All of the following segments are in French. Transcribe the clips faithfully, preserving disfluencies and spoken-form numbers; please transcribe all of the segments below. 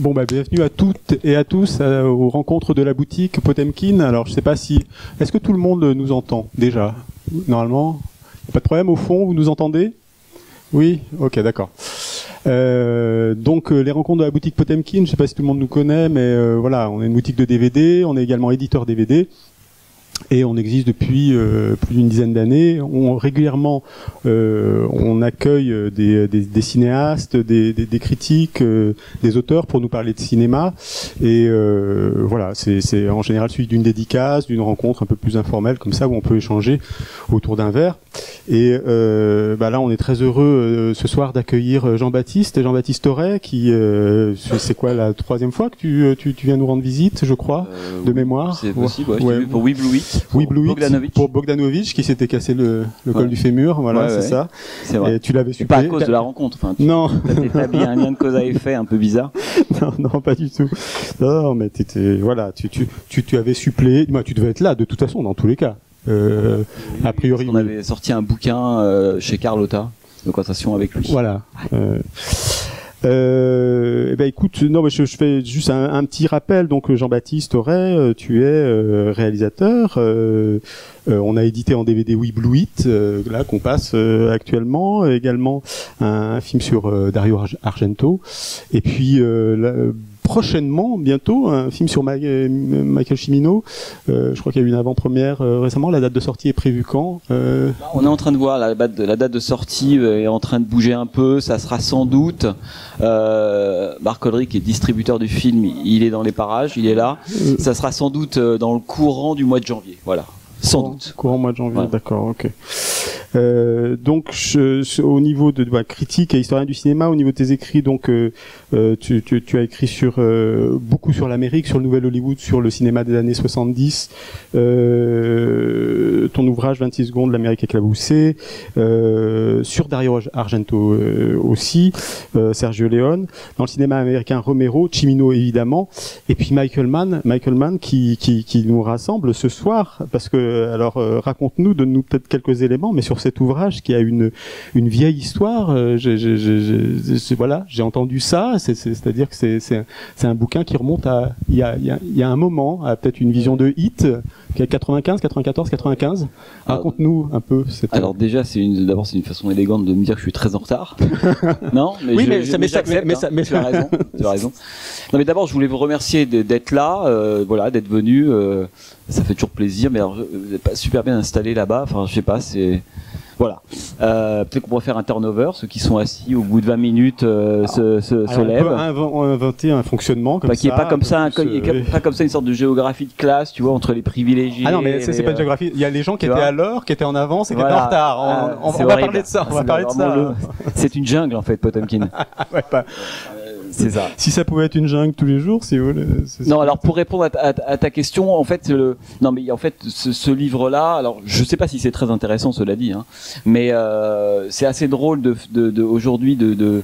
Bon bah bienvenue à toutes et à tous euh, aux rencontres de la boutique Potemkin. Alors je sais pas si... Est-ce que tout le monde nous entend déjà? Normalement, pas de problème. Au fond, vous nous entendez? Oui? Ok, d'accord. Euh, donc euh, les rencontres de la boutique Potemkin, je sais pas si tout le monde nous connaît, mais euh, voilà, on est une boutique de D V D, on est également éditeur D V D. Et on existe depuis euh, plus d'une dizaine d'années. On régulièrement, euh, on accueille des, des, des cinéastes, des, des, des critiques, euh, des auteurs pour nous parler de cinéma. Et euh, voilà, c'est en général suivi d'une dédicace, d'une rencontre un peu plus informelle, comme ça, où on peut échanger autour d'un verre. Et euh, bah là, on est très heureux euh, ce soir d'accueillir Jean-Baptiste, Jean-Baptiste Aurey, qui euh, c'est quoi la troisième fois que tu, tu, tu viens nous rendre visite, je crois, euh, de mémoire. C'est possible. Ouais, ouais. Pour We Blue It. Oui, Blue It, pour Bogdanovic, qui s'était cassé le, le col ouais. du fémur, voilà, ouais, c'est ouais. ça. C'est vrai. Et tu l'avais su. Pas à cause de la rencontre, enfin. Tu non. T'as établi un lien de cause à effet un peu bizarre. Non, non, pas du tout. Non, mais t'étais, voilà, tu, tu, tu, tu avais suppléé. Bah, tu devais être là, de toute façon, dans tous les cas. Euh, oui, a priori. On avait sorti un bouquin euh, chez Carlotta, de conversation avec lui. Voilà. Euh, Euh, eh ben écoute, non, mais je, je fais juste un, un petit rappel. Donc Jean-Baptiste Aurey, euh, tu es euh, réalisateur. Euh, euh, on a édité en D V D We Blue It, euh, là qu'on passe euh, actuellement. Également un, un film sur euh, Dario Argento. Et puis euh, là, prochainement, bientôt, un film sur Ma Michael Cimino. Euh, je crois qu'il y a eu une avant-première euh, récemment. La date de sortie est prévue quand? euh... On est en train de voir la date de, la date de sortie est en train de bouger un peu. Ça sera sans doute. Euh, Marc Audry, qui est distributeur du film, il est dans les parages, il est là. Euh... Ça sera sans doute dans le courant du mois de janvier. Voilà. Sans courant, doute. Courant mois de janvier, voilà. D'accord, ok. Euh, donc, je, je, au niveau de, de bah, critique et historien du cinéma, au niveau de tes écrits, donc euh, euh, tu, tu, tu as écrit sur euh, beaucoup sur l'Amérique, sur le Nouvel Hollywood, sur le cinéma des années soixante-dix. Euh, ton ouvrage vingt-six secondes, l'Amérique éclaboussée, euh, sur Dario Argento euh, aussi, euh, Sergio Leone. Dans le cinéma américain, Romero, Cimino évidemment, et puis Michael Mann, Michael Mann qui, qui, qui nous rassemble ce soir, parce que alors euh, raconte-nous, donne-nous peut-être quelques éléments, mais sur cet ouvrage qui a une une vieille histoire, euh, j'ai, j'ai, j'ai, voilà, j'ai entendu ça, c'est-à-dire que c'est c'est c'est un bouquin qui remonte à il y a il y a, il y a un moment, à peut-être une vision de Hit, qui est quatre-vingt-quinze, quatre-vingt-quatorze, quatre-vingt-quinze. Raconte-nous un peu cette. Alors déjà, c'est une d'abord c'est une façon élégante de me dire que je suis très en retard. Non, mais oui, je, mais, je, ça, mais, ça, mais, mais, hein. ça, mais tu as raison, tu as raison. Non, mais d'abord, je voulais vous remercier d'être là, euh, voilà, d'être venu. Euh, ça fait toujours plaisir, mais alors, vous n'êtes pas super bien installé là-bas. Enfin, je sais pas, c'est voilà. Euh, Peut-être qu'on pourrait faire un turnover. Ceux qui sont assis au bout de vingt minutes euh, se, se, se lèvent. On peut inventer un fonctionnement comme bah, ça. Qui est pas comme ça, plus, il n'y a pas comme ça une sorte de géographie de classe, tu vois, entre les privilégiés. Ah non, mais c'est pas une géographie. Il y a les gens qui étaient à l'heure, qui étaient en avance et qui voilà. étaient en retard. On, ah, on, on va parler de ça. On va parler de ça. C'est une jungle en fait, Potemkin. Ouais, pas. C'est ça. Si ça pouvait être une jungle tous les jours, si vous voulez. Non, alors pour répondre à ta, à, à ta question, en fait, le, non mais en fait, ce, ce livre-là, alors je sais pas si c'est très intéressant, cela dit, hein, mais euh, c'est assez drôle de, de, de aujourd'hui de, de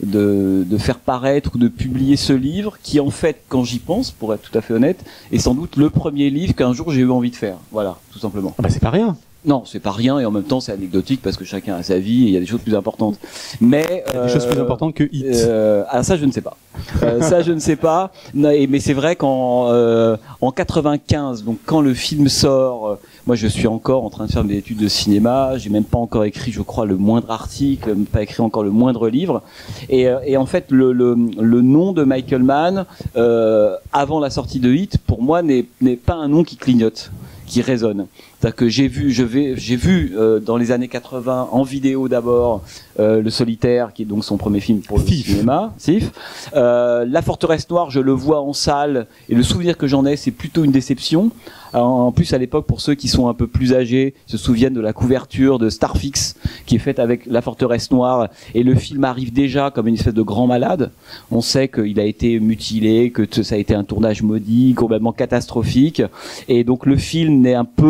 De, de faire paraître ou de publier ce livre qui en fait, quand j'y pense, pour être tout à fait honnête, est sans doute le premier livre qu'un jour j'ai eu envie de faire. Voilà, tout simplement. Ah bah c'est pas rien. Non, c'est pas rien et en même temps c'est anecdotique parce que chacun a sa vie et il y a des choses plus importantes. Mais il y a des euh, choses plus importantes que Hit. Euh, ah ça je ne sais pas. Euh, ça je ne sais pas. Mais c'est vrai qu'en euh, en quatre-vingt-quinze, donc quand le film sort, euh, moi je suis encore en train de faire mes études de cinéma. J'ai même pas encore écrit, je crois, le moindre article, pas écrit encore le moindre livre. Et, euh, et en fait le, le, le nom de Michael Mann euh, avant la sortie de Hit, pour moi n'est n'est pas un nom qui clignote, qui résonne. C'est-à-dire que j'ai vu, je vais, j'ai vu euh, dans les années quatre-vingts en vidéo d'abord euh, Le Solitaire, qui est donc son premier film pour le Sif. cinéma, Sif. Euh, La Forteresse Noire, je le vois en salle et le souvenir que j'en ai, c'est plutôt une déception. Alors, en plus, à l'époque, pour ceux qui sont un peu plus âgés, se souviennent de la couverture de Starfix, qui est faite avec La Forteresse Noire, et le film arrive déjà comme une espèce de grand malade. On sait qu'il a été mutilé, que ça a été un tournage maudit, complètement catastrophique, et donc le film n'est un peu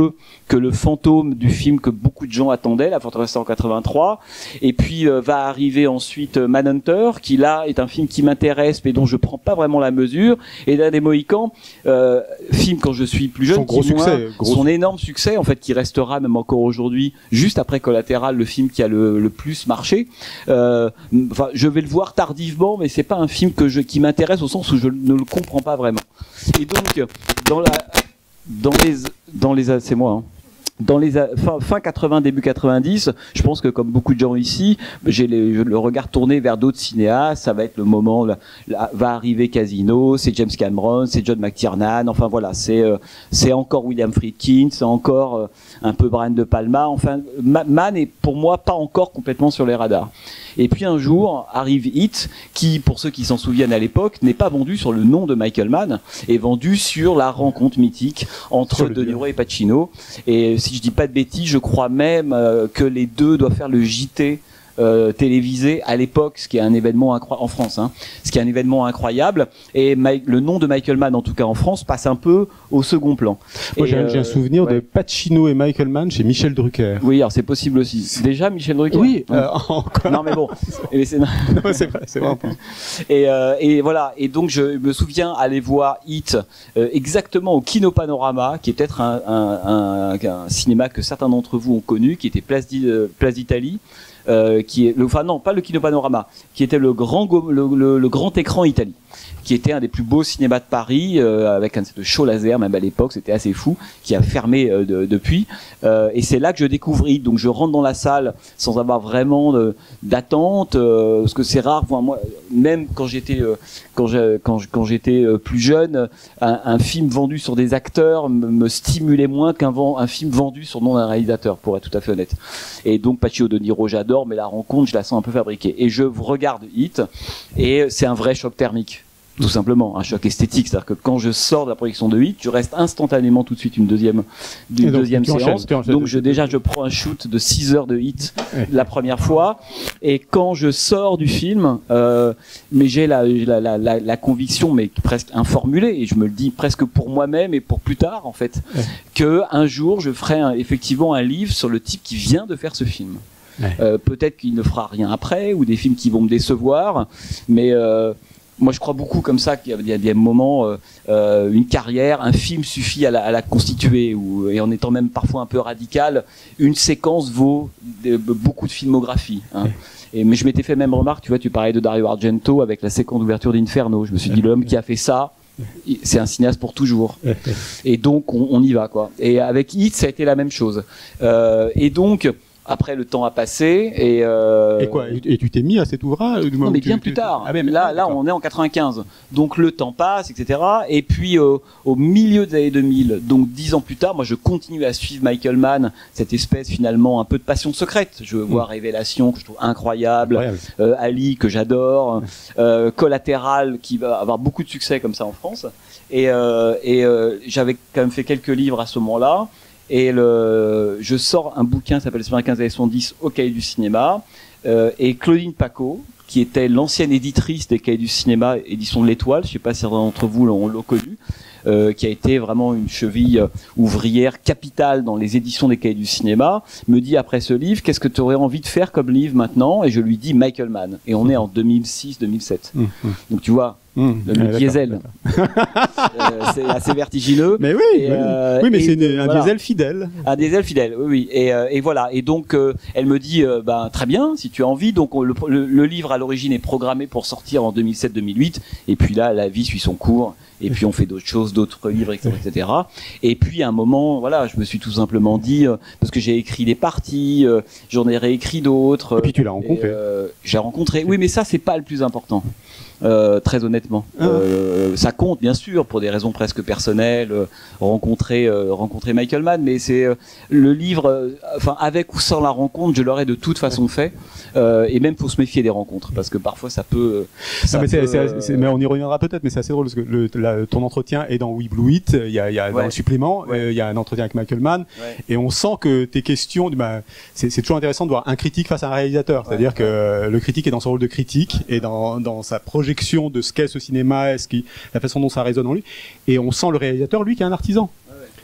que le fantôme du film que beaucoup de gens attendaient, La Forteresse en quatre-vingt-trois. Et puis euh, va arriver ensuite euh, Manhunter, qui là est un film qui m'intéresse, mais dont je prends pas vraiment la mesure. Et Dernier Mohican, euh, film quand je suis plus jeune, son gros qui, succès, moi, gros... son énorme succès, en fait, qui restera même encore aujourd'hui, juste après Collatéral, le film qui a le, le plus marché. Euh, enfin, je vais le voir tardivement, mais c'est pas un film que je, qui m'intéresse au sens où je ne le comprends pas vraiment. Et donc, dans la, dans les, dans les, c'est moi, hein. Dans les fin, fin quatre-vingts, début quatre-vingt-dix, je pense que comme beaucoup de gens ici, j'ai les, le regard tourné vers d'autres cinéastes. Ça va être le moment, là, là, va arriver Casino, c'est James Cameron, c'est John McTiernan. Enfin voilà, c'est euh, c'est encore William Friedkin, c'est encore euh, un peu Brian De Palma. Enfin, Mann est pour moi pas encore complètement sur les radars. Et puis un jour arrive Hit, qui, pour ceux qui s'en souviennent à l'époque, n'est pas vendu sur le nom de Michael Mann, est vendu sur la rencontre mythique entre De Niro et Pacino. Et si je dis pas de bêtises, je crois même euh, que les deux doivent faire le J T euh, télévisé à l'époque, ce qui est un événement incroyable en France, hein, ce qui est un événement incroyable. Et Mike, le nom de Michael Mann, en tout cas en France, passe un peu au second plan. Moi, j'ai, euh, j'ai un souvenir ouais. de Pacino et Michael Mann chez Michel Drucker. Oui, alors c'est possible aussi. Déjà Michel Drucker. Oui. Euh, encore. Non mais bon. Et c'est... non, c'est vrai, c'est vrai. Et, euh, et voilà. Et donc je me souviens aller voir Hit euh, exactement au Kino Panorama, qui est peut-être un, un, un, un cinéma que certains d'entre vous ont connu, qui était Place d'Italie. Euh, qui est, le, enfin non, pas le Kino Panorama, qui était le grand, le, le, le grand écran Italie, qui était un des plus beaux cinémas de Paris, euh, avec un show laser, même à l'époque, c'était assez fou, qui a fermé euh, de, depuis. Euh, et c'est là que je découvre Hit. Donc je rentre dans la salle sans avoir vraiment de, d'attente, euh, parce que c'est rare. Moi, moi, même quand j'étais, euh, quand, je, quand, je, quand j'étais euh, plus jeune, un, un film vendu sur des acteurs me, me stimulait moins qu'un un film vendu sur le nom d'un réalisateur, pour être tout à fait honnête. Et donc Pacino, De Niro, j'adore, mais la rencontre, je la sens un peu fabriquée. Et je regarde Hit, et c'est un vrai choc thermique. Tout simplement, un choc esthétique, c'est-à-dire que quand je sors de la projection de Hit, je reste instantanément tout de suite une deuxième, une donc, deuxième séance. Enchaînes, tu enchaînes, donc je, déjà, je prends un shoot de six heures de Hit ouais. la première fois, et quand je sors du film, euh, mais j'ai la, la, la, la, la conviction, mais presque informulée, et je me le dis presque pour moi-même et pour plus tard, en fait, ouais. que un jour, je ferai un, effectivement un livre sur le type qui vient de faire ce film. Ouais. Euh, peut-être qu'il ne fera rien après, ou des films qui vont me décevoir, mais euh, moi, je crois beaucoup comme ça qu'il y a des moments, euh, euh, une carrière, un film suffit à la, à la constituer, ou, et en étant même parfois un peu radical, une séquence vaut de, beaucoup de filmographie. Hein. Et, mais je m'étais fait même remarque, tu vois, tu parlais de Dario Argento avec la séquence d'ouverture d'Inferno. Je me suis dit, l'homme qui a fait ça, c'est un cinéaste pour toujours. Et donc, on, on y va, quoi. Et avec Hit, ça a été la même chose. Euh, et donc... Après, le temps a passé et. Euh... Et quoi Et tu t'es mis à cet ouvrage Non, mais bien tu, plus tu... tard. Ah, mais là, là, on est en quatre-vingt-quinze. Donc le temps passe, et cetera. Et puis euh, au milieu des années deux mille, donc dix ans plus tard, moi, je continue à suivre Michael Mann, cette espèce finalement un peu de passion secrète. Je vois mmh. Révélation que je trouve incroyable, incroyable. Euh, Ali que j'adore, euh, Collatéral qui va avoir beaucoup de succès comme ça en France. Et, euh, et euh, j'avais quand même fait quelques livres à ce moment-là. Et le, je sors un bouquin qui s'appelle Les Américains des années soixante-dix au Cahier du cinéma. Euh, et Claudine Paco, qui était l'ancienne éditrice des Cahiers du cinéma, édition de l'Étoile, je ne sais pas si certains d'entre vous l'ont, l'ont connu, euh, qui a été vraiment une cheville ouvrière capitale dans les éditions des Cahiers du cinéma, me dit après ce livre, qu'est-ce que tu aurais envie de faire comme livre maintenant ? Et je lui dis Michael Mann. Et on est en deux mille six deux mille sept. Mmh, mmh. Donc tu vois, Mmh, le ouais, diesel, euh, c'est assez vertigineux. Mais oui, et, euh, oui mais c'est une, un voilà. diesel fidèle. Un diesel fidèle, oui, oui. Et, euh, et voilà. Et donc, euh, elle me dit, euh, ben très bien, si tu as envie. Donc, on, le, le, le livre à l'origine est programmé pour sortir en deux mille sept deux mille huit. Et puis là, la vie suit son cours. Et puis on fait d'autres choses, d'autres livres, et cetera, et cetera. Et puis à un moment, voilà, je me suis tout simplement dit, euh, parce que j'ai écrit des parties, euh, j'en ai réécrit d'autres. Et puis tu l'as rencontré. Euh, j'ai rencontré. Oui, mais ça, c'est pas le plus important. Euh, très honnêtement, ah. euh, ça compte bien sûr pour des raisons presque personnelles, euh, rencontrer euh, rencontrer Michael Mann, mais c'est euh, le livre, euh, enfin avec ou sans la rencontre, je l'aurais de toute façon fait, euh, et même faut se méfier des rencontres parce que parfois ça peut. Ça non, mais, peut c'est, c'est, c'est, mais on y reviendra peut-être, mais c'est assez drôle parce que le, la, ton entretien est dans We Blue It, il y a, il y a ouais. dans le supplément, ouais. euh, il y a un entretien avec Michael Mann, ouais. et on sent que tes questions, bah, c'est, c'est toujours intéressant de voir un critique face à un réalisateur, c'est-à-dire ouais. que euh, le critique est dans son rôle de critique et dans dans sa projection de ce qu'est ce cinéma, est-ce qui, la façon dont ça résonne en lui, et on sent le réalisateur, lui, qui est un artisan.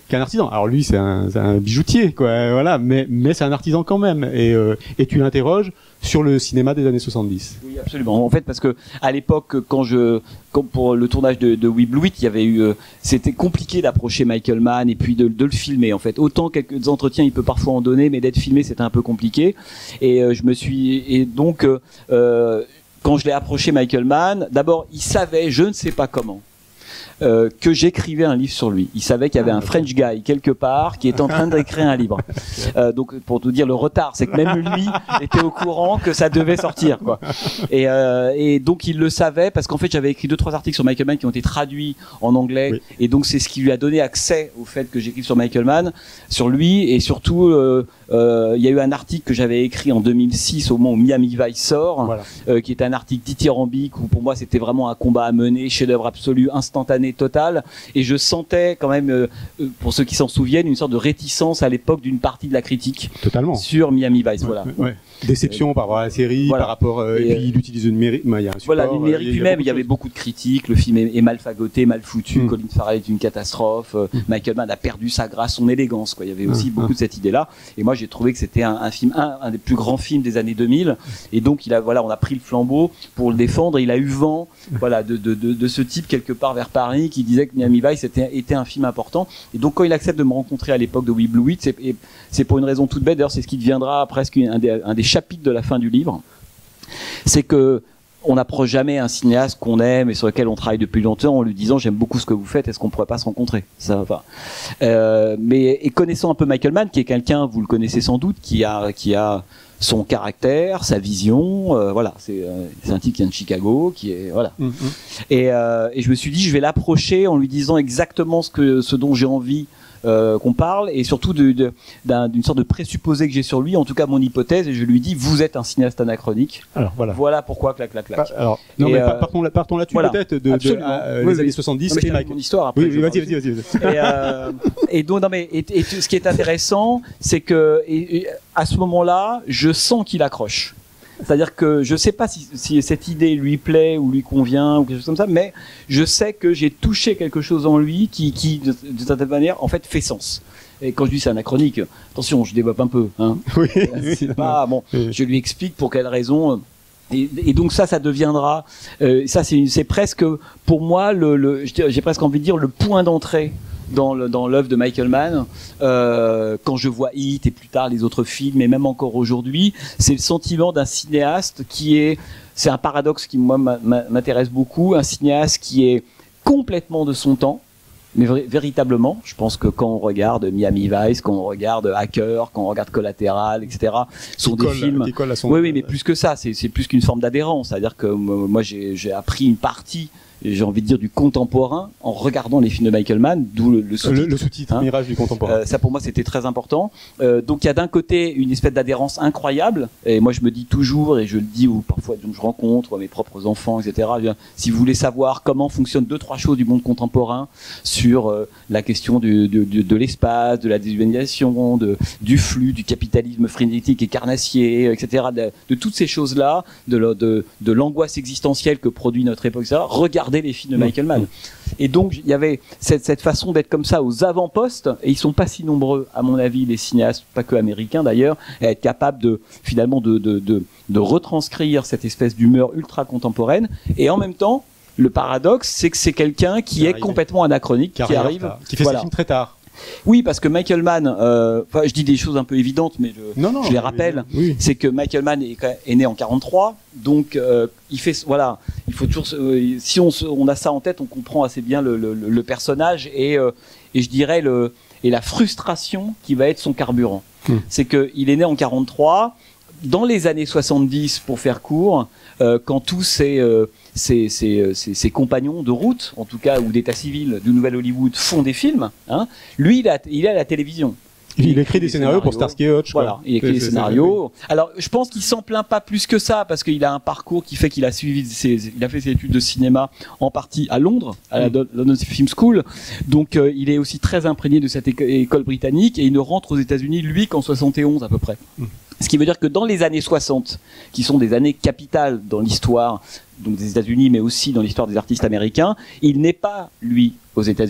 qui est un artisan. Alors lui, c'est un, c'est un bijoutier, quoi. Voilà, mais mais c'est un artisan quand même. Et euh, et tu l'interroges sur le cinéma des années soixante-dix. Oui, absolument. En fait, parce que à l'époque, quand je, quand pour le tournage de, de We Blew It, il y avait eu, euh, c'était compliqué d'approcher Michael Mann et puis de, de le filmer. En fait, autant quelques entretiens, il peut parfois en donner, mais d'être filmé, c'était un peu compliqué. Et euh, je me suis, et donc, euh, quand je l'ai approché Michael Mann, d'abord, il savait, je ne sais pas comment. Euh, que j'écrivais un livre sur lui. Il savait qu'il y avait un French guy quelque part qui était en train d'écrire un livre. Euh, donc pour te dire le retard, c'est que même lui était au courant que ça devait sortir, quoi. Et, euh, et donc il le savait parce qu'en fait j'avais écrit deux trois articles sur Michael Mann qui ont été traduits en anglais, oui. Et donc c'est ce qui lui a donné accès au fait que j'écrive sur Michael Mann, sur lui, et surtout euh, euh, il y a eu un article que j'avais écrit en deux mille six au moment où Miami Vice sort, voilà. euh, qui est un article dithyrambique où pour moi c'était vraiment un combat à mener, chef-d'œuvre absolu, instantané, total, et je sentais quand même, euh, pour ceux qui s'en souviennent, une sorte de réticence à l'époque d'une partie de la critique. Totalement. Sur Miami Vice, ouais, voilà. Ouais. Déception euh, par rapport à la série, voilà. par rapport, euh, et, et puis il utilise le numérique, bah, il y a un support. Voilà, le numérique euh, lui-même, il y avait beaucoup de critiques, le film est, est mal fagoté, mal foutu, mm. Colin Farrell est une catastrophe, euh, mm. Michael Mann a perdu sa grâce, son élégance, quoi. Il y avait aussi mm. beaucoup de cette idée-là, et moi j'ai trouvé que c'était un, un film, un, un des plus grands films des années deux mille, et donc il a, voilà, on a pris le flambeau pour le défendre, et il a eu vent, voilà, de, de, de, de ce type quelque part vers Paris, qui disait que Miami Vice était, était un film important, et donc quand il accepte de me rencontrer à l'époque de We Blew It, c'est, c'est pour une raison toute bête, d'ailleurs c'est ce qui deviendra presque un des, un des chapitres de la fin du livre, c'est que on n'approche jamais un cinéaste qu'on aime et sur lequel on travaille depuis longtemps en lui disant j'aime beaucoup ce que vous faites, est-ce qu'on pourrait pas se rencontrer, ça va. Euh, mais et connaissant un peu Michael Mann, qui est quelqu'un, vous le connaissez sans doute, qui a qui a son caractère, sa vision, euh, voilà, c'est, euh, c'est un type qui vient de Chicago, qui est voilà. Mm-hmm. Et, euh, et je me suis dit je vais l'approcher en lui disant exactement ce que ce dont j'ai envie. Euh, qu'on parle, et surtout de, de, d'un, d'une sorte de présupposé que j'ai sur lui, en tout cas mon hypothèse, et je lui dis vous êtes un cinéaste anachronique. Alors voilà. Voilà pourquoi clac clac clac. Alors non et mais euh, partons là, partons là-dessus voilà. Peut-être de, de euh, oui, les oui. années soixante-dix. Non, mais mon histoire après. Oui, oui vas-y, vas-y, vas-y, vas-y. Et, euh, et donc non mais et, et, ce qui est intéressant, c'est que et, et, à ce moment-là, je sens qu'il accroche. C'est-à-dire que je sais pas si, si cette idée lui plaît ou lui convient ou quelque chose comme ça, mais je sais que j'ai touché quelque chose en lui qui, qui de, de certaine manière, en fait, fait sens. Et quand je dis c'est anachronique, attention, je développe un peu. Hein. Oui. C'est pas bon. Oui. Je lui explique pour quelle raison. Et, et donc ça, ça deviendra. Euh, ça, c'est, c'est presque pour moi le, le. J'ai presque envie de dire le point d'entrée dans le, dans l'œuvre de Michael Mann, euh, quand je vois Hit et plus tard les autres films, et même encore aujourd'hui, c'est le sentiment d'un cinéaste qui est, c'est un paradoxe qui moi m'intéresse beaucoup, un cinéaste qui est complètement de son temps, mais vr- véritablement, je pense que quand on regarde Miami Vice, quand on regarde Hacker, quand on regarde Collateral, et cetera, sont des colle, films. Son... Oui, oui, mais plus que ça, c'est, c'est plus qu'une forme d'adhérence, c'est-à-dire que moi j'ai, j'ai appris une partie. J'ai envie de dire du contemporain en regardant les films de Michael Mann, d'où le, le sous-titre. Le, le sous-titre, hein. Mirage du contemporain. Euh, ça pour moi c'était très important. Euh, donc il y a d'un côté une espèce d'adhérence incroyable, et moi je me dis toujours, et je le dis ou parfois donc je rencontre mes propres enfants, et cetera. Bien, si vous voulez savoir comment fonctionnent deux trois choses du monde contemporain sur euh, la question du, du, de, de l'espace, de la déshumanisation, de, du flux, du capitalisme frénétique et carnassier, et cetera. De, de toutes ces choses là, de, de, de l'angoisse existentielle que produit notre époque, et cetera. Regardez les films de Michael Mann. Et donc il y avait cette, cette façon d'être comme ça aux avant-postes, et ils sont pas si nombreux à mon avis les cinéastes, pas que américains d'ailleurs, à être capables de finalement de, de, de, de retranscrire cette espèce d'humeur ultra contemporaine, et en même temps le paradoxe c'est que c'est quelqu'un qui, qui est arrive. complètement anachronique, qui, qui arrive, tard. qui fait voilà. ses films très tard. Oui, parce que Michael Mann, euh, enfin, je dis des choses un peu évidentes, mais je, non, non, je les rappelle. Mais, oui. C'est que Michael Mann est, est né en quarante-trois, donc euh, il fait, voilà, il faut toujours, euh, si on, on a ça en tête, on comprend assez bien le, le, le personnage et, euh, et je dirais le et la frustration qui va être son carburant. Hum. C'est que il est né en quarante-trois, dans les années soixante-dix, pour faire court, euh, quand tous ces euh, Ses, ses, ses, ses compagnons de route, en tout cas, ou d'état civil du Nouvel Hollywood font des films, hein, lui, il, a, il est à la télévision. Il, il écrit, écrit des, des scénarios, scénarios pour Starsky et Hutch. Voilà, il écrit c'est, des c'est, scénarios. C'est... Alors, je pense qu'il s'en plaint pas plus que ça, parce qu'il a un parcours qui fait qu'il a suivi ses, il a fait ses études de cinéma en partie à Londres, à la London Film School. Donc, euh, il est aussi très imprégné de cette éco- école britannique, et il ne rentre aux États-Unis, lui, qu'en soixante et onze à peu près. Mm. Ce qui veut dire que dans les années soixante, qui sont des années capitales dans l'histoire donc des États-Unis, mais aussi dans l'histoire des artistes américains, il n'est pas, lui, aux États-Unis.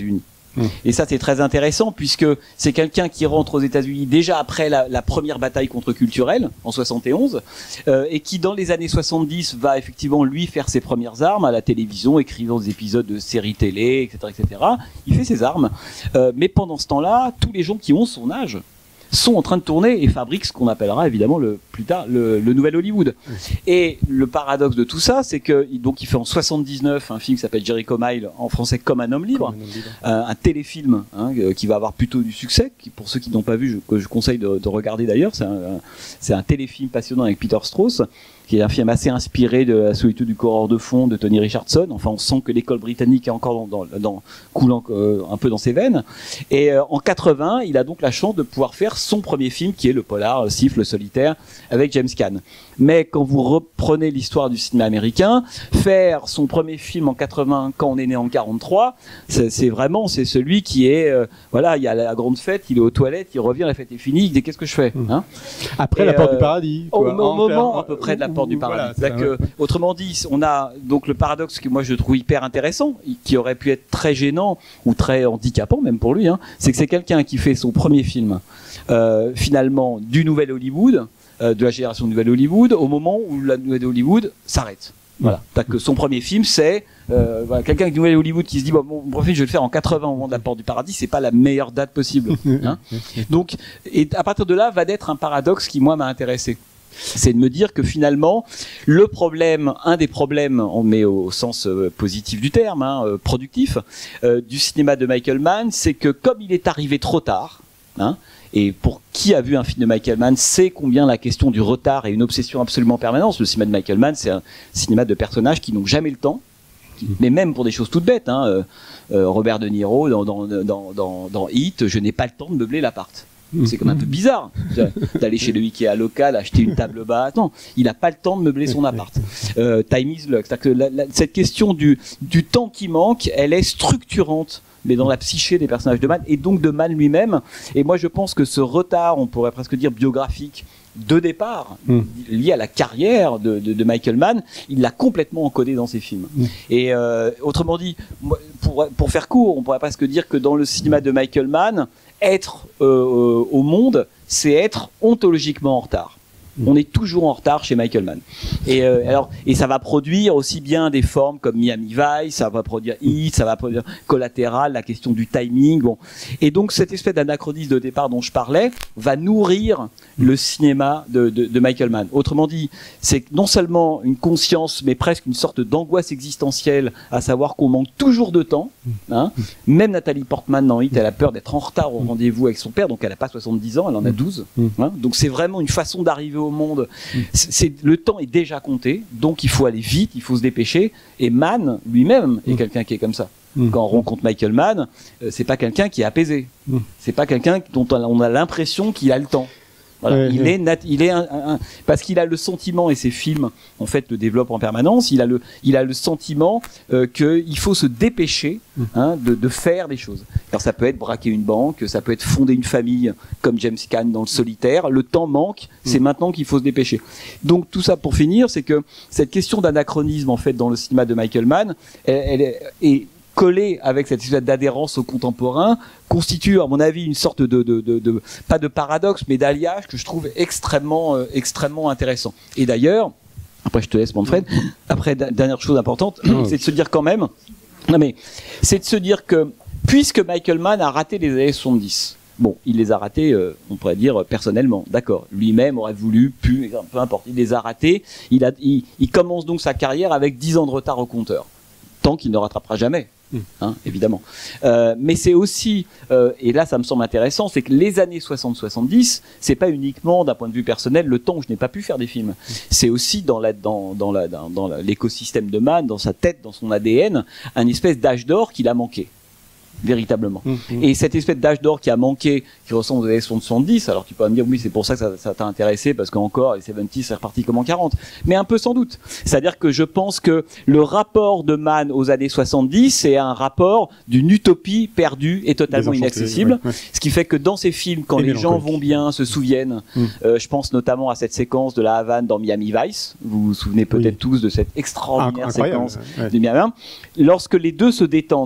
Mmh. Et ça, c'est très intéressant puisque c'est quelqu'un qui rentre aux États-Unis déjà après la, la première bataille contre-culturelle en soixante et onze euh, et qui, dans les années soixante-dix, va effectivement lui faire ses premières armes à la télévision, écrivant des épisodes de séries télé, et cetera, et cetera. Il fait ses armes, euh, mais pendant ce temps-là, tous les gens qui ont son âge sont en train de tourner et fabriquent ce qu'on appellera évidemment le plus tard le, le nouvel Hollywood. Mmh. Et le paradoxe de tout ça, c'est que donc il fait en soixante-dix-neuf un film qui s'appelle Jericho Mile, en français Comme un homme libre, un, homme libre. Euh, un téléfilm hein, qui va avoir plutôt du succès. Qui, pour ceux qui n'ont pas vu, je, que je conseille de, de regarder d'ailleurs. C'est un, un, c'est un téléfilm passionnant avec Peter Strauss, qui est un film assez inspiré de La solitude du coureur de fond de Tony Richardson. Enfin, on sent que l'école britannique est encore dans, dans, dans coulant euh, un peu dans ses veines. Et euh, en quatre-vingts, il a donc la chance de pouvoir faire son premier film, qui est le polar euh, Siffle solitaire avec James Caan. Mais quand vous reprenez l'histoire du cinéma américain, faire son premier film en quatre-vingts quand on est né en quarante-trois, c'est, c'est vraiment c'est celui qui est euh, voilà, il y a la grande fête, il est aux toilettes, il revient, la fête est finie, il dit qu'est-ce que je fais hein. Après Et la porte euh, du paradis. Quoi, au, au moment à peu près de la porte du paradis. Voilà, que, autrement dit, on a donc le paradoxe que moi je trouve hyper intéressant, qui aurait pu être très gênant ou très handicapant même pour lui, hein, c'est que c'est quelqu'un qui fait son premier film euh, finalement du nouvel Hollywood, euh, de la génération du nouvel Hollywood, au moment où la nouvelle Hollywood s'arrête. Voilà. T'as que son premier film, c'est euh, voilà, quelqu'un avec Nouvelle Hollywood qui se dit bon, mon premier film, je vais le faire en quatre-vingts au moment de la porte du paradis, c'est pas la meilleure date possible. Hein. Donc, et à partir de là, va d'être un paradoxe qui moi m'a intéressé. C'est de me dire que finalement, le problème, un des problèmes, on met au sens euh, positif du terme, hein, euh, productif, euh, du cinéma de Michael Mann, c'est que comme il est arrivé trop tard, hein, et pour qui a vu un film de Michael Mann sait combien la question du retard est une obsession absolument permanente. Le cinéma de Michael Mann, c'est un cinéma de personnages qui n'ont jamais le temps, qui, mais même pour des choses toutes bêtes. Hein, euh, euh, Robert De Niro dans, dans, dans, dans, dans Heat, je n'ai pas le temps de meubler l'appart. C'est comme un peu bizarre d'aller chez le Ikea local, acheter une table basse. Non, il n'a pas le temps de meubler son appart. Euh, time is luck. C'est-à-dire que la, la, cette question du, du temps qui manque, elle est structurante, mais dans la psyché des personnages de Mann, et donc de Mann lui-même. Et moi, je pense que ce retard, on pourrait presque dire biographique, de départ, mm. lié à la carrière de, de, de Michael Mann, il l'a complètement encodé dans ses films. Mm. Et euh, autrement dit, pour, pour faire court, on pourrait presque dire que dans le cinéma de Michael Mann, être euh, au monde, c'est être ontologiquement en retard. On est toujours en retard chez Michael Mann. Et, euh, alors, et ça va produire aussi bien des formes comme Miami Vice, ça va produire Heat, ça va produire Collateral, la question du timing. Bon. Et donc cette espèce d'anachronisme de départ dont je parlais va nourrir le cinéma de, de, de Michael Mann. Autrement dit, c'est non seulement une conscience, mais presque une sorte d'angoisse existentielle, à savoir qu'on manque toujours de temps. Hein. Même Nathalie Portman dans Heat, elle a peur d'être en retard au rendez-vous avec son père, donc elle n'a pas soixante-dix ans, elle en a douze. Hein. Donc c'est vraiment une façon d'arriver au monde. C'est, c'est, le temps est déjà compté, donc il faut aller vite, il faut se dépêcher. Et Mann lui-même est quelqu'un qui est comme ça. Quand on rencontre Michael Mann, euh, c'est pas quelqu'un qui est apaisé. C'est pas quelqu'un dont on a l'impression qu'il a le temps. Voilà. Ouais, il, ouais. Est nat- il est un, un, un, parce qu'il a le sentiment, et ses films en fait le développent en permanence, il a le, il a le sentiment euh, qu'il faut se dépêcher hein, de, de faire des choses. Alors ça peut être braquer une banque, ça peut être fonder une famille comme James Caan dans Le Solitaire. Le temps manque, c'est mmh. maintenant qu'il faut se dépêcher. Donc tout ça pour finir, c'est que cette question d'anachronisme en fait dans le cinéma de Michael Mann, elle, elle est, est collé avec cette espèce d'adhérence au contemporain, constitue, à mon avis, une sorte de, de, de, de pas de paradoxe, mais d'alliage que je trouve extrêmement, euh, extrêmement intéressant. Et d'ailleurs, après je te laisse, Manfred, après, dernière chose importante, c'est de se dire quand même, non mais, c'est de se dire que, puisque Michael Mann a raté les années soixante-dix, bon, il les a ratés, euh, on pourrait dire, personnellement, d'accord, lui-même aurait voulu, pu, peu importe, il les a ratés, il, a, il, il commence donc sa carrière avec dix ans de retard au compteur, tant qu'il ne rattrapera jamais. Hein, évidemment. Euh, mais c'est aussi, euh, et là ça me semble intéressant, c'est que les années soixante soixante-dix, c'est pas uniquement d'un point de vue personnel le temps où je n'ai pas pu faire des films. C'est aussi dans, la, dans, dans, la, dans, dans l'écosystème de Mann, dans sa tête, dans son A D N, un espèce d'âge d'or qu'il a manqué. Véritablement. Mmh. Et cette espèce d'âge d'or qui a manqué, qui ressemble aux années soixante-dix, alors tu peux me dire oui c'est pour ça que ça, ça t'a intéressé, parce qu'encore les soixante-dix c'est reparti comme en quarante, mais un peu sans doute. C'est-à-dire que je pense que le rapport de Mann aux années soixante-dix, c'est un rapport d'une utopie perdue et totalement inaccessible, ouais, ouais. Ce qui fait que dans ces films, quand et les gens vont bien, se souviennent, mmh. euh, je pense notamment à cette séquence de la Havane dans Miami Vice, vous vous souvenez peut-être oui. tous de cette extraordinaire Incroyable, séquence ouais. de Miami, lorsque les deux se détendent,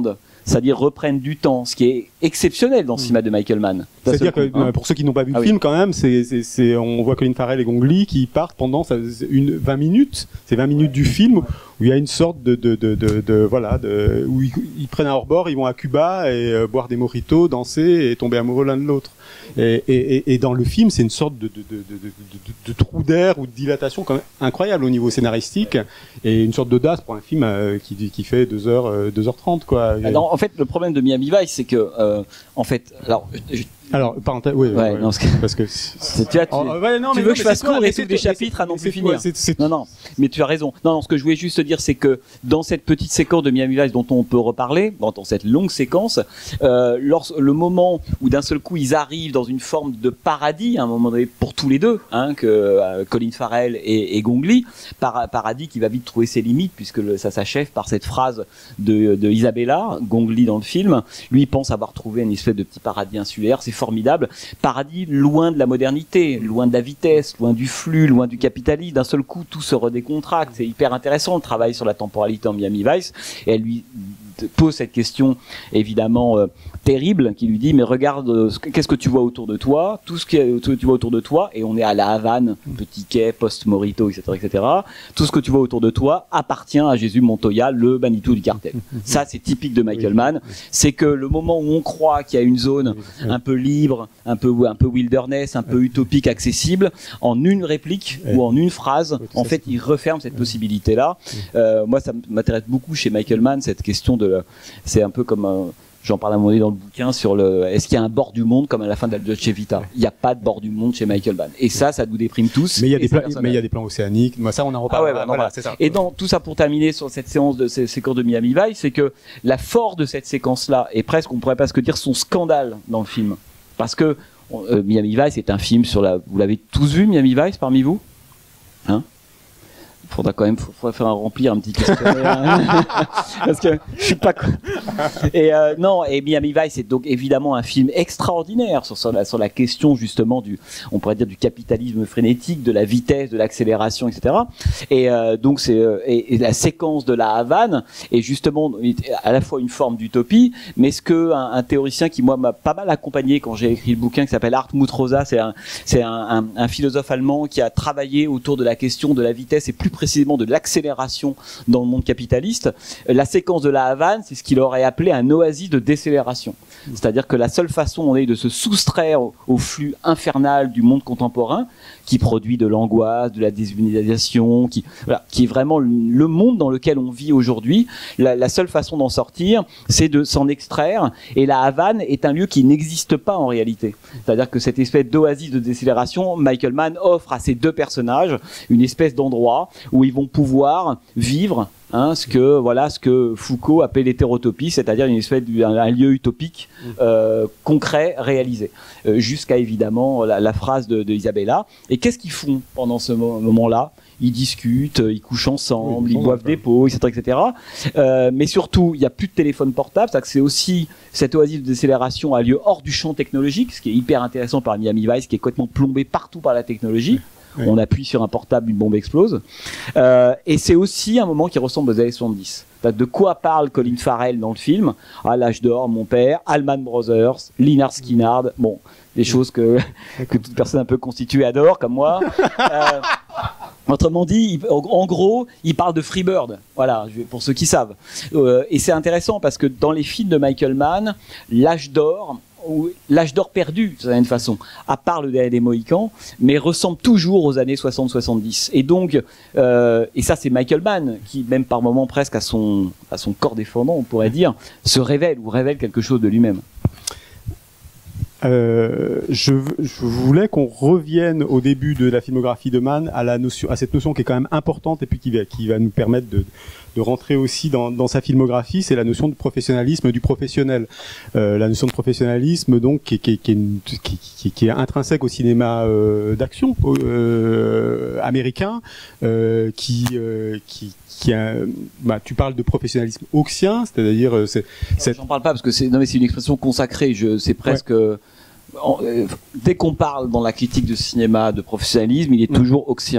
c'est-à-dire reprennent du temps, ce qui est exceptionnel dans le cinéma de Michael Mann. C'est-à-dire que hein. pour ceux qui n'ont pas vu ah, le film, oui. quand même, c'est, c'est, c'est, on voit Colin Farrell et Gong Li qui partent pendant une vingt minutes, c'est vingt minutes du film où il y a une sorte de, de, de, de, de voilà, de, où ils, ils prennent un hors-bord, ils vont à Cuba et euh, boire des mojitos, danser et tomber amoureux l'un de l'autre. Et, et, et dans le film, c'est une sorte de, de, de, de, de, de, de trou d'air ou de dilatation quand même incroyable au niveau scénaristique et une sorte d'audace pour un film euh, qui, qui fait deux heures, euh, deux heures trente quoi. Alors, en fait, le problème de Miami Vice, c'est que, euh, en fait, alors, je, alors, parenthèse, oui, ouais, ouais, non, parce que c'est, tu, vois, tu, oh, ouais, non, tu mais veux non, que je fasse court et tous des c'est, chapitres à non plus finir. C'est, c'est, non, non, mais tu as raison. Non, non, ce que je voulais juste te dire, c'est que dans cette petite séquence de Miami Vice dont on peut reparler, dans cette longue séquence, euh, lors, le moment où d'un seul coup ils arrivent dans une forme de paradis, à un moment donné, pour tous les deux, hein, que euh, Colin Farrell et, et Gong Li, par, paradis qui va vite trouver ses limites puisque le, ça s'achève par cette phrase de, de Isabella, Gong Li dans le film. Lui, il pense avoir trouvé une espèce de petit paradis insulaire, c'est formidable. Paradis loin de la modernité, loin de la vitesse, loin du flux, loin du capitalisme. D'un seul coup, tout se redécontracte. C'est hyper intéressant le travail sur la temporalité en Miami Vice. Et elle lui pose cette question évidemment euh, terrible qui lui dit mais regarde euh, qu'est-ce que tu vois autour de toi, tout ce que tu vois autour de toi, et on est à la Havane, petit quai, post-Morito, etc., etc., tout ce que tu vois autour de toi appartient à Jésus Montoya, le Manitou du cartel. Ça, c'est typique de Michael Mann. C'est que le moment où on croit qu'il y a une zone un peu libre, un peu, un peu wilderness, un peu utopique, accessible, en une réplique ou en une phrase, en fait, il referme cette possibilité-là. Euh, moi, ça m'intéresse beaucoup chez Michael Mann, cette question de c'est un peu comme un, j'en parle à un moment donné dans le bouquin sur le est-ce qu'il y a un bord du monde comme à la fin de la Dolce Vita. Il n'y a pas de bord du monde chez Michael Mann et ça ça nous déprime tous. Mais il y a des plans, mais il y a des plans océaniques. Moi ça on en reparle. Ah ouais, bah, voilà, c'est ça. Et dans tout ça pour terminer sur cette séance de ces séquences de Miami Vice, c'est que la force de cette séquence là est presque, on pourrait presque dire, son scandale dans le film, parce que euh, Miami Vice est un film sur la, vous l'avez tous vu Miami Vice parmi vous, hein? Faudra quand même, faudra faire un, remplir un petit questionnaire parce que je suis pas. Et euh, non, et Miami Vice c'est donc évidemment un film extraordinaire sur, sur la sur la question justement du, on pourrait dire, du capitalisme frénétique, de la vitesse, de l'accélération, et cetera. Et euh, donc c'est euh, et, et la séquence de la Havane est justement à la fois une forme d'utopie, mais ce que un, un théoricien qui moi m'a pas mal accompagné quand j'ai écrit le bouquin qui s'appelle Hartmut Rosa, c'est un c'est un, un, un philosophe allemand qui a travaillé autour de la question de la vitesse et plus précisément de l'accélération dans le monde capitaliste. La séquence de la Havane, c'est ce qu'il aurait appelé un oasis de décélération. C'est-à-dire que la seule façon on est de se soustraire au, au flux infernal du monde contemporain, qui produit de l'angoisse, de la déshumanisation, qui, voilà, qui est vraiment le, le monde dans lequel on vit aujourd'hui. La, la seule façon d'en sortir, c'est de s'en extraire. Et la Havane est un lieu qui n'existe pas en réalité. C'est-à-dire que cette espèce d'oasis de décélération, Michael Mann offre à ces deux personnages une espèce d'endroit où ils vont pouvoir vivre hein, ce que voilà ce que Foucault appelle l'hétérotopie, c'est-à-dire une espèce de, un, un lieu utopique euh, concret, réalisé, euh, jusqu'à évidemment la, la phrase de, de Isabella. Et qu'est-ce qu'ils font pendant ce moment-là? Ils discutent, ils couchent ensemble, oui, ils boivent des pots, et cetera, et cetera. Euh, mais surtout, il n'y a plus de téléphone portable. C'est-à-dire que c'est aussi cette oasis de décélération a lieu hors du champ technologique, ce qui est hyper intéressant par Miami Vice, qui est complètement plombé partout par la technologie. Oui. On appuie sur un portable, une bombe explose. Euh, et c'est aussi un moment qui ressemble aux années soixante-dix. De quoi parle Colin Farrell dans le film? À l'âge d'or, mon père, Allman Brothers, Lynyrd Skynyrd, bon, des choses que, que toute personne un peu constituée adore, comme moi. Euh, autrement dit, il, en gros, il parle de Freebird, voilà, pour ceux qui savent. Euh, et c'est intéressant parce que dans les films de Michael Mann, l'âge d'or, ou l'âge d'or perdu, d'une certaine façon, à part le dernier des Mohicans, mais ressemble toujours aux années soixante soixante-dix. Et donc, euh, et ça c'est Michael Mann, qui même par moments presque à son, à son corps défendant, on pourrait dire, se révèle ou révèle quelque chose de lui-même. Euh, je, je voulais qu'on revienne au début de la filmographie de Mann à la notion, à cette notion qui est quand même importante et puis qui va, qui va nous permettre de, de rentrer aussi dans, dans sa filmographie, c'est la notion de professionnalisme du professionnel. Euh, la notion de professionnalisme, donc, qui, qui, qui, est, qui, qui, qui est intrinsèque au cinéma euh, d'action euh, américain, euh, qui, euh, qui Qui a, bah, tu parles de professionnalisme auxien, c'est-à-dire euh, c'est. c'est... J'en parle pas parce que c'est non mais c'est une expression consacrée. Je c'est presque ouais. en, euh, dès qu'on parle dans la critique de cinéma de professionnalisme, il est ouais. toujours auxien.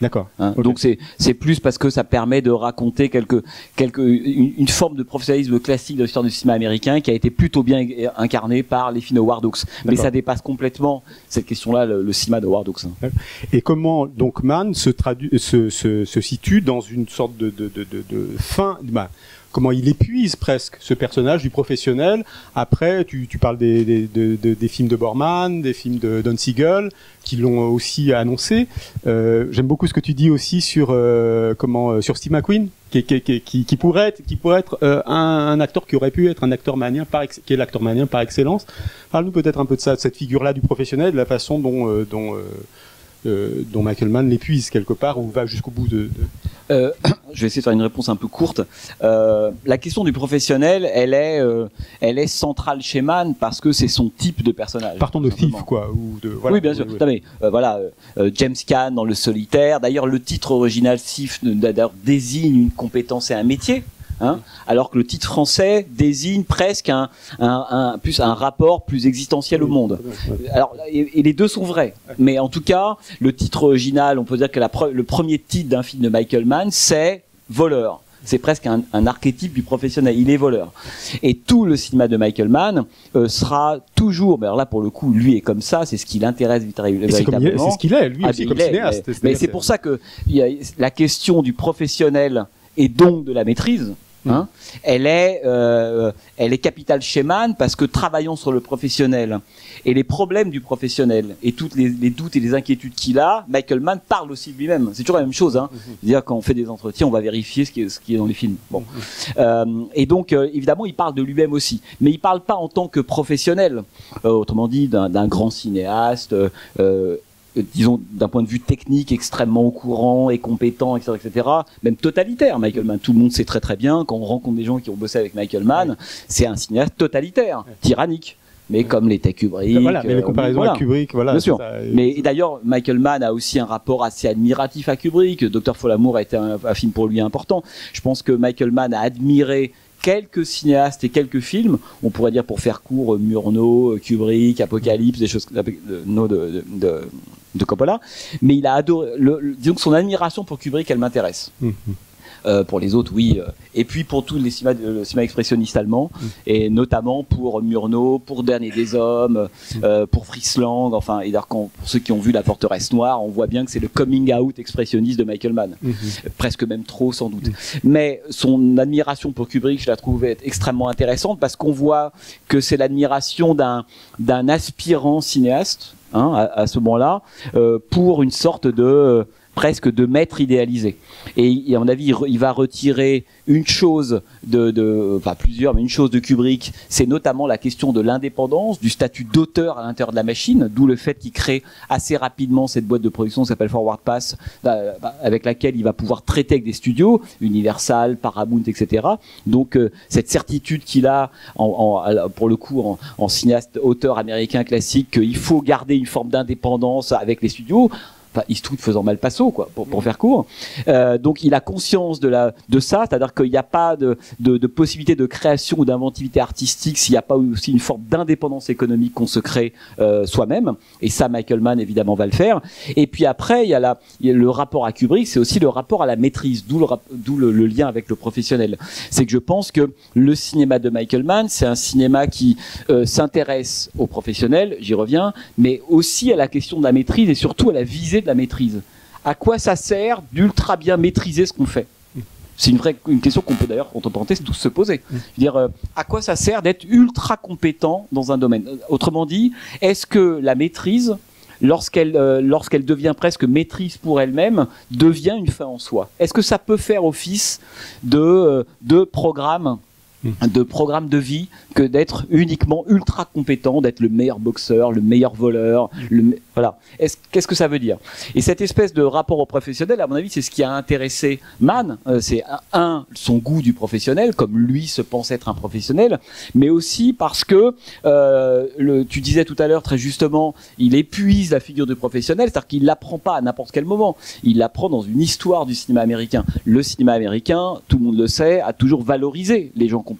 D'accord. Hein. Okay. Donc c'est c'est plus parce que ça permet de raconter quelque quelque une, une forme de professionnalisme classique de l'histoire du cinéma américain qui a été plutôt bien incarné par les films de Howard Hawks. Mais ça dépasse complètement cette question-là le, le cinéma de Howard Hawks. Hein. Et comment donc Mann se traduit se, se se situe dans une sorte de de de de, de fin bah, comment il épuise presque ce personnage du professionnel. Après, tu, tu parles des, des, de, de, des films de Borman, des films de Don Siegel, qui l'ont aussi annoncé. Euh, j'aime beaucoup ce que tu dis aussi sur euh, comment sur Steve McQueen, qui, qui, qui, qui, qui pourrait être, qui pourrait être euh, un, un acteur qui aurait pu être un acteur manien par ex, qui est l'acteur manien par excellence. Parle-nous peut-être un peu de ça, de cette figure-là du professionnel, de la façon dont euh, dont euh, Euh, dont Michael Mann l'épuise quelque part ou va jusqu'au bout de... de... Euh, je vais essayer de faire une réponse un peu courte. Euh, la question du professionnel, elle est, euh, elle est centrale chez Mann parce que c'est son type de personnage. Partons de Thief, quoi. Ou de, voilà. Oui, bien sûr. Oui, oui. Non, mais, euh, voilà, euh, James Caan dans Le Solitaire. D'ailleurs, le titre original Thief désigne une compétence et un métier. Hein, alors que le titre français désigne presque un, un, un, plus un rapport plus existentiel au monde. Alors, et, et les deux sont vrais. Mais en tout cas, le titre original, on peut dire que la pre, le premier titre d'un film de Michael Mann, c'est Voleur. C'est presque un, un archétype du professionnel. Il est voleur. Et tout le cinéma de Michael Mann euh, sera toujours, mais alors là pour le coup, lui est comme ça, c'est ce qui l'intéresse véritablement. C'est ce qu'il est, lui ah, aussi, comme est, cinéaste. Mais, mais c'est pour ça que il y a la question du professionnel et donc de la maîtrise. Hein, mmh. elle est, euh, elle est capitale chez Mann parce que travaillant sur le professionnel et les problèmes du professionnel et toutes les, les doutes et les inquiétudes qu'il a, Michael Mann parle aussi de lui-même. C'est toujours la même chose. Hein. Mmh. C'est-à-dire quand on fait des entretiens, on va vérifier ce qui est, ce qui est dans les films. Bon, mmh. euh, et donc euh, évidemment, il parle de lui-même aussi, mais il parle pas en tant que professionnel. Euh, autrement dit, d'un, d'un grand cinéaste. Euh, disons d'un point de vue technique extrêmement au courant et compétent, et cetera, et cetera, même totalitaire. Michael Mann, tout le monde sait très très bien quand on rencontre des gens qui ont bossé avec Michael Mann, ouais. c'est un cinéaste totalitaire, ouais. tyrannique. Mais comme l'était Kubrick. Voilà, mais les comparaisons euh, voilà. avec Kubrick, voilà. Bien sûr. Ça, mais d'ailleurs, Michael Mann a aussi un rapport assez admiratif à Kubrick. Docteur Folamour a été un, un film pour lui important. Je pense que Michael Mann a admiré quelques cinéastes et quelques films, on pourrait dire pour faire court, Murnau, Kubrick, Apocalypse, des choses de, de, de, de, de Coppola, mais il a adoré, le, le, disons que son admiration pour Kubrick, elle m'intéresse. Mmh. Euh, pour les autres, oui. Et puis pour tous les cinémas, le cinéma expressionniste allemand, mmh. et notamment pour Murnau, pour Dernier des Hommes, mmh. euh, pour Fritz Lang. Enfin, et d'ailleurs, quand, pour ceux qui ont vu La Forteresse Noire, on voit bien que c'est le coming out expressionniste de Michael Mann, mmh. presque même trop sans doute. Mmh. Mais son admiration pour Kubrick, je la trouve extrêmement intéressante parce qu'on voit que c'est l'admiration d'un d'un aspirant cinéaste, hein, à, à ce moment-là, euh, pour une sorte de euh, presque de maître idéalisé. Et, et à mon avis, il, re, il va retirer une chose de, de, enfin plusieurs, mais une chose de Kubrick, c'est notamment la question de l'indépendance, du statut d'auteur à l'intérieur de la machine, d'où le fait qu'il crée assez rapidement cette boîte de production qui s'appelle Forward Pass, euh, avec laquelle il va pouvoir traiter avec des studios, Universal, Paramount, et cetera. Donc euh, cette certitude qu'il a, en, en, pour le coup, en, en cinéaste auteur américain classique, qu'il faut garder une forme d'indépendance avec les studios. Enfin, Eastwood faisant mal passo, quoi, pour, pour faire court. Euh, donc, il a conscience de la, de ça, c'est-à-dire qu'il n'y a pas de, de, de possibilité de création ou d'inventivité artistique s'il n'y a pas aussi une forme d'indépendance économique qu'on se crée euh, soi-même. Et ça, Michael Mann, évidemment, va le faire. Et puis après, il y a, la, il y a le rapport à Kubrick, c'est aussi le rapport à la maîtrise, d'où le, d'où le, le lien avec le professionnel. C'est que je pense que le cinéma de Michael Mann, c'est un cinéma qui euh, s'intéresse aux professionnels, j'y reviens, mais aussi à la question de la maîtrise et surtout à la visée de la maîtrise. À quoi ça sert d'ultra bien maîtriser ce qu'on fait? C'est une vraie une question qu'on peut d'ailleurs, entre parenthèses, tous se poser. Je veux dire, euh, à quoi ça sert d'être ultra compétent dans un domaine? Autrement dit, est-ce que la maîtrise, lorsqu'elle euh, lorsqu'elle devient presque maîtrise pour elle-même, devient une fin en soi? Est-ce que ça peut faire office de, euh, de programme de programme de vie que d'être uniquement ultra compétent, d'être le meilleur boxeur, le meilleur voleur, le, voilà. Est-ce, qu'est-ce que ça veut dire? Et cette espèce de rapport au professionnel, à mon avis, c'est ce qui a intéressé Mann. Euh, c'est un, un, son goût du professionnel, comme lui se pense être un professionnel, mais aussi parce que, euh, le, tu disais tout à l'heure très justement, il épuise la figure du professionnel, c'est-à-dire qu'il l'apprend pas à n'importe quel moment. Il l'apprend dans une histoire du cinéma américain. Le cinéma américain, tout le monde le sait, a toujours valorisé les gens compétents.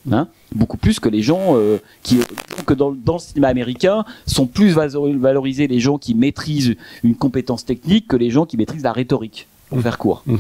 Hein, beaucoup plus que les gens euh, qui, que dans, dans le cinéma américain, sont plus valorisés les gens qui maîtrisent une compétence technique que les gens qui maîtrisent la rhétorique. Pour faire court, mmh.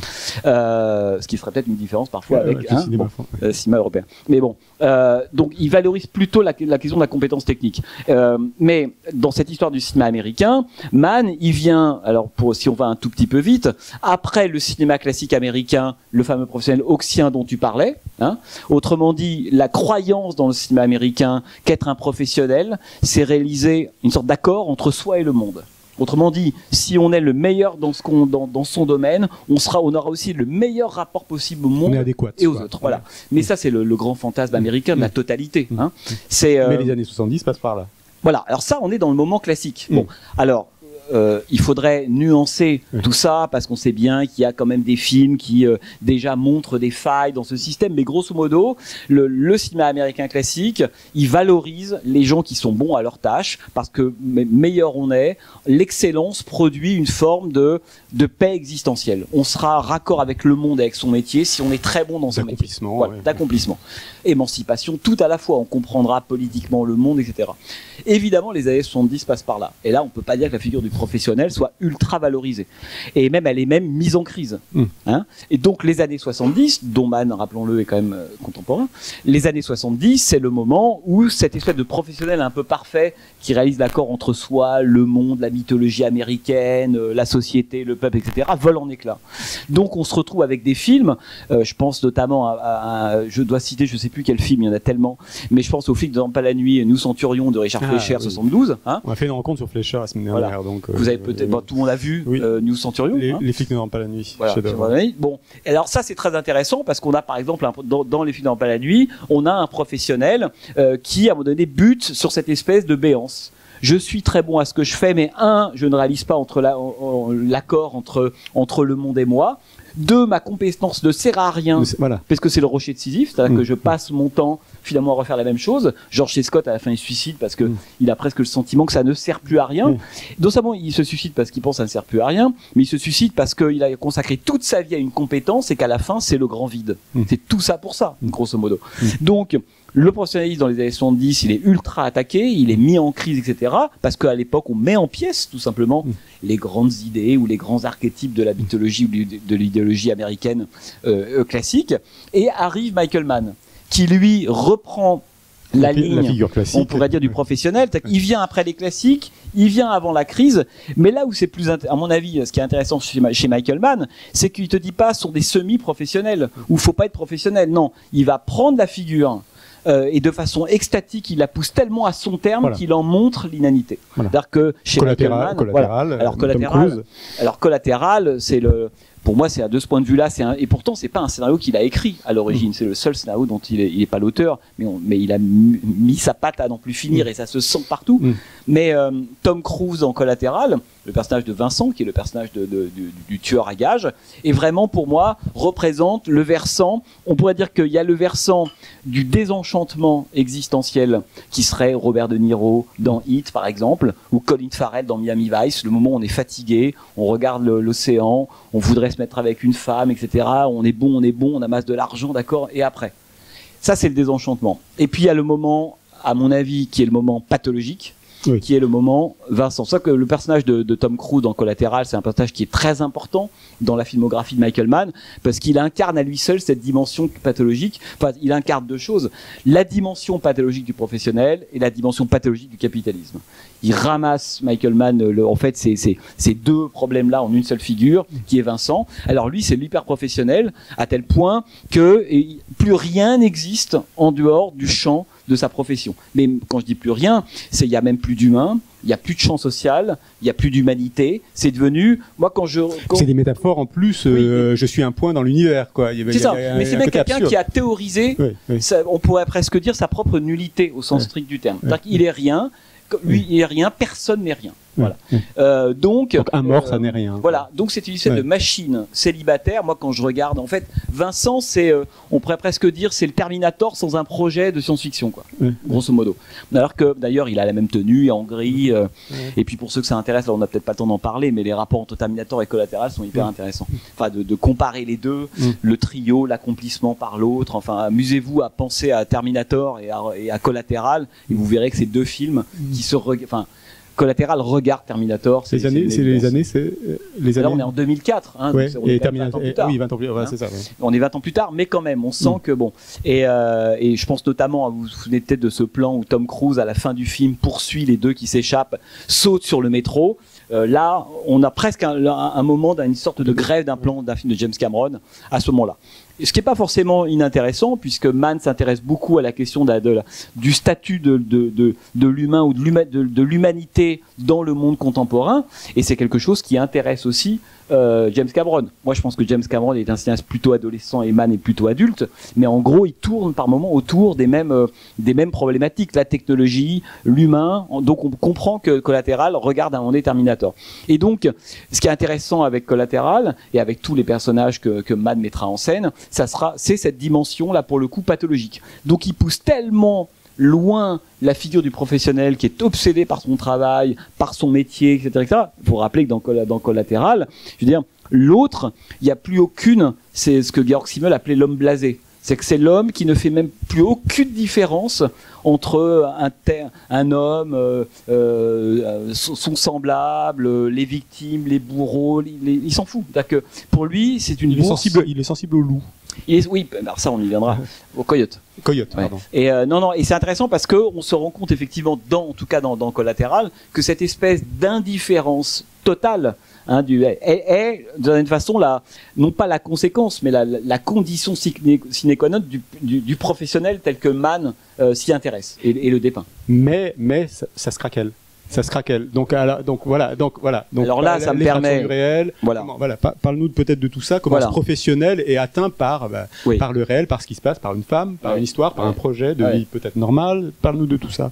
euh, ce qui ferait peut-être une différence parfois avec le hein, cinéma, bon, euh, cinéma européen. Mais bon, euh, donc il valorise plutôt la, la question de la compétence technique. Euh, mais dans cette histoire du cinéma américain, Mann, il vient, alors pour, si on va un tout petit peu vite, après le cinéma classique américain, le fameux professionnel auxien dont tu parlais. Hein, autrement dit, la croyance dans le cinéma américain qu'être un professionnel, c'est réaliser une sorte d'accord entre soi et le monde. Autrement dit, si on est le meilleur dans, ce qu'on, dans, dans son domaine, on, sera, on aura aussi le meilleur rapport possible au monde adéquat, et aux quoi. autres. Voilà. Mais ça, c'est le, le grand fantasme américain de la totalité. Hein. C'est, euh... Mais les années soixante-dix passent par là. Voilà. Alors ça, on est dans le moment classique. Mm. Bon, alors... Euh, il faudrait nuancer oui. tout ça parce qu'on sait bien qu'il y a quand même des films qui euh, déjà montrent des failles dans ce système, mais grosso modo le, le cinéma américain classique, il valorise les gens qui sont bons à leur tâche parce que meilleur on est, l'excellence produit une forme de, de paix existentielle. On sera raccord avec le monde, avec son métier si on est très bon dans son métier. Voilà, ouais. D'accomplissement. Émancipation tout à la fois, on comprendra politiquement le monde, et cetera. Évidemment, les années soixante-dix passent par là. Et là, on peut pas dire que la figure du professionnelle soit ultra valorisée. Et même, elle est même mise en crise. Mm. Hein, et donc, les années soixante-dix, dont Mann, rappelons-le, est quand même euh, contemporain, les années soixante-dix, c'est le moment où cette espèce de professionnel un peu parfait qui réalise l'accord entre soi, le monde, la mythologie américaine, euh, la société, le peuple, et cetera, vole en éclats. Donc, on se retrouve avec des films, euh, je pense notamment à, à, à, je dois citer, je sais plus quel film, il y en a tellement, mais je pense au film de Dans pas la nuit, Nous Centurions de Richard ah, Fleischer, oui. soixante-douze. Hein. On a fait une rencontre sur Fleischer la semaine dernière, voilà. donc. Euh, Vous avez peut-être, euh, bon, tout le monde a vu oui. euh, Nous Centurions. Les, hein. les flics ne dorment pas la nuit. Voilà, bon, alors ça c'est très intéressant parce qu'on a par exemple un, dans, dans Les flics ne dorment pas la nuit, on a un professionnel euh, qui à un moment donné bute sur cette espèce de béance. Je suis très bon à ce que je fais, mais un, je ne réalise pas entre la, en, en, l'accord entre entre le monde et moi. Deux, ma compétence ne sert à rien, voilà. parce que c'est le rocher de Sisyphe, c'est-à-dire mmh. que je passe mon temps finalement à refaire la même chose. George C. Scott à la fin il se suicide parce que mmh. il a presque le sentiment que ça ne sert plus à rien. Mmh. Non seulement il se suicide parce qu'il pense que ça ne sert plus à rien, mais il se suicide parce qu'il a consacré toute sa vie à une compétence et qu'à la fin c'est le grand vide. Mmh. C'est tout ça pour ça, grosso modo. Mmh. Donc le professionnalisme dans les années soixante-dix, il est ultra attaqué, il est mis en crise, et cetera. Parce qu'à l'époque, on met en pièces, tout simplement, mmh. les grandes idées ou les grands archétypes de la mythologie ou de l'idéologie américaine euh, classique. Et arrive Michael Mann, qui lui reprend la, la ligne, on pourrait dire, du professionnel. Il vient après les classiques, il vient avant la crise, mais là où c'est plus, à mon avis, ce qui est intéressant chez, chez Michael Mann, c'est qu'il te dit pas, ce sont des semi-professionnels, où il faut pas être professionnel. Non, il va prendre la figure, Euh, et de façon extatique, il la pousse tellement à son terme voilà. qu'il en montre l'inanité. Voilà. C'est-à-dire que chez collatéral, Mann, collatéral, voilà. alors collatéral, alors collatéral, c'est le, pour moi, c'est à de ce point de vue-là, c'est un, et pourtant, c'est pas un scénario qu'il a écrit à l'origine. Mmh. C'est le seul scénario dont il est, il est pas l'auteur, mais, on, mais il a mis sa patte à n'en plus finir mmh. et ça se sent partout. Mmh. Mais euh, Tom Cruise en Collatéral, le personnage de Vincent, qui est le personnage de, de, de, du tueur à gages, est vraiment pour moi représente le versant. On pourrait dire qu'il y a le versant du désenchantement existentiel, qui serait Robert De Niro dans Heat, par exemple, ou Colin Farrell dans Miami Vice. Le moment où on est fatigué, on regarde le, l'océan, on voudrait se mettre avec une femme, et cetera. On est bon, on est bon, on amasse de l'argent, d'accord. Et après, ça c'est le désenchantement. Et puis il y a le moment, à mon avis, qui est le moment pathologique. Oui. Qui est le moment Vincent. C'est ça que le personnage de, de Tom Cruise dans Collatéral, c'est un personnage qui est très important dans la filmographie de Michael Mann, parce qu'il incarne à lui seul cette dimension pathologique. Enfin, il incarne deux choses. La dimension pathologique du professionnel et la dimension pathologique du capitalisme. Il ramasse Michael Mann, le, en fait, ces, ces, ces deux problèmes-là en une seule figure, qui est Vincent. Alors lui, c'est l'hyper professionnel, à tel point que et, plus rien n'existe en dehors du champ de sa profession. Mais quand je dis plus rien, c'est il y a même plus d'humain, il y a plus de champ social, il y a plus d'humanité. C'est devenu, moi quand je quand... c'est des métaphores en plus. Euh, oui. Je suis un point dans l'univers, quoi. Il y avait, c'est ça. Il y a, mais c'est même quelqu'un qui a théorisé. Oui, oui. Ça, on pourrait presque dire sa propre nullité au sens oui. strict du terme. Oui. C'est-à-dire qu'il est rien. Lui, oui. il est rien. Personne n'est rien. Voilà. Mmh. Euh, donc, donc un mort, euh, ça n'est rien. Voilà. Donc c'est une espèce ouais. de machine célibataire. Moi, quand je regarde, en fait, Vincent, c'est, euh, on pourrait presque dire, c'est le Terminator sans un projet de science-fiction, quoi. Mmh. Grosso modo. Alors que, d'ailleurs, il a la même tenue en gris, Euh, ouais. Et puis pour ceux que ça intéresse, là on n'a peut-être pas le temps d'en parler, mais les rapports entre Terminator et Collateral sont hyper mmh. intéressants. Enfin, de, de comparer les deux, mmh. le trio, l'accomplissement par l'autre. Enfin, amusez-vous à penser à Terminator et à, et à Collateral, et vous verrez que c'est deux films mmh. qui se regardent. Enfin, Collateral regarde Terminator. C'est les années, c'est les années, c'est les années. Là, on est en deux mille quatre. Hein, ouais, donc on et est Terminator. vingt ans plus tard. Oui, vingt ans plus tard. Ouais, hein. C'est ça. Ouais. On est vingt ans plus tard, mais quand même, on sent mm. que bon. Et, euh, et je pense notamment, vous vous souvenez peut-être de ce plan où Tom Cruise, à la fin du film, poursuit les deux qui s'échappent, saute sur le métro. Euh, là, on a presque un, un, un moment d'une sorte de grève d'un plan d'un film de James Cameron à ce moment-là. Ce qui n'est pas forcément inintéressant, puisque Mann s'intéresse beaucoup à la question de, de la, du statut de, de, de, de l'humain ou de l'humanité dans le monde contemporain, et c'est quelque chose qui intéresse aussi euh, James Cameron. Moi, je pense que James Cameron est un cinéaste plutôt adolescent et Mann est plutôt adulte, mais en gros, il tourne par moments autour des mêmes, euh, des mêmes problématiques, la technologie, l'humain. Donc, on comprend que Collateral regarde un moment Terminator. Et donc, ce qui est intéressant avec Collateral et avec tous les personnages que, que Mann mettra en scène, ça sera, c'est cette dimension là pour le coup pathologique. Donc, il pousse tellement loin la figure du professionnel qui est obsédé par son travail, par son métier, et cetera, et cetera. Il faut rappeler que dans, dans Collateral, je veux dire, l'autre, il n'y a plus aucune, c'est ce que Georg Simmel appelait l'homme blasé. C'est que c'est l'homme qui ne fait même plus aucune différence entre un, ter, un homme, euh, euh, son semblable, les victimes, les bourreaux, les, les, il s'en fout. C'est-à-dire que pour lui, c'est une il bourse. Est sensible, il est sensible au loup. Il est, oui, alors ça on y viendra, au coyote. Coyote, ouais. pardon. Et euh, non, non, et c'est intéressant parce que on se rend compte effectivement, dans, en tout cas dans, dans Collateral, que cette espèce d'indifférence totale, hein, du, est, est d'une façon la, non pas la conséquence, mais la, la condition sine qua non du, du, du professionnel tel que Mann euh, s'y intéresse et, et le dépeint. Mais, mais ça, ça se craquelle. Ça se craquelle. Donc, alors, donc voilà, donc voilà. Donc, alors là, ça me permet. Du réel. Voilà. Comment, voilà. Parle-nous peut-être de tout ça. Comment voilà. ce professionnel est atteint par, bah, oui. par le réel, par ce qui se passe, par une femme, par ouais. une histoire, par ouais. un projet de ouais. vie peut-être normal. Parle-nous de tout ça.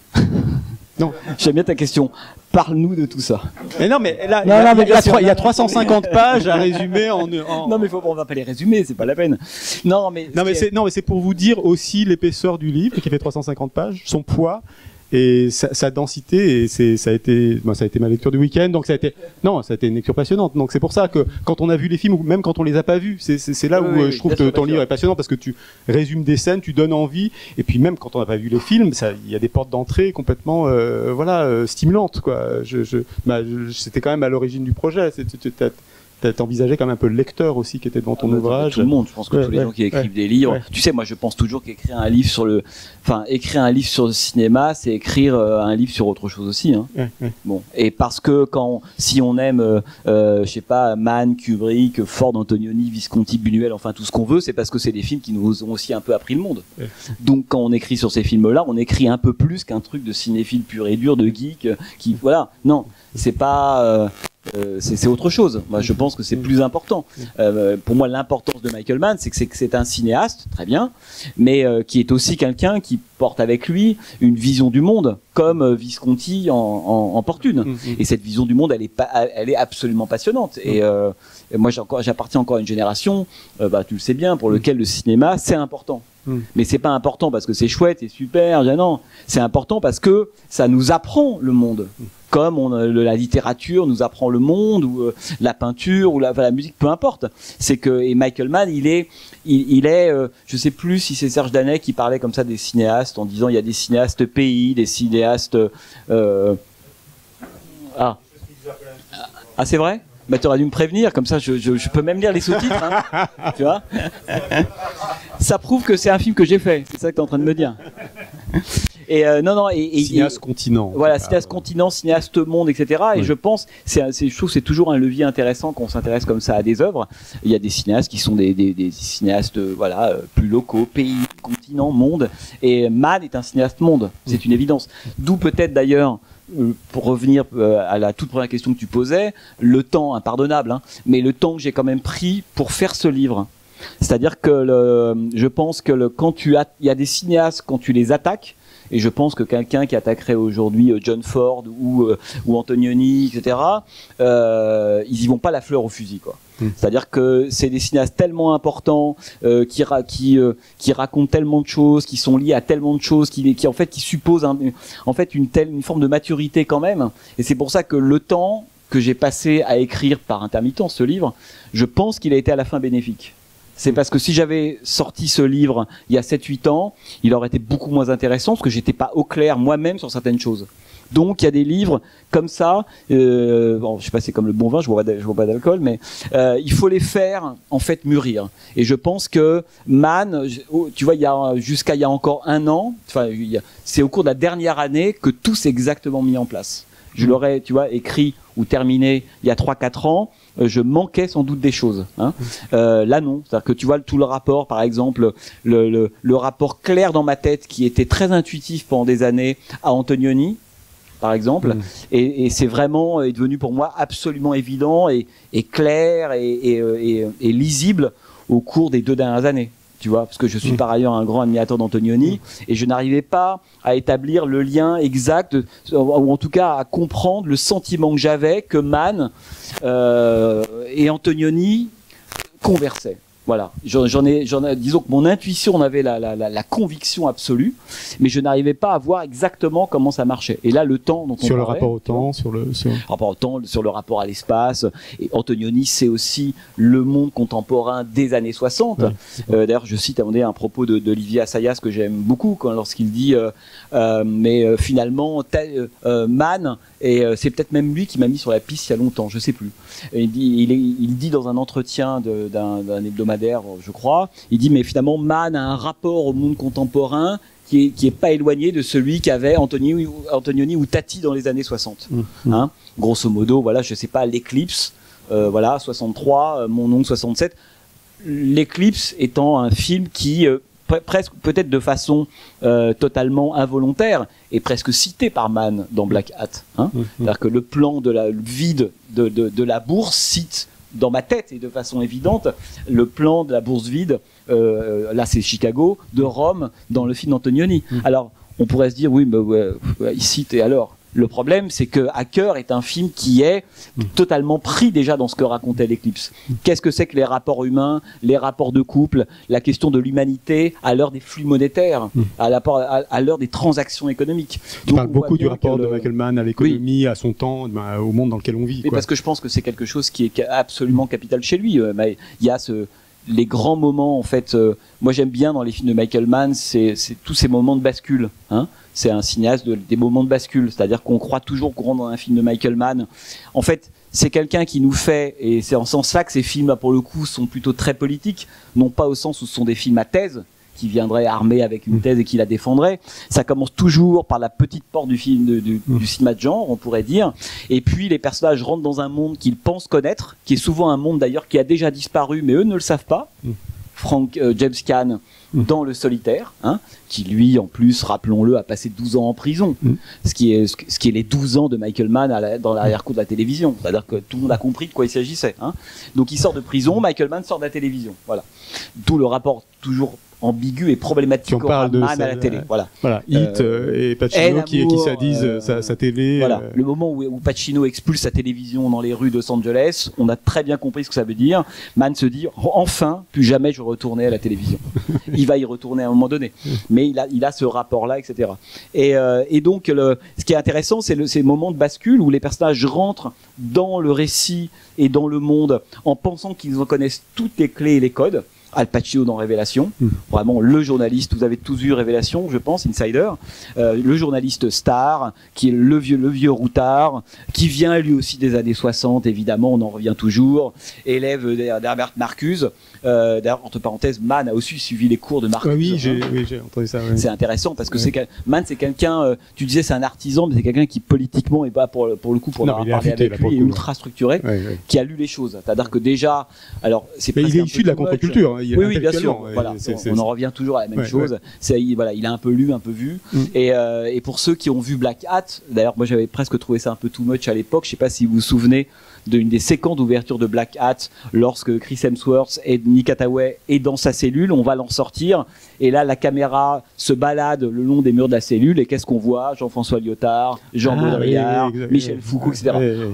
Non. J'aime bien ta question. Parle-nous de tout ça. Mais non, mais là, non, il, y a, non, mais il, y a, trois, il y a trois cent cinquante pages à résumer en, en... Non, mais faut, on va pas les résumer, c'est pas la peine. Non, mais. Non, mais c'est, non, mais c'est pour vous dire aussi l'épaisseur du livre qui fait trois cent cinquante pages, son poids. Et sa, sa densité, et c'est, ça a été, bon, ça a été ma lecture du week-end, donc ça a été, non, ça a été une lecture passionnante. Donc c'est pour ça que quand on a vu les films, ou même quand on les a pas vus, c'est, c'est, c'est là oui, où oui, je trouve que ton livre est passionnant parce que tu résumes des scènes, tu donnes envie, et puis même quand on n'a pas vu les films, ça, il y a des portes d'entrée complètement, euh, voilà, euh, stimulantes, quoi. Je, je, bah, je, c'était quand même à l'origine du projet. T'as envisagé quand même un peu le lecteur aussi qui était devant ton ah, ouvrage. Tout le monde, je pense que ouais, tous les ouais, gens qui écrivent ouais, des livres. Ouais. Tu sais, moi, je pense toujours qu'écrire un livre sur le, enfin, écrire un livre sur le cinéma, c'est écrire euh, un livre sur autre chose aussi. Hein. Ouais, ouais. Bon, et parce que quand, si on aime, euh, euh, je sais pas, Mann, Kubrick, Ford, Antonioni, Visconti, Buñuel, enfin tout ce qu'on veut, c'est parce que c'est des films qui nous ont aussi un peu appris le monde. Ouais. Donc, quand on écrit sur ces films-là, on écrit un peu plus qu'un truc de cinéphile pur et dur, de geek, qui, voilà, non, c'est pas. Euh, Euh, c'est autre chose. Moi, je pense que c'est plus important. Euh, pour moi, l'importance de Michael Mann, c'est que c'est, que c'est un cinéaste, très bien, mais euh, qui est aussi quelqu'un qui porte avec lui une vision du monde, comme euh, Visconti en, en, en porte une. Mm-hmm. Et cette vision du monde, elle est, pas, elle est absolument passionnante. Et, euh, et moi, j'appartiens encore à une génération, euh, bah, tu le sais bien, pour lequel le cinéma, c'est important. Mm. Mais c'est pas important parce que c'est chouette et super, non. C'est important parce que ça nous apprend le monde. Mm. Comme on, la littérature nous apprend le monde, ou euh, la peinture, ou la, enfin, la musique, peu importe. C'est que, et Michael Mann, il est, il, il est, euh, je sais plus si c'est Serge Danet qui parlait comme ça des cinéastes, en disant il y a des cinéastes pays, des cinéastes, euh, ah, ah c'est vrai? Bah, tu aurais dû me prévenir, comme ça je, je, je peux même lire les sous-titres, hein, tu vois. Ça prouve que c'est un film que j'ai fait, c'est ça que tu es en train de me dire. Et euh, non, non, et, et cinéaste et, continent. Voilà, cinéaste continent, cinéaste monde, et cetera. Oui. Et je pense, c'est, c'est, je trouve, que c'est toujours un levier intéressant qu'on s'intéresse comme ça à des œuvres. Il y a des cinéastes qui sont des, des, des cinéastes, voilà, plus locaux, pays, continent, monde. Et Mann est un cinéaste monde, c'est une évidence. D'où peut-être d'ailleurs. Pour revenir à la toute première question que tu posais, le temps impardonnable, hein, mais le temps que j'ai quand même pris pour faire ce livre. C'est-à-dire que le, je pense que le, quand tu as, il y a des cinéastes quand tu les attaques, et je pense que quelqu'un qui attaquerait aujourd'hui John Ford ou, ou Antonioni, et cetera, euh, ils y vont pas la fleur au fusil, quoi. Mmh. C'est-à-dire que c'est des cinéastes tellement importants, euh, qui, ra qui, euh, qui racontent tellement de choses, qui sont liés à tellement de choses, qui, qui en fait, qui supposent un, en fait une telle, une forme de maturité quand même. Et c'est pour ça que le temps que j'ai passé à écrire par intermittence ce livre, je pense qu'il a été à la fin bénéfique. C'est parce que si j'avais sorti ce livre il y a sept huit ans, il aurait été beaucoup moins intéressant parce que j'étais pas au clair moi-même sur certaines choses. Donc il y a des livres comme ça, euh, bon, je sais pas, c'est comme le bon vin, je bois pas, je bois pas d'alcool, mais euh, il faut les faire en fait mûrir. Et je pense que Man, tu vois, il y a jusqu'à il y a encore un an, enfin, c'est au cours de la dernière année que tout s'est exactement mis en place. Je l'aurais, tu vois, écrit ou terminé il y a trois quatre ans, euh, je manquais sans doute des choses. Hein. Euh, là, non. C'est-à-dire que tu vois tout le rapport, par exemple, le, le, le rapport clair dans ma tête qui était très intuitif pendant des années à Antonioni, par exemple, mmh. et, et c'est vraiment est devenu pour moi absolument évident et, et clair et, et, et, et lisible au cours des deux dernières années. Tu vois, parce que je suis mmh. par ailleurs un grand admirateur d'Antonioni mmh. et je n'arrivais pas à établir le lien exact, ou en tout cas à comprendre le sentiment que j'avais que Man euh, et Antonioni conversaient. Voilà, j'en ai, j'en ai, disons que mon intuition en avait la, la, la, la conviction absolue, mais je n'arrivais pas à voir exactement comment ça marchait. Et là, le temps dont on sur le parlait, rapport au temps, sur le sur... rapport au temps, sur le rapport à l'espace. Et Antonioni, c'est aussi le monde contemporain des années soixante. Ouais, euh, D'ailleurs, je cite un propos de d'Olivier Assayas que j'aime beaucoup quand lorsqu'il dit, euh, euh, mais euh, finalement, tel, euh, Man. Et euh, c'est peut-être même lui qui m'a mis sur la piste il y a longtemps, je sais plus. Et il, dit, il, est, il dit dans un entretien d'un hebdomadaire, je crois, il dit mais finalement Man a un rapport au monde contemporain qui est, qui est pas éloigné de celui qu'avait Antonioni, Antonioni ou Tati dans les années soixante. Mmh. Hein, grosso modo, voilà, je sais pas, l'Éclipse, euh, voilà, soixante-trois, euh, Mon oncle soixante-sept. L'Éclipse étant un film qui euh, presque peut-être de façon euh, totalement involontaire et presque cité par Man dans Black Hat. Hein. Mmh. C'est-à-dire que le plan de la le vide de, de, de la bourse cite dans ma tête et de façon évidente le plan de la bourse vide, euh, là c'est Chicago, de Rome dans le film d'Antonioni. Mmh. Alors on pourrait se dire oui, mais ouais, ouais, il cite et alors. Le problème, c'est que Hacker est un film qui est mmh. totalement pris déjà dans ce que racontait l'Éclipse. Mmh. Qu'est-ce que c'est que les rapports humains, les rapports de couple, la question de l'humanité à l'heure des flux monétaires, mmh. à l'heure des transactions économiques. Tu parles beaucoup du rapport le... de Michael Mann à l'économie, oui. à son temps, ben, au monde dans lequel on vit. Mais quoi. Parce que je pense que c'est quelque chose qui est absolument capital chez lui. Il y a ce... les grands moments, en fait, euh, moi j'aime bien dans les films de Michael Mann, c'est tous ces moments de bascule. Hein. C'est un cinéaste de, des moments de bascule, c'est-à-dire qu'on croit toujours qu'on rentre dans un film de Michael Mann. En fait, c'est quelqu'un qui nous fait, et c'est en ce sens-là que ces films, pour le coup, sont plutôt très politiques, non pas au sens où ce sont des films à thèse, qui viendrait armé avec une thèse et qui la défendrait. Ça commence toujours par la petite porte du film de, du, du cinéma de genre, on pourrait dire. Et puis les personnages rentrent dans un monde qu'ils pensent connaître, qui est souvent un monde d'ailleurs qui a déjà disparu, mais eux ne le savent pas. Frank euh, James Caan dans Le Solitaire, hein, qui lui, en plus, rappelons-le, a passé douze ans en prison, mm. ce, qui est, ce qui est les douze ans de Michael Mann à la, dans l'arrière-cour de la télévision. C'est-à-dire que tout le monde a compris de quoi il s'agissait. Hein. Donc il sort de prison, Michael Mann sort de la télévision. Voilà. D'où le rapport toujours ambigu et problématique on parle de Man à la télé. Voilà. Voilà. Hit euh, et Pacino qui, qui s'addisent euh, sa, sa télé. Voilà. Euh... Le moment où, où Pacino expulse sa télévision dans les rues de Los Angeles, on a très bien compris ce que ça veut dire. Man se dit enfin, plus jamais je retournais à la télévision. Il va y retourner à un moment donné, mais il a, il a ce rapport-là, et cetera. Et, euh, et donc, le, ce qui est intéressant, c'est le, ces moments de bascule où les personnages rentrent dans le récit et dans le monde en pensant qu'ils en connaissent toutes les clés et les codes. Al Pacino dans Révélation, mmh. vraiment le journaliste, vous avez tous vu Révélation, je pense, Insider, euh, le journaliste star, qui est le vieux, le vieux routard, qui vient lui aussi des années soixante, évidemment, on en revient toujours, élève d'Herbert Marcuse, euh, d'ailleurs, entre parenthèses, Mann a aussi suivi les cours de Marcuse. Ah oui, j'ai hein. oui, entendu ça. Oui. C'est intéressant, parce que oui. c'est Mann, c'est quelqu'un, euh, tu disais c'est un artisan, mais c'est quelqu'un qui politiquement, et pas pour, pour le coup, pour non, avoir parlé avec lui, est ultra structuré, oui, oui. qui a lu les choses. C'est-à-dire que déjà, alors, c'est mais il est issu de la contre-culture. Oui, oui, bien sûr. Voilà, c est, c est, on en revient toujours à la même ouais, chose. Ouais. C'est, il, voilà, il a un peu lu, un peu vu. Mm. Et, euh, et pour ceux qui ont vu Black Hat, d'ailleurs, moi j'avais presque trouvé ça un peu too much à l'époque. Je sais pas si vous vous souvenez d'une des séquences d'ouverture de Black Hat, lorsque Chris Hemsworth et Nick Hathaway est dans sa cellule, on va l'en sortir. Et là, la caméra se balade le long des murs de la cellule. Et qu'est-ce qu'on voit? Jean-François Lyotard, Jean ah, Baudrillard, oui, oui, Michel Foucault, et cetera. Oui, oui.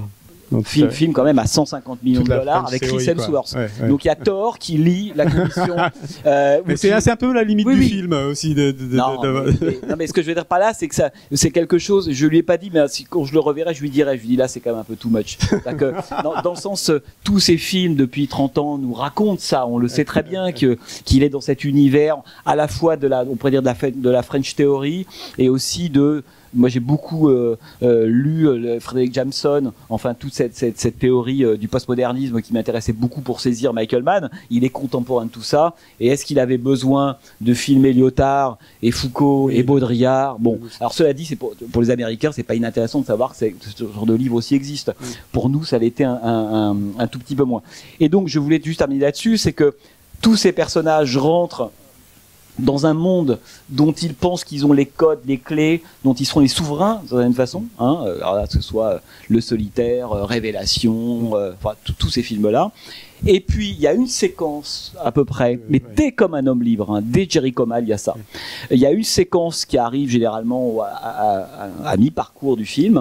Donc, film, euh, film quand même à cent cinquante millions de dollars avec Chris Hemsworth. Ouais, ouais. Donc il y a Thor qui lit la commission. euh, mais c'est qui... un peu la limite oui, du oui. film aussi. De, de, non, de, de... Mais, mais, non, mais ce que je veux dire par là, c'est que ça, c'est quelque chose. Je lui ai pas dit, mais quand je le reverrai, je lui dirai. Je lui dis là, c'est quand même un peu too much. Que, dans, dans le sens, tous ces films depuis trente ans nous racontent ça. On le sait très bien que qu'il est dans cet univers à la fois de la, on pourrait dire de la, de la French Theory et aussi de moi j'ai beaucoup euh, euh, lu euh, Frederick Jameson, enfin toute cette, cette, cette théorie euh, du postmodernisme qui m'intéressait beaucoup pour saisir Michael Mann. Il est contemporain de tout ça. Et est-ce qu'il avait besoin de filmer Lyotard et Foucault oui. et Baudrillard? Bon, alors cela dit, c'est pour, pour les Américains, c'est pas inintéressant de savoir que ce genre de livre aussi existe. Oui. Pour nous, ça l'était un, un, un, un tout petit peu moins. Et donc, je voulais juste terminer là-dessus, c'est que tous ces personnages rentrent dans un monde dont ils pensent qu'ils ont les codes, les clés, dont ils seront les souverains, d'une certaine façon, hein, alors là, que ce soit Le Solitaire, euh, Révélation, euh, enfin, tous ces films-là. Et puis, il y a une séquence, à peu près, mais ouais. dès Comme un homme libre, hein, dès Jericho Mal, il y a ça. Il y a une séquence qui arrive généralement à, à, à, à mi-parcours du film,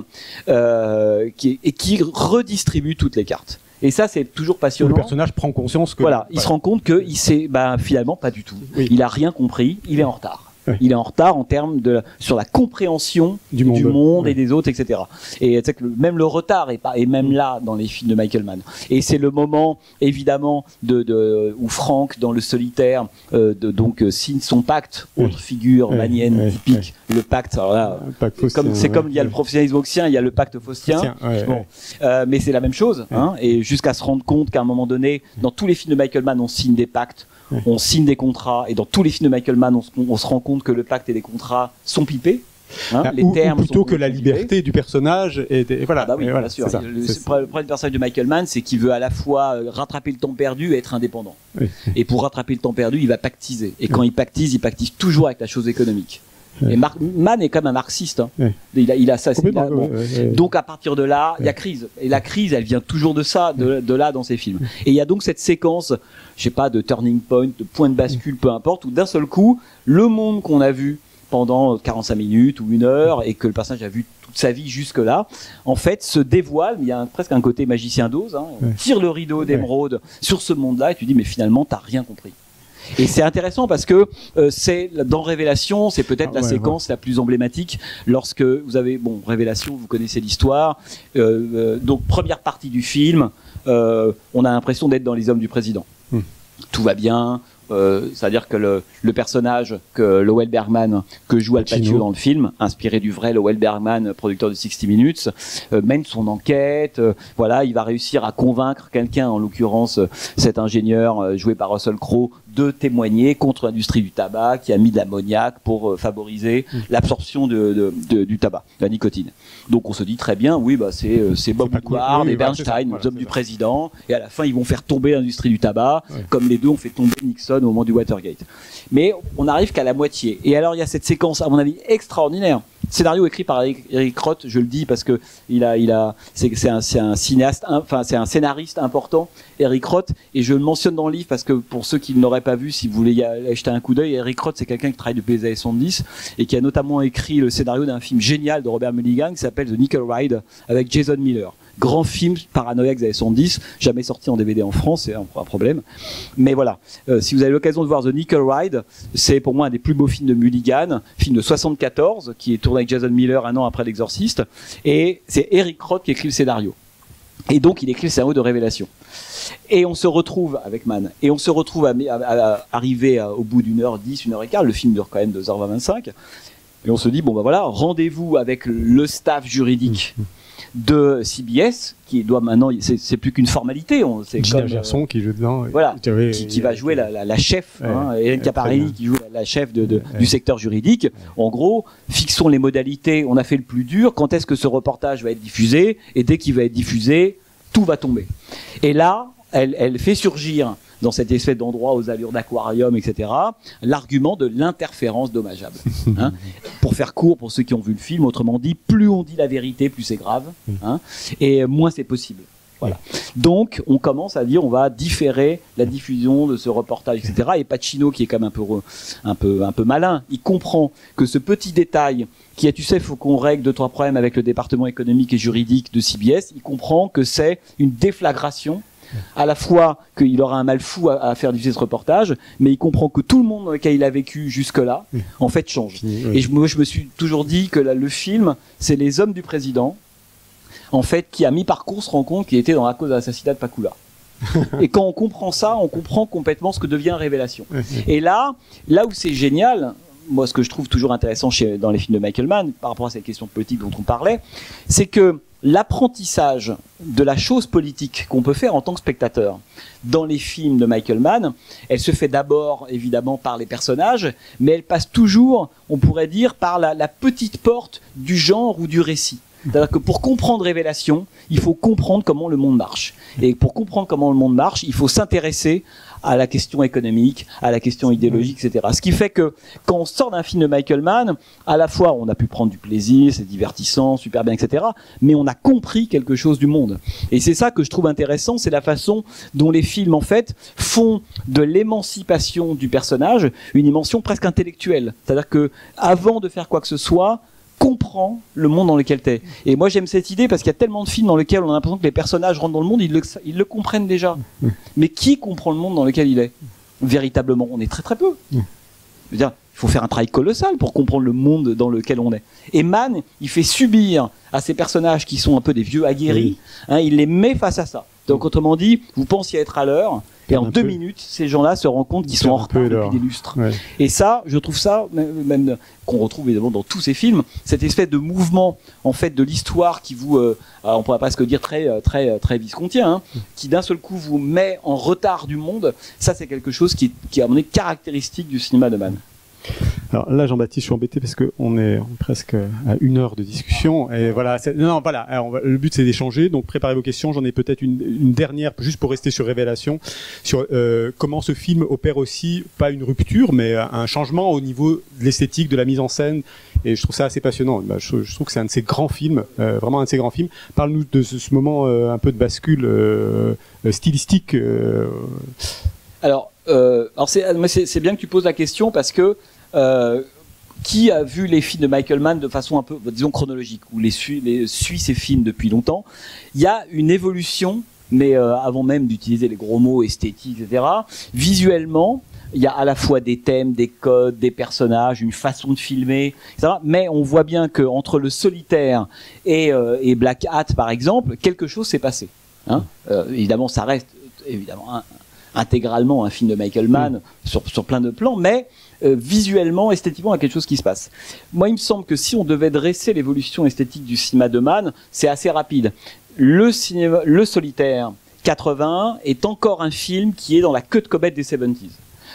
euh, qui, et qui redistribue toutes les cartes. Et ça, c'est toujours passionnant. Le personnage prend conscience que... Voilà, il ouais. se rend compte qu'il sait, ben, finalement, pas du tout. Oui. Il a rien compris, il est en retard. Oui. Il est en retard en termes de sur la compréhension du monde, du monde oui. et des autres, et cetera. Et tu sais que le, même le retard est pas est même là dans les films de Michael Mann. Et c'est le moment évidemment de, de où Frank dans Le Solitaire euh, de, donc euh, signe son pacte, oui. autre figure oui. manienne oui. typique, oui. le pacte. Alors là, comme c'est comme il y a le professionnalisme gaussien, il y a le pacte faustien. Faustien ouais, bon, ouais. Euh, mais c'est la même chose. Ouais. Hein, et jusqu'à se rendre compte qu'à un moment donné, dans tous les films de Michael Mann, on signe des pactes. On signe des contrats et dans tous les films de Michael Mann, on se, on se rend compte que le pacte et les contrats sont pipés. Hein, ah, les ou, termes ou plutôt sont que la liberté pipés. Du personnage et, et voilà. Ah bah oui, et voilà, bien sûr. Ça, le, le problème du personnage de Michael Mann, c'est qu'il veut à la fois rattraper le temps perdu et être indépendant. Oui. Et pour rattraper le temps perdu, il va pactiser. Et quand oui. il pactise, il pactise toujours avec la chose économique. Ouais. Et Mar Mann est comme un marxiste. Hein. Ouais. Il, a, il a ça. Il a, bon. ouais, ouais. Donc à partir de là, il ouais. y a crise. Et la crise, elle vient toujours de ça, de, de là dans ces films. Et il y a donc cette séquence, je sais pas, de turning point, de point de bascule, peu importe, où d'un seul coup, le monde qu'on a vu pendant quarante-cinq minutes ou une heure et que le personnage a vu toute sa vie jusque-là, en fait, se dévoile. Il y a un, presque un côté magicien d'Oz. Hein. On ouais. tire le rideau d'émeraude ouais. sur ce monde-là et tu dis, mais finalement, t'as rien compris. Et c'est intéressant parce que euh, c'est dans Révélation, c'est peut-être ah, la ouais, séquence ouais. la plus emblématique lorsque vous avez bon Révélation, vous connaissez l'histoire. Euh, euh, donc première partie du film, euh, on a l'impression d'être dans Les Hommes du Président. Hmm. Tout va bien. Euh, c'est-à-dire que le, le personnage que Lowell Bergman que joue Al Pacino dans le film, inspiré du vrai Lowell Bergman, producteur de sixty minutes, euh, mène son enquête. Euh, voilà, il va réussir à convaincre quelqu'un, en l'occurrence euh, cet ingénieur euh, joué par Russell Crowe, de témoigner contre l'industrie du tabac qui a mis de l'ammoniac pour euh, favoriser mmh. l'absorption de, de, de, du tabac, de la nicotine. Donc on se dit très bien, oui, bah c'est euh, c'est Bob Woodward et Bernstein, les hommes du président, et à la fin ils vont faire tomber l'industrie du tabac, ouais. comme les deux ont fait tomber Nixon au moment du Watergate. Mais on n'arrive qu'à la moitié. Et alors il y a cette séquence, à mon avis, extraordinaire. Scénario écrit par Eric Roth, je le dis parce que il a, il a, c'est, c'est un, c'est un cinéaste, enfin c'est un scénariste important, Eric Roth, et je le mentionne dans le livre parce que pour ceux qui ne l'auraient pas vu, si vous voulez y aller jeter un coup d'œil, Eric Roth c'est quelqu'un qui travaille depuis les années soixante-dix et qui a notamment écrit le scénario d'un film génial de Robert Mulligan qui s'appelle The Nickel Ride avec Jason Miller. Grand film paranoïaque des années soixante-dix, jamais sorti en D V D en France, c'est un, un problème. Mais voilà, euh, si vous avez l'occasion de voir The Nickel Ride, c'est pour moi un des plus beaux films de Mulligan, film de soixante-quatorze, qui est tourné avec Jason Miller un an après L'Exorciste, et c'est Eric Roth qui écrit le scénario. Et donc il écrit le scénario de Révélation. Et on se retrouve avec Mann, et on se retrouve à, à, à, à arriver à, au bout d'une heure dix, une heure et quart, le film dure quand même deux heures vingt-cinq, et on se dit, bon ben voilà, rendez-vous avec le staff juridique de C B S qui doit maintenant, c'est, c'est plus qu'une formalité. On, c'est Gina comme, Gerson euh, qui joue dedans. Voilà, avais, qui, qui va jouer la, la, la chef, ouais, hein, Hélène Caparelli qui joue la, la chef de, de, ouais. du secteur juridique. Ouais. En gros, fixons les modalités. On a fait le plus dur. Quand est-ce que ce reportage va être diffusé? Et dès qu'il va être diffusé, tout va tomber. Et là, elle, elle fait surgir dans cette espèce d'endroit aux allures d'aquarium, et cetera, l'argument de l'interférence dommageable. Hein. Pour faire court, pour ceux qui ont vu le film, autrement dit, plus on dit la vérité, plus c'est grave, hein, et moins c'est possible. Voilà. Donc, on commence à dire, on va différer la diffusion de ce reportage, et cetera. Et Pacino, qui est quand même un peu, un peu, un peu malin, il comprend que ce petit détail, qui est, tu sais, il faut qu'on règle deux, trois problèmes avec le département économique et juridique de C B S, il comprend que c'est une déflagration, à la fois qu'il aura un mal fou à, à faire diffuser ce reportage, mais il comprend que tout le monde dans lequel il a vécu jusque-là, oui. en fait, change. Oui, oui. Et je, moi, je me suis toujours dit que là, le film, c'est les hommes du président, en fait, qui à mi-parcours se rend compte qu'il était dans la cause de l'assassinat de Pakula. Et quand on comprend ça, on comprend complètement ce que devient Révélation. Et là, là où c'est génial, moi, ce que je trouve toujours intéressant chez, dans les films de Michael Mann, par rapport à cette question politique dont on parlait, c'est que l'apprentissage de la chose politique qu'on peut faire en tant que spectateur dans les films de Michael Mann, elle se fait d'abord évidemment par les personnages, mais elle passe toujours, on pourrait dire, par la, la petite porte du genre ou du récit. C'est-à-dire que pour comprendre Révélation, il faut comprendre comment le monde marche. Et pour comprendre comment le monde marche, il faut s'intéresser à la question économique, à la question idéologique, et cetera. Ce qui fait que quand on sort d'un film de Michael Mann, à la fois on a pu prendre du plaisir, c'est divertissant, super bien, et cetera. Mais on a compris quelque chose du monde. Et c'est ça que je trouve intéressant, c'est la façon dont les films en fait font de l'émancipation du personnage une dimension presque intellectuelle. C'est-à-dire que avant de faire quoi que ce soit, comprend le monde dans lequel t'es. Et moi j'aime cette idée parce qu'il y a tellement de films dans lesquels on a l'impression que les personnages rentrent dans le monde, ils le, ils le comprennent déjà. Mais qui comprend le monde dans lequel il est ? Véritablement, on est très très peu. Je veux dire, il faut faire un travail colossal pour comprendre le monde dans lequel on est. Et Mann, il fait subir à ces personnages qui sont un peu des vieux aguerris, hein, il les met face à ça. Donc autrement dit, vous pensiez être à l'heure, et en deux peu. minutes, ces gens-là se rendent compte qu'ils sont en retard depuis des lustres. Ouais. Et ça, je trouve ça, même, même qu'on retrouve évidemment dans tous ces films, cette espèce de mouvement en fait de l'histoire qui vous, euh, on pourrait presque dire très, très, très viscontien, hein, qui d'un seul coup vous met en retard du monde. Ça, c'est quelque chose qui, qui à mon avis, caractéristique du cinéma de Mann. Alors là, Jean-Baptiste, je suis embêté parce qu'on est presque à une heure de discussion. Et voilà, non, voilà. Alors, on va, le but c'est d'échanger. Donc, préparez vos questions. J'en ai peut-être une, une dernière, juste pour rester sur Révélation, sur euh, comment ce film opère aussi pas une rupture, mais un changement au niveau de l'esthétique, de la mise en scène. Et je trouve ça assez passionnant. Bah, je, je trouve que c'est un de ces grands films, euh, vraiment un de ces grands films. Parle-nous de ce, ce moment euh, un peu de bascule euh, stylistique. Euh... Alors, euh, alors c'est, c'est, c'est bien que tu poses la question parce que euh, qui a vu les films de Michael Mann de façon un peu, disons, chronologique, ou les suit, les suit ces films depuis longtemps, il y a une évolution, mais euh, avant même d'utiliser les gros mots esthétiques, et cetera, visuellement, il y a à la fois des thèmes, des codes, des personnages, une façon de filmer, et cetera. Mais on voit bien que entre Le Solitaire et, euh, et Black Hat, par exemple, quelque chose s'est passé. Hein, euh, évidemment, ça reste évidemment un, intégralement un film de Michael Mann mmh. sur, sur plein de plans, mais euh, visuellement, esthétiquement, il y a quelque chose qui se passe. Moi, il me semble que si on devait dresser l'évolution esthétique du cinéma de Mann, c'est assez rapide. Le, cinéma, le Solitaire quatre-vingt-un est encore un film qui est dans la queue de comète des soixante-dix.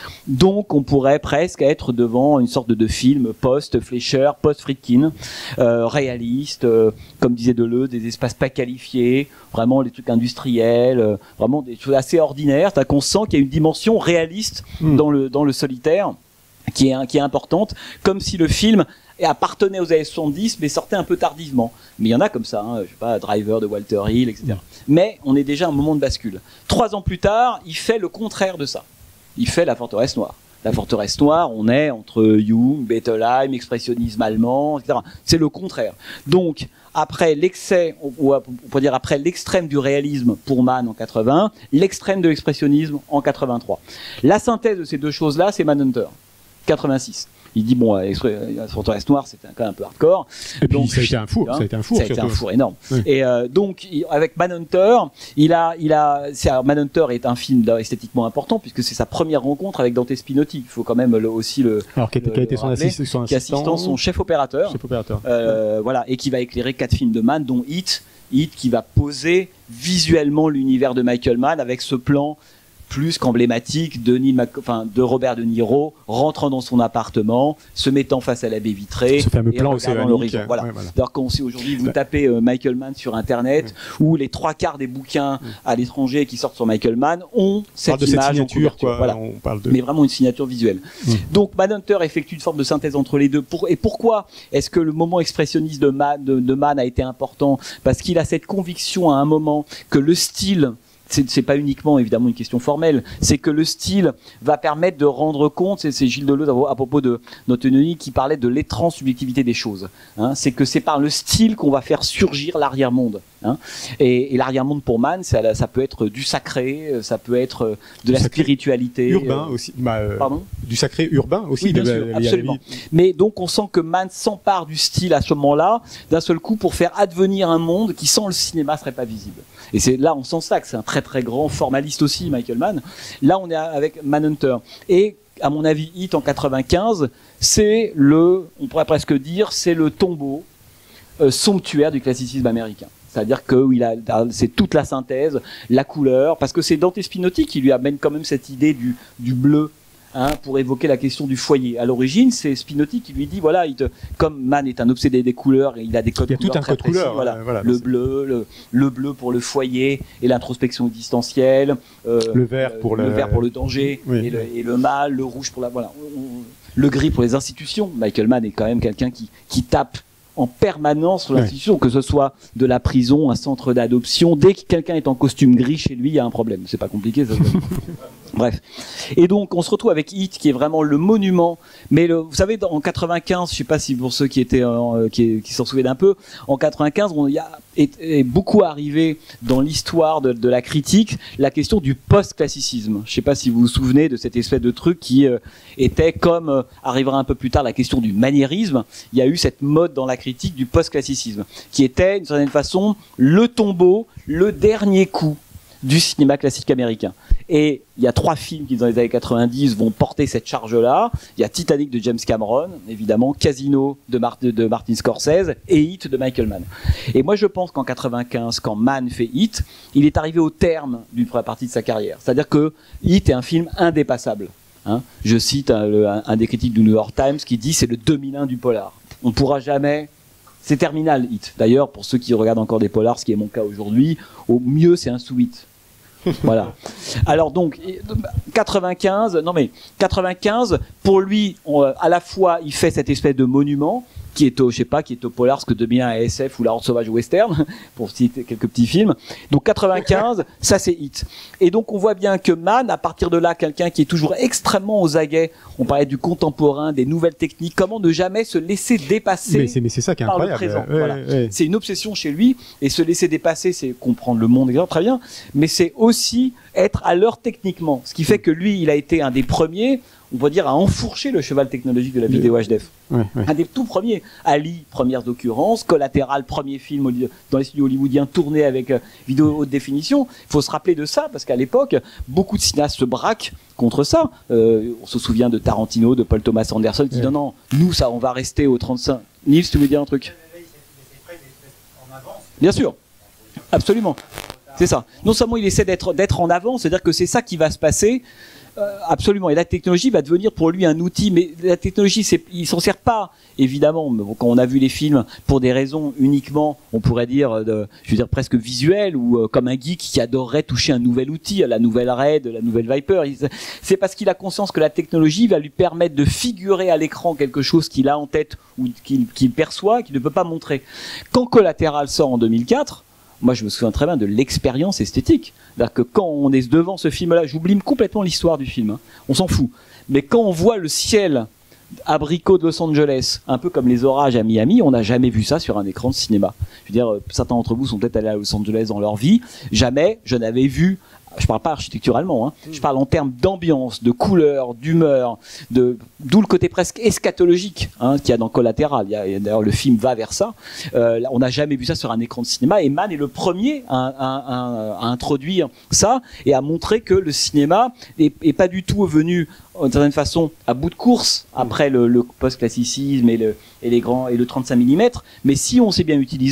Donc, on pourrait presque être devant une sorte de, de film post-Fleischer, post-Friedkin, euh, réaliste, euh, comme disait Deleuze, des espaces pas qualifiés, vraiment les trucs industriels, euh, vraiment des choses assez ordinaires. C'est-à-dire qu'on sent qu'il y a une dimension réaliste mmh. dans le dans le Solitaire qui est qui est importante, comme si le film appartenait aux années soixante-dix, mais sortait un peu tardivement. Mais il y en a comme ça, hein, je sais pas, Driver de Walter Hill, et cetera. Mmh. Mais on est déjà à un moment de bascule. Trois ans plus tard, il fait le contraire de ça. Il fait La Forteresse Noire. La Forteresse Noire, on est entre Jung, Bettelheim, expressionnisme allemand, et cetera. C'est le contraire. Donc, après l'excès, ou on pourrait dire après l'extrême du réalisme pour Mann en quatre-vingt, l'extrême de l'expressionnisme en quatre-vingt-trois. La synthèse de ces deux choses-là, c'est Manhunter, quatre-vingt-six. Il dit bon, la Forteresse Noire, c'était quand même un peu hardcore. Et puis donc, ça a été un four, ça a été un four, ça a été un four énorme. Oui. Et euh, donc, il, avec Manhunter, il a, il a, c'est, Manhunter est un film esthétiquement important puisque c'est sa première rencontre avec Dante Spinotti. Il faut quand même le, aussi le. Alors, qui a été son, assist, son qui assistant, assistant, son chef opérateur. Chef opérateur. Euh, ouais. Voilà, et qui va éclairer quatre films de Mann, dont Hit, Hit, qui va poser visuellement l'univers de Michael Mann avec ce plan plus qu'emblématique de, Mac... enfin, de Robert De Niro rentrant dans son appartement, se mettant face à la baie vitrée, ce fameux et plan regardant l'horizon. Voilà. Ouais, voilà. Alors quand aujourd'hui vous tapez euh, Michael Mann sur Internet, ouais. ou les trois quarts des bouquins ouais. à l'étranger qui sortent sur Michael Mann ont cette de image cette signature, en quoi. Voilà. On parle de... mais vraiment une signature visuelle. Mmh. Donc Manhunter effectue une forme de synthèse entre les deux. Pour... Et pourquoi est-ce que le moment expressionniste de Mann, de, de Mann a été important? Parce qu'il a cette conviction à un moment que le style, c'est, c'est pas uniquement évidemment une question formelle, c'est que le style va permettre de rendre compte, c'est, c'est Gilles Deleuze à propos de l'autonomie qui parlait de l'étrange subjectivité des choses. Hein, c'est que c'est par le style qu'on va faire surgir l'arrière-monde. Hein. Et, et l'arrière-monde pour Mann, ça, ça peut être du sacré, ça peut être de du la spiritualité. Urbain euh, aussi. Bah, euh, Pardon ? Du sacré urbain aussi. Oui, bien sûr, absolument. Mais donc on sent que Mann s'empare du style à ce moment-là, d'un seul coup, pour faire advenir un monde qui sans le cinéma serait pas visible. Et c'est là, on sent ça, que c'est un très très grand formaliste aussi, Michael Mann. Là, on est avec Manhunter. Et à mon avis, Hit en quatre-vingt-quinze, c'est le, on pourrait presque dire, c'est le tombeau euh, somptuaire du classicisme américain. C'est-à-dire que il a, c'est toute la synthèse, la couleur, parce que c'est Dante Spinotti qui lui amène quand même cette idée du, du bleu. Hein, pour évoquer la question du foyer. À l'origine, c'est Spinotti qui lui dit, voilà, il te, comme Mann est un obsédé des couleurs, et il a des codes il y a couleurs tout un très code précis, couleur, voilà, euh, voilà, le bleu, le, le bleu pour le foyer et l'introspection existentielle, euh, le vert pour le, le, le vert pour le danger oui. et, le, et le mal, le rouge pour la, voilà, le gris pour les institutions. Michael Mann est quand même quelqu'un qui, qui tape en permanence sur l'institution, ouais. que ce soit de la prison, un centre d'adoption. Dès que quelqu'un est en costume gris chez lui, il y a un problème. C'est pas compliqué, ça. Bref. Et donc, on se retrouve avec Hit, qui est vraiment le monument. Mais le, vous savez, en quatre-vingt-quinze, je sais pas si pour ceux qui étaient, euh, qui, qui s'en souviennent un peu, en quatre-vingt-quinze, on y a est, est beaucoup arrivé dans l'histoire de, de la critique la question du post-classicisme. Je sais pas si vous vous souvenez de cette espèce de truc qui euh, était comme euh, arrivera un peu plus tard la question du maniérisme. Il y a eu cette mode dans la critique du post-classicisme, qui était d'une certaine façon le tombeau, le dernier coup du cinéma classique américain. Et il y a trois films qui, dans les années quatre-vingt-dix, vont porter cette charge-là. Il y a Titanic de James Cameron, évidemment, Casino de, Mar- de Martin Scorsese et Hit de Michael Mann. Et moi, je pense qu'en quatre-vingt-quinze, quand Mann fait Hit, il est arrivé au terme d'une première partie de sa carrière. C'est-à-dire que Hit est un film indépassable. Hein. Je cite un, le, un, un des critiques du New York Times qui dit c'est le deux mille un du polar. On ne pourra jamais... C'est terminal, Hit. D'ailleurs, pour ceux qui regardent encore des polars, ce qui est mon cas aujourd'hui, au mieux, c'est un sous-Hit. Voilà. Alors donc quatre-vingt-quinze, non mais quatre-vingt-quinze, pour lui, on, à la fois, il fait cette espèce de monument qui est au, je sais pas, qui est au polar, ce que devient un S F ou la Horde sauvage western, pour citer quelques petits films. Donc quatre-vingt-quinze, ça c'est Hit. Et donc on voit bien que Mann, à partir de là, quelqu'un qui est toujours extrêmement aux aguets. On parlait du contemporain, des nouvelles techniques. Comment ne jamais se laisser dépasser mais c'est, mais c'est ça qui est par incroyable. le présent. Ouais, voilà. ouais. C'est une obsession chez lui. Et se laisser dépasser, c'est comprendre le monde, très bien. Mais c'est aussi être à l'heure techniquement. Ce qui fait que lui, il a été un des premiers, on va dire, à enfourcher le cheval technologique de la vidéo H D F. Ouais, ouais. Un des tout premiers. Ali, première occurrence. Collatéral, premier film dans les studios hollywoodiens tourné avec euh, vidéo haute définition. Il faut se rappeler de ça, parce qu'à l'époque, beaucoup de cinéastes se braquent contre ça. Euh, on se souvient de Tarantino, de Paul Thomas Anderson, qui dit ouais. non, non, nous, ça, on va rester au trente-cinq. Nils, tu veux dire un truc ? Bien sûr. Absolument. C'est ça. Non seulement il essaie d'être, d'être en avant, c'est-à-dire que c'est ça qui va se passer. Euh, absolument. Et la technologie va devenir pour lui un outil, mais la technologie, c'est, il s'en sert pas, évidemment. Quand on a vu les films pour des raisons uniquement, on pourrait dire, de, je veux dire presque visuelles, ou euh, comme un geek qui adorerait toucher un nouvel outil, la nouvelle Red, la nouvelle Viper. Il, c'est parce qu'il a conscience que la technologie va lui permettre de figurer à l'écran quelque chose qu'il a en tête ou qu'il, qu'il perçoit, qu'il ne peut pas montrer. Quand Collatéral sort en deux mille quatre, moi, je me souviens très bien de l'expérience esthétique. C'est-à-dire que quand on est devant ce film-là, j'oublie complètement l'histoire du film, hein, on s'en fout. Mais quand on voit le ciel abricot de Los Angeles, un peu comme les orages à Miami, on n'a jamais vu ça sur un écran de cinéma. Je veux dire, certains d'entre vous sont peut-être allés à Los Angeles dans leur vie. Jamais je n'avais vu... Je parle pas architecturalement, hein. Je parle en termes d'ambiance, de couleur, d'humeur, de d'où le côté presque eschatologique hein, qu'il y a dans Collatéral. Il y a, d'ailleurs, le film va vers ça. Euh, on n'a jamais vu ça sur un écran de cinéma. Et Mann est le premier à, à, à, à introduire ça et à montrer que le cinéma est, est pas du tout venu d'une certaine façon à bout de course après le, le post-classicisme et le, et les grands et le trente-cinq millimètres. Mais si on sait bien utiliser,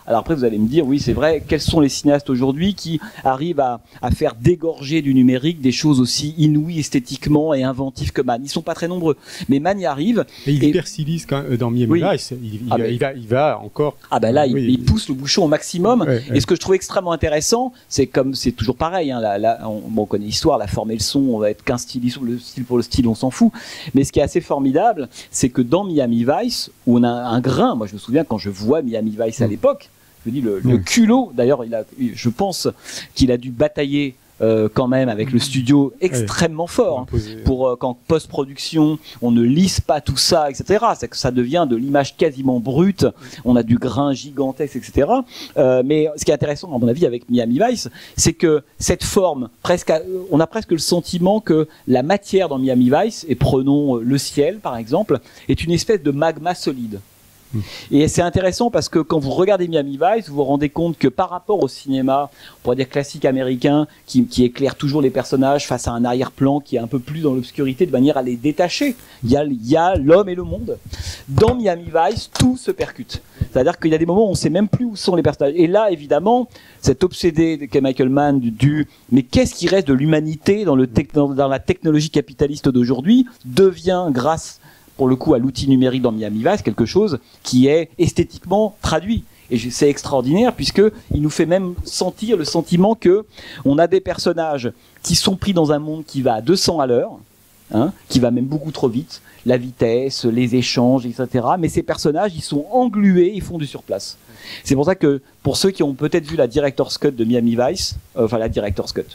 Alors après, vous allez me dire, oui, c'est vrai, quels sont les cinéastes aujourd'hui qui arrivent à, à faire dégorger du numérique des choses aussi inouïes esthétiquement et inventives que Mann? Ils sont pas très nombreux, mais Mann y arrive. Et il et... hyperstylise quand même dans Miami oui. Vice. Il, il, ah il, ben... il, va, il va encore. Ah ben là, oui, il, il pousse le bouchon au maximum. Ouais, et ouais. ce que je trouve extrêmement intéressant, c'est comme c'est toujours pareil. Hein, la, la, on, bon, on connaît l'histoire, la forme et le son. On va être qu'un style, le style pour le style, on s'en fout. Mais ce qui est assez formidable, c'est que dans Miami Vice, où on a un grain. Moi, je me souviens quand je vois Miami Vice à l'époque. Je me dis le, le culot. D'ailleurs, il a, je pense qu'il a dû batailler euh, quand même avec le studio extrêmement ouais. fort hein, pour euh, qu'en post-production on ne lisse pas tout ça, et cetera. C'est que ça devient de l'image quasiment brute. On a du grain gigantesque, et cetera. Euh, mais ce qui est intéressant, à mon avis, avec Miami Vice, c'est que cette forme, presque, à, on a presque le sentiment que la matière dans Miami Vice, et prenons le ciel par exemple, est une espèce de magma solide. Et c'est intéressant parce que quand vous regardez Miami Vice, vous vous rendez compte que par rapport au cinéma, on pourrait dire classique américain, qui, qui éclaire toujours les personnages face à un arrière-plan qui est un peu plus dans l'obscurité de manière à les détacher. Il y a, il y a l'homme et le monde. Dans Miami Vice, tout se percute. C'est-à-dire qu'il y a des moments où on ne sait même plus où sont les personnages. Et là, évidemment, cet obsédé qu'est Michael Mann du, du mais qu'est-ce qui reste de l'humanité dans, le dans, dans la technologie capitaliste d'aujourd'hui devient, grâce pour le coup à l'outil numérique dans Miami Vice, quelque chose qui est esthétiquement traduit. Et c'est extraordinaire puisque il nous fait même sentir le sentiment que on a des personnages qui sont pris dans un monde qui va à deux cents à l'heure, hein, qui va même beaucoup trop vite, la vitesse, les échanges, et cetera. Mais ces personnages, ils sont englués, ils font du surplace. C'est pour ça que pour ceux qui ont peut-être vu la Director's Cut de Miami Vice, euh, enfin la Director's Cut,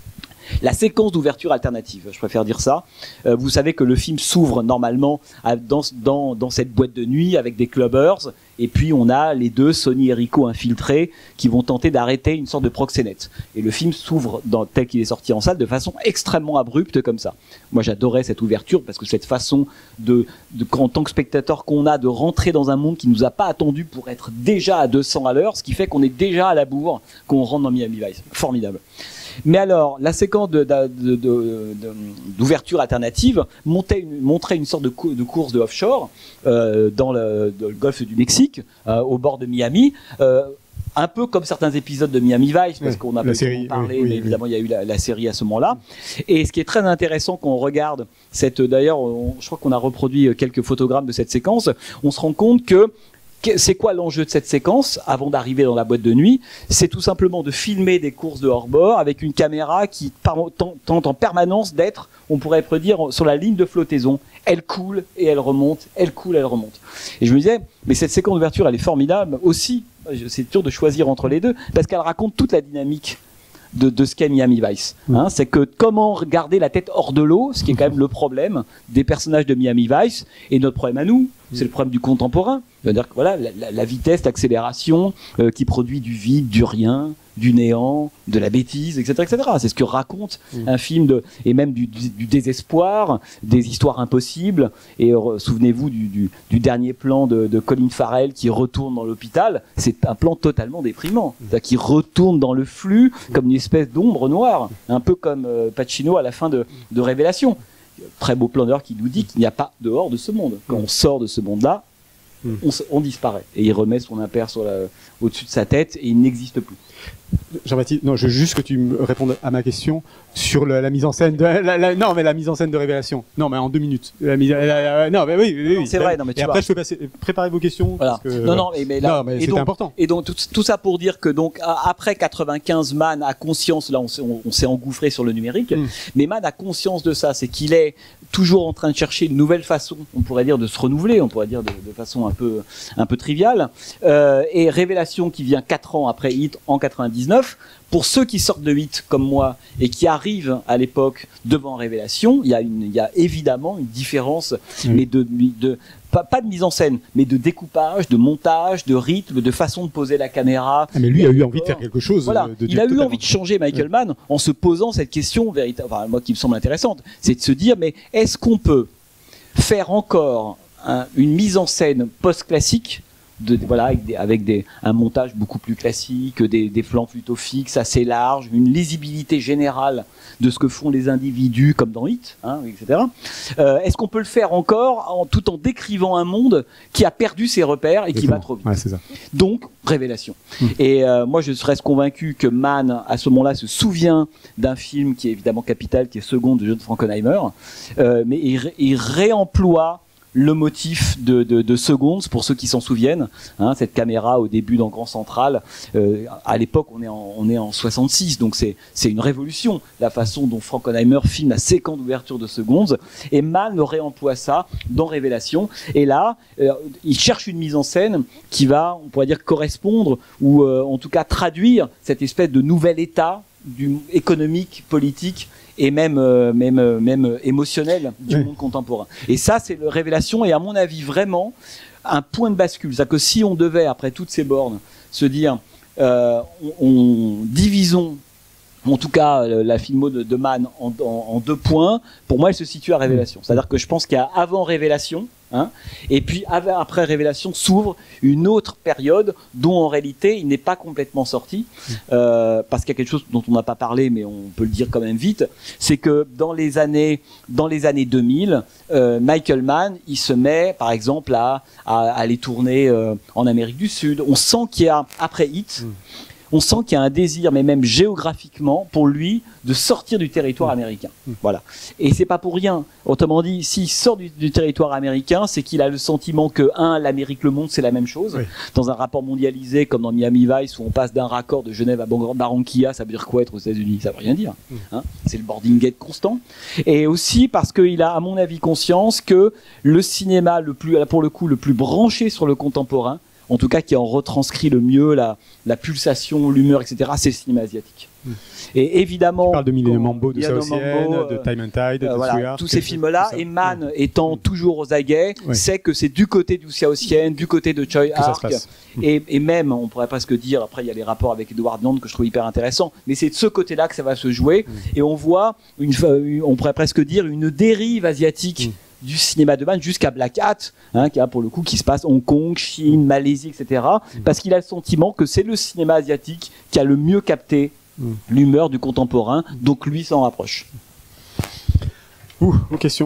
la séquence d'ouverture alternative, je préfère dire ça. Euh, vous savez que le film s'ouvre normalement à, dans, dans, dans cette boîte de nuit avec des clubbers, et puis on a les deux, Sonny et Rico infiltrés, qui vont tenter d'arrêter une sorte de proxénète. Et le film s'ouvre dans, tel qu'il est sorti en salle de façon extrêmement abrupte comme ça. Moi j'adorais cette ouverture parce que cette façon de, de en tant que spectateur qu'on a de rentrer dans un monde qui nous a pas attendu pour être déjà à deux cents à l'heure, ce qui fait qu'on est déjà à la bourre quand on rentre dans Miami Vice. Formidable. Mais alors, la séquence de, de, de, de, d'ouverture alternative montait une, montrait une sorte de, cou, de course de offshore euh, dans le, le golfe du Mexique, euh, au bord de Miami. Euh, un peu comme certains épisodes de Miami Vice, parce oui, qu'on a peu parlé, oui, oui, mais évidemment oui. il y a eu la, la série à ce moment-là. Et ce qui est très intéressant quand on regarde cette, d'ailleurs, on, je crois qu'on a reproduit quelques photogrammes de cette séquence, on se rend compte que c'est quoi l'enjeu de cette séquence avant d'arriver dans la boîte de nuit? C'est tout simplement de filmer des courses de hors-bord avec une caméra qui tente en permanence d'être, on pourrait dire, sur la ligne de flottaison. Elle coule et elle remonte, elle coule, elle remonte. Et je me disais, mais cette séquence d'ouverture, elle est formidable aussi. C'est dur de choisir entre les deux parce qu'elle raconte toute la dynamique de, de ce qu'est Miami Vice. Hein, c'est que comment garder la tête hors de l'eau, ce qui est quand même le problème des personnages de Miami Vice, et notre problème à nous, c'est le problème du contemporain. C'est-à-dire que voilà, la, la, la vitesse, l'accélération euh, qui produit du vide, du rien, du néant, de la bêtise, et cetera, et cetera. C'est ce que raconte mmh. un film de, et même du, du, du désespoir, des histoires impossibles. Et euh, souvenez-vous du, du, du dernier plan de, de Colin Farrell qui retourne dans l'hôpital. C'est un plan totalement déprimant, mmh. qui retourne dans le flux comme une espèce d'ombre noire, un peu comme euh, Pacino à la fin de, de Révélation. Très beau plan d'ailleurs qui nous dit qu'il n'y a pas dehors de ce monde. Quand on sort de ce monde-là, mmh. on, on disparaît. Et il remet son impair sur la, au-dessus de sa tête et il n'existe plus. Jean-Baptiste, non, je veux juste que tu me répondes à ma question sur le, la mise en scène de la, la, non mais la mise en scène de Révélation. Non mais en deux minutes. La mise, la, la, non mais oui, oui, oui c'est vrai. Non, mais tu et vois. après je peux passer, préparer vos questions. Voilà. Parce que, non non mais, mais là, non, mais c'était important. Et donc tout, tout ça pour dire que donc après quatre-vingt-quinze, Mann a conscience. Là on, on, on s'est engouffré sur le numérique, mm. mais Mann a conscience de ça, c'est qu'il est toujours en train de chercher une nouvelle façon, on pourrait dire, de se renouveler, on pourrait dire de, de façon un peu un peu triviale. Euh, et Révélation qui vient quatre ans après Hit en quatre-vingt-dix-neuf. Pour ceux qui sortent de Hit comme moi et qui arrivent à l'époque devant Révélation, il y a, une, il y a évidemment une différence, mmh. mais de, de pas, pas de mise en scène, mais de découpage, de montage, de rythme, de façon de poser la caméra. Ah mais lui a eu envie de faire quelque chose. Voilà, de, de, il a totalement. eu envie de changer Michael Mann ouais. en se posant cette question véritable, enfin moi qui me semble intéressante, c'est de se dire mais est-ce qu'on peut faire encore un, une mise en scène post-classique de, voilà, avec, des, avec des, un montage beaucoup plus classique, des, des plans plutôt fixes, assez larges, une lisibilité générale de ce que font les individus, comme dans Hit, hein, et cetera. Euh, est-ce qu'on peut le faire encore en, tout en décrivant un monde qui a perdu ses repères et Exactement. Qui va trop vite? Ouais, c'est ça. Donc, révélation. Mmh. Et euh, moi, je serais convaincu que Mann, à ce moment-là, se souvient d'un film qui est évidemment capital, qui est Seconde de John Frankenheimer, euh, mais il, il réemploie le motif de, de, de Seconds, pour ceux qui s'en souviennent, hein, cette caméra au début dans Grand Central. Euh, à l'époque, on est en, on est en soixante-six, donc c'est, c'est une révolution, la façon dont Frankenheimer filme la séquence d'ouverture de Seconds. Et Mann réemploie ça dans Révélation. Et là, euh, il cherche une mise en scène qui va, on pourrait dire, correspondre ou euh, en tout cas traduire cette espèce de nouvel état du économique, politique et même euh, même euh, même émotionnel du oui. monde contemporain. Et ça, c'est le Révélation, et à mon avis vraiment un point de bascule. C'est-à-dire que si on devait, après toutes ces bornes, se dire euh, on, on divisons en tout cas la filmo de, de Mann en, en, en deux points, pour moi elle se situe à Révélation. C'est-à-dire que je pense qu'il y a avant Révélation, hein, et puis après Révélation s'ouvre une autre période dont en réalité il n'est pas complètement sorti, euh, parce qu'il y a quelque chose dont on n'a pas parlé, mais on peut le dire quand même vite, c'est que dans les années dans les années deux mille, euh, Michael Mann il se met par exemple à, à, à aller tourner euh, en Amérique du Sud. On sent qu'il y a, après Hit, mm. on sent qu'il y a un désir, mais même géographiquement, pour lui, de sortir du territoire américain. Mmh. Voilà. Et c'est pas pour rien. Autrement dit, s'il sort du, du territoire américain, c'est qu'il a le sentiment que, un, l'Amérique, le monde, c'est la même chose. Oui. Dans un rapport mondialisé, comme dans Miami Vice, où on passe d'un raccord de Genève à Barranquilla, ça veut dire quoi être aux États-Unis? Ça veut rien dire. Mmh. Hein, c'est le boarding gate constant. Et aussi parce qu'il a, à mon avis, conscience que le cinéma, le plus, pour le coup, le plus branché sur le contemporain, en tout cas qui en retranscrit le mieux la, la pulsation, l'humeur, et cetera, c'est le cinéma asiatique. Mmh. Et évidemment... Tu parles de Millennium Mambo, de South End, euh, de Time and Tide, euh, de voilà, Sweetheart, tous ces films-là, et Mann, ouais. étant toujours aux aguets, ouais. sait que c'est du côté du South End, du côté de Choi Ark, et, et même, on pourrait presque dire, après il y a les rapports avec Edward Land que je trouve hyper intéressants, mais c'est de ce côté-là que ça va se jouer, mmh. et on voit, une, on pourrait presque dire, une dérive asiatique, mmh. du cinéma de Mann jusqu'à Black Hat, hein, qui a pour le coup qui se passe Hong Kong, Chine, Malaisie, et cetera. Mmh. Parce qu'il a le sentiment que c'est le cinéma asiatique qui a le mieux capté mmh. l'humeur du contemporain, donc lui s'en rapproche. Ouh, une question.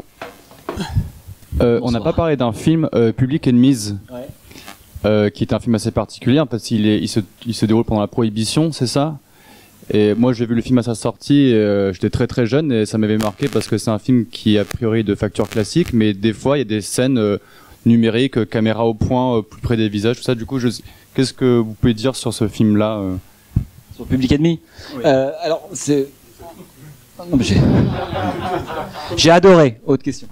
Euh, on n'a pas parlé d'un film, euh, Public Enemies, ouais. euh, qui est un film assez particulier parce qu'il est, il se, il se déroule pendant la Prohibition, c'est ça? Et moi j'ai vu le film à sa sortie, euh, j'étais très très jeune et ça m'avait marqué parce que c'est un film qui a priori de facture classique, mais des fois il y a des scènes euh, numériques, euh, caméra au point, euh, plus près des visages, tout ça. Du coup, je... qu'est-ce que vous pouvez dire sur ce film-là euh... Sur Public Enemy oui. euh, Alors c'est... Non, mais j'ai... j'ai adoré. Autre question.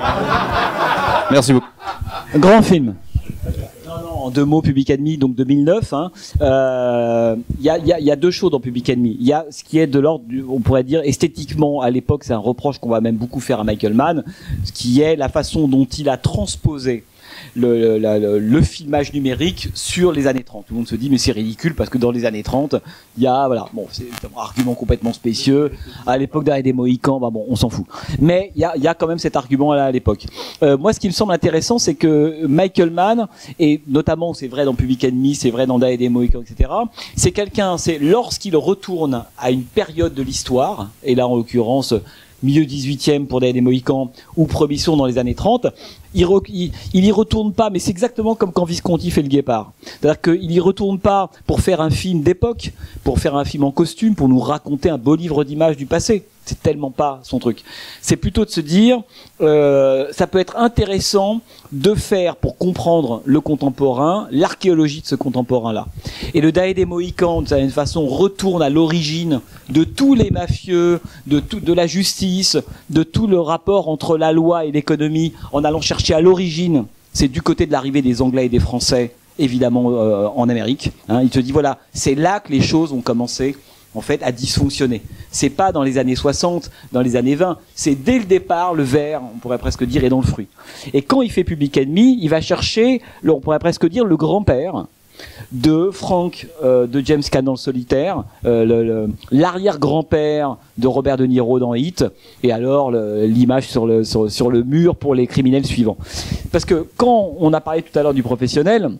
Merci beaucoup. Grand film. Non, non, en deux mots, Public Enemy, donc deux mille neuf. Hein. Euh, y a, y a, y a deux choses dans Public Enemy. Il y a ce qui est de l'ordre, du, on pourrait dire esthétiquement, à l'époque, c'est un reproche qu'on va même beaucoup faire à Michael Mann, ce qui est la façon dont il a transposé Le, le, le, le filmage numérique sur les années trente. Tout le monde se dit mais c'est ridicule parce que dans les années trente, il y a voilà, bon, c'est un argument complètement spécieux. À l'époque d'Arrêt des Mohicans, bah bon, on s'en fout. Mais il y a, il y a quand même cet argument là à l'époque. Euh, moi, ce qui me semble intéressant, c'est que Michael Mann, et notamment c'est vrai dans Public Enemy, c'est vrai dans D'Arrêt des Mohicans, et cetera. C'est quelqu'un, c'est lorsqu'il retourne à une période de l'histoire, et là en l'occurrence milieu dix-huitième pour D'Arrêt des Mohicans ou Prohibition dans les années trente, il, re, il, il y retourne pas, mais c'est exactement comme quand Visconti fait Le Guépard. C'est-à-dire qu'il y retourne pas pour faire un film d'époque, pour faire un film en costume, pour nous raconter un beau livre d'images du passé. C'est tellement pas son truc. C'est plutôt de se dire, euh, ça peut être intéressant de faire pour comprendre le contemporain, l'archéologie de ce contemporain-là. Et le D'Arrêt des Mohicans, de certaine façon, retourne à l'origine de tous les mafieux, de tout, de la justice, de tout le rapport entre la loi et l'économie, en allant chercher à l'origine. C'est du côté de l'arrivée des Anglais et des Français, évidemment, euh, en Amérique. Hein, il te dit, voilà, c'est là que les choses ont commencé en fait, à dysfonctionner. C'est pas dans les années soixante, dans les années vingt, c'est dès le départ, le verre, on pourrait presque dire, est dans le fruit. Et quand il fait Public Enemy, il va chercher, on pourrait presque dire, le grand-père de Frank, euh, de James Caan dans Le Solitaire, euh, le, le, l'arrière-grand-père de Robert De Niro dans Hit, et alors le, l'image sur le, sur, sur le mur pour les criminels suivants. Parce que quand on a parlé tout à l'heure du professionnel,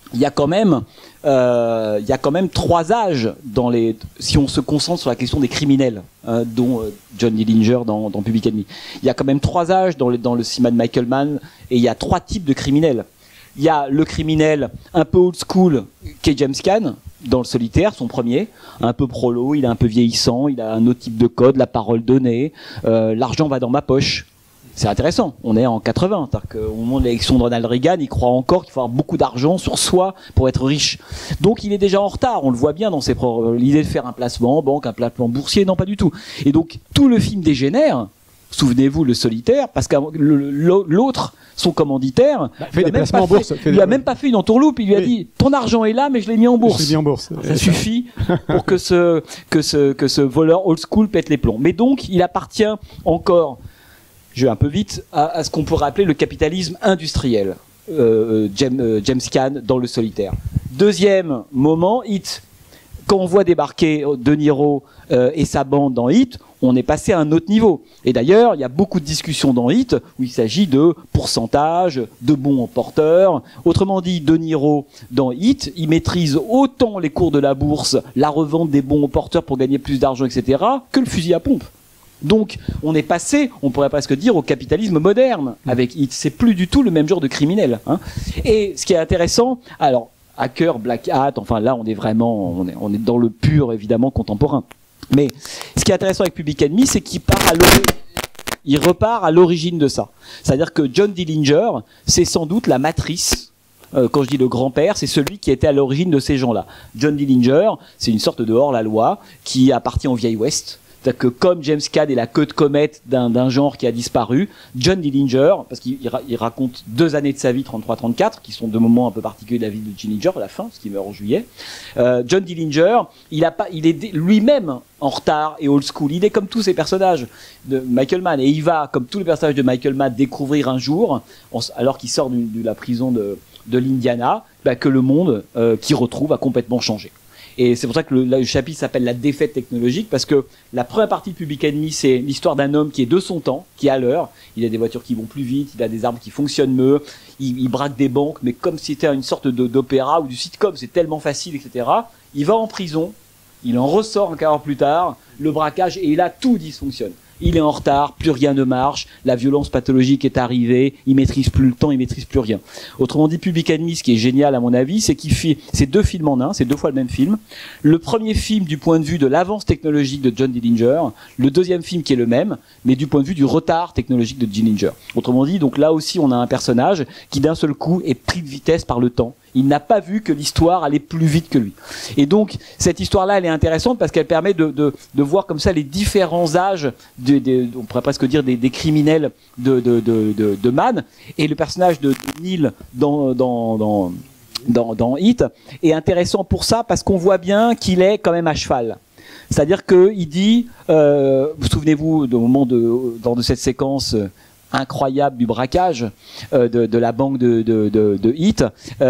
il y a quand même, euh, il y a quand même trois âges dans les. Si on se concentre sur la question des criminels, hein, dont euh, John Dillinger dans, dans Public Enemy, il y a quand même trois âges dans le dans le cinéma de Michael Mann, et il y a trois types de criminels. Il y a le criminel un peu old school, qui est James Caan, dans Le Solitaire, son premier, un peu prolo, il est un peu vieillissant, il a un autre type de code, la parole donnée, euh, l'argent va dans ma poche. C'est intéressant, on est en quatre-vingts, c'est-à-dire qu'au moment de l'élection de Ronald Reagan, il croit encore qu'il faut avoir beaucoup d'argent sur soi pour être riche. Donc il est déjà en retard, on le voit bien dans ses pro- l'idée de faire un placement en banque, un placement boursier, non pas du tout. Et donc tout le film dégénère, souvenez-vous Le Solitaire, parce que l'autre, son commanditaire, bah, fait des placements en fait, bourse. Il lui a même pas fait une entourloupe, il lui a oui. dit ton argent est là, mais je l'ai mis en bourse. Je l'ai mis en bourse. Ça suffit pour que ce que ce que ce voleur old school pète les plombs. Mais donc il appartient encore, je vais un peu vite, à, à ce qu'on pourrait appeler le capitalisme industriel. Euh, James, euh, James Caan dans Le Solitaire. Deuxième moment, Hit. Quand on voit débarquer De Niro euh, et sa bande dans Hit, on est passé à un autre niveau. Et d'ailleurs, il y a beaucoup de discussions dans Hit où il s'agit de pourcentage, de bons porteurs. Autrement dit, De Niro, dans Hit, il maîtrise autant les cours de la bourse, la revente des bons porteurs pour gagner plus d'argent, et cetera, que le fusil à pompe. Donc, on est passé, on pourrait presque dire, au capitalisme moderne avec Hit. C'est plus du tout le même genre de criminel. Hein. Et ce qui est intéressant, alors, Hacker, Black Hat, enfin là, on est vraiment, on est, on est dans le pur, évidemment, contemporain. Mais ce qui est intéressant avec Public Enemy, c'est qu'il part à l'origine, il repart à l'origine de ça. C'est-à-dire que John Dillinger, c'est sans doute la matrice. Euh, quand je dis le grand-père, c'est celui qui était à l'origine de ces gens-là. John Dillinger, c'est une sorte de hors-la-loi qui appartient au Vieil Ouest. C'est-à-dire que comme James Caan est la queue de comète d'un, d'un genre qui a disparu, John Dillinger, parce qu'il il, il raconte deux années de sa vie, trente-trois trente-quatre, qui sont deux moments un peu particuliers de la vie de Dillinger, à la fin, parce qu'il meurt en juillet. Euh, John Dillinger, il, a pas, il est lui-même en retard et old school. Il est comme tous ces personnages de Michael Mann. Et il va, comme tous les personnages de Michael Mann, découvrir un jour, alors qu'il sort de, de la prison de, de l'Indiana, bah, que le monde euh, qu'il retrouve a complètement changé. Et c'est pour ça que le, le chapitre s'appelle La défaite technologique, parce que la première partie de Public Enemy, c'est l'histoire d'un homme qui est de son temps, qui est à l'heure. Il a des voitures qui vont plus vite, il a des armes qui fonctionnent mieux, il, il braque des banques, mais comme si c'était une sorte de, d'opéra ou du sitcom, c'est tellement facile, et cetera. Il va en prison, il en ressort un quart d'heure plus tard, le braquage, et là, tout dysfonctionne. Il est en retard, plus rien ne marche, la violence pathologique est arrivée, il maîtrise plus le temps, il maîtrise plus rien. Autrement dit, Public Enemy, ce qui est génial à mon avis, c'est qu'il fait, c'est deux films en un, c'est deux fois le même film. Le premier film du point de vue de l'avance technologique de John Dillinger, le deuxième film qui est le même, mais du point de vue du retard technologique de Dillinger. Autrement dit, donc là aussi, on a un personnage qui d'un seul coup est pris de vitesse par le temps. Il n'a pas vu que l'histoire allait plus vite que lui. Et donc, cette histoire-là, elle est intéressante parce qu'elle permet de, de, de voir comme ça les différents âges, de, de, on pourrait presque dire des, des criminels de, de, de, de, de Mann. Et le personnage de Neil dans, dans, dans, dans, dans Hit est intéressant pour ça parce qu'on voit bien qu'il est quand même à cheval. C'est-à-dire qu'il dit, euh, vous souvenez-vous, au moment de, dans de cette séquence incroyable du braquage euh, de, de la banque de, de, de, de Hit,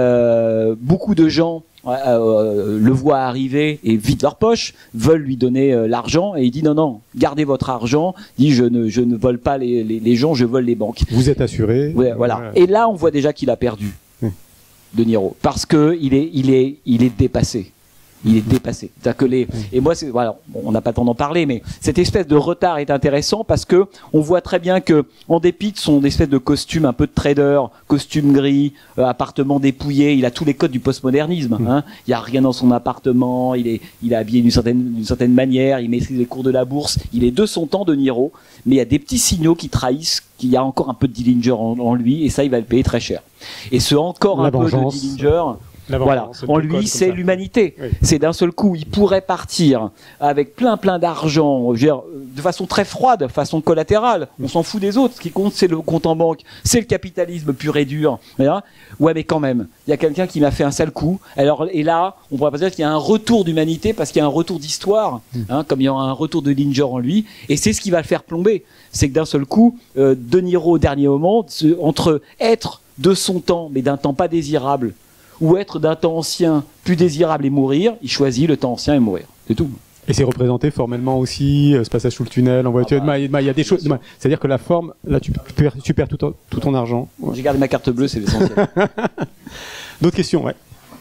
euh, beaucoup de gens euh, le voient arriver et vident leur poche, veulent lui donner euh, l'argent, et il dit non, non, gardez votre argent, il dit je ne, je ne vole pas les, les, les gens, je vole les banques. Vous êtes assuré. Ouais, voilà. voilà. Et là, on voit déjà qu'il a perdu, oui. De Niro, parce que il est, il est, il est dépassé. Il est dépassé. C'est-à-dire que les, et moi, c'est, voilà, bon, on n'a pas le temps d'en parler, mais cette espèce de retard est intéressant parce que on voit très bien que, en dépit de son espèce de costume un peu de trader, costume gris, euh, appartement dépouillé, il a tous les codes du postmodernisme, hein. Il y a rien dans son appartement, il est, il est habillé d'une certaine, d'une certaine manière, il maîtrise les cours de la bourse, il est de son temps de Niro, mais il y a des petits signaux qui trahissent qu'il y a encore un peu de Dillinger en, en lui, et ça, il va le payer très cher. Et ce encore La un vengeance. peu de Dillinger, voilà, en lui, c'est l'humanité. Oui. C'est d'un seul coup, il pourrait partir avec plein plein d'argent, je veux dire, de façon très froide, de façon collatérale. On s'en fout des autres. Ce qui compte, c'est le compte en banque, c'est le capitalisme pur et dur. Hein, ouais, mais quand même, il y a quelqu'un qui m'a fait un sale coup. Alors, et là, on pourrait pas dire qu'il y a un retour d'humanité parce qu'il y a un retour d'histoire, hein, comme il y a un retour de Dillinger en lui. Et c'est ce qui va le faire plomber. C'est que d'un seul coup, euh, De Niro, au dernier moment, entre être de son temps, mais d'un temps pas désirable, ou être d'un temps ancien plus désirable et mourir, il choisit le temps ancien et mourir. C'est tout. Et c'est représenté formellement aussi, ce passage sous le tunnel, en voiture. Ah bah, il y a des choses. C'est-à-dire que la forme, là, tu perds, tu perds tout, ton, tout ton argent. Ouais. J'ai gardé ma carte bleue, c'est l'essentiel. D'autres questions, ouais.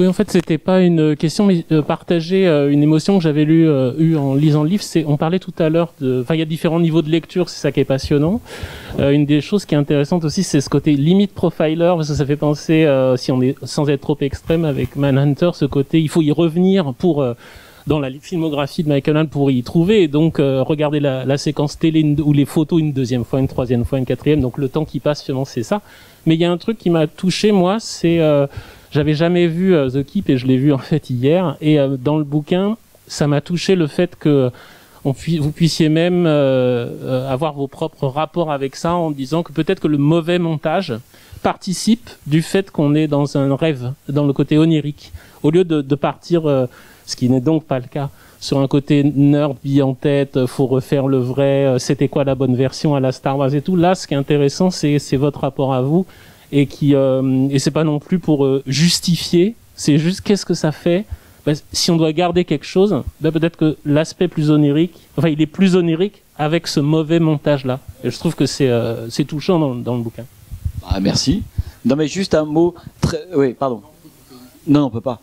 Oui, en fait, c'était pas une question, mais euh, partager euh, une émotion que j'avais lu, euh, eu en lisant le livre. C'est, on parlait tout à l'heure de, enfin, il y a différents niveaux de lecture, c'est ça qui est passionnant. Euh, une des choses qui est intéressante aussi, c'est ce côté limite profiler, parce que ça fait penser, euh, si on est sans être trop extrême, avec Manhunter, ce côté, il faut y revenir pour euh, dans la filmographie de Michael Mann pour y trouver, et donc euh, regarder la, la séquence télé une, ou les photos une deuxième fois, une troisième fois, une quatrième. Donc le temps qui passe, finalement, c'est ça. Mais il y a un truc qui m'a touché, moi, c'est euh, j'avais jamais vu euh, The Keep et je l'ai vu en fait hier. Et euh, dans le bouquin, ça m'a touché le fait que on pu- vous puissiez même euh, euh, avoir vos propres rapports avec ça, en disant que peut-être que le mauvais montage participe du fait qu'on est dans un rêve, dans le côté onirique, au lieu de, de partir, euh, ce qui n'est donc pas le cas, sur un côté nerd, bille en tête, faut refaire le vrai, euh, c'était quoi la bonne version à la Star Wars et tout. Là, ce qui est intéressant, c'est, c'est votre rapport à vous. Et qui euh, et c'est pas non plus pour euh, justifier, c'est juste qu'est-ce que ça fait. Ben, si on doit garder quelque chose, ben peut-être que l'aspect plus onirique, enfin il est plus onirique avec ce mauvais montage là. Et je trouve que c'est euh, c'est touchant dans, dans le bouquin. Ah, merci. Non mais juste un mot très, oui pardon. Non, non, on peut pas.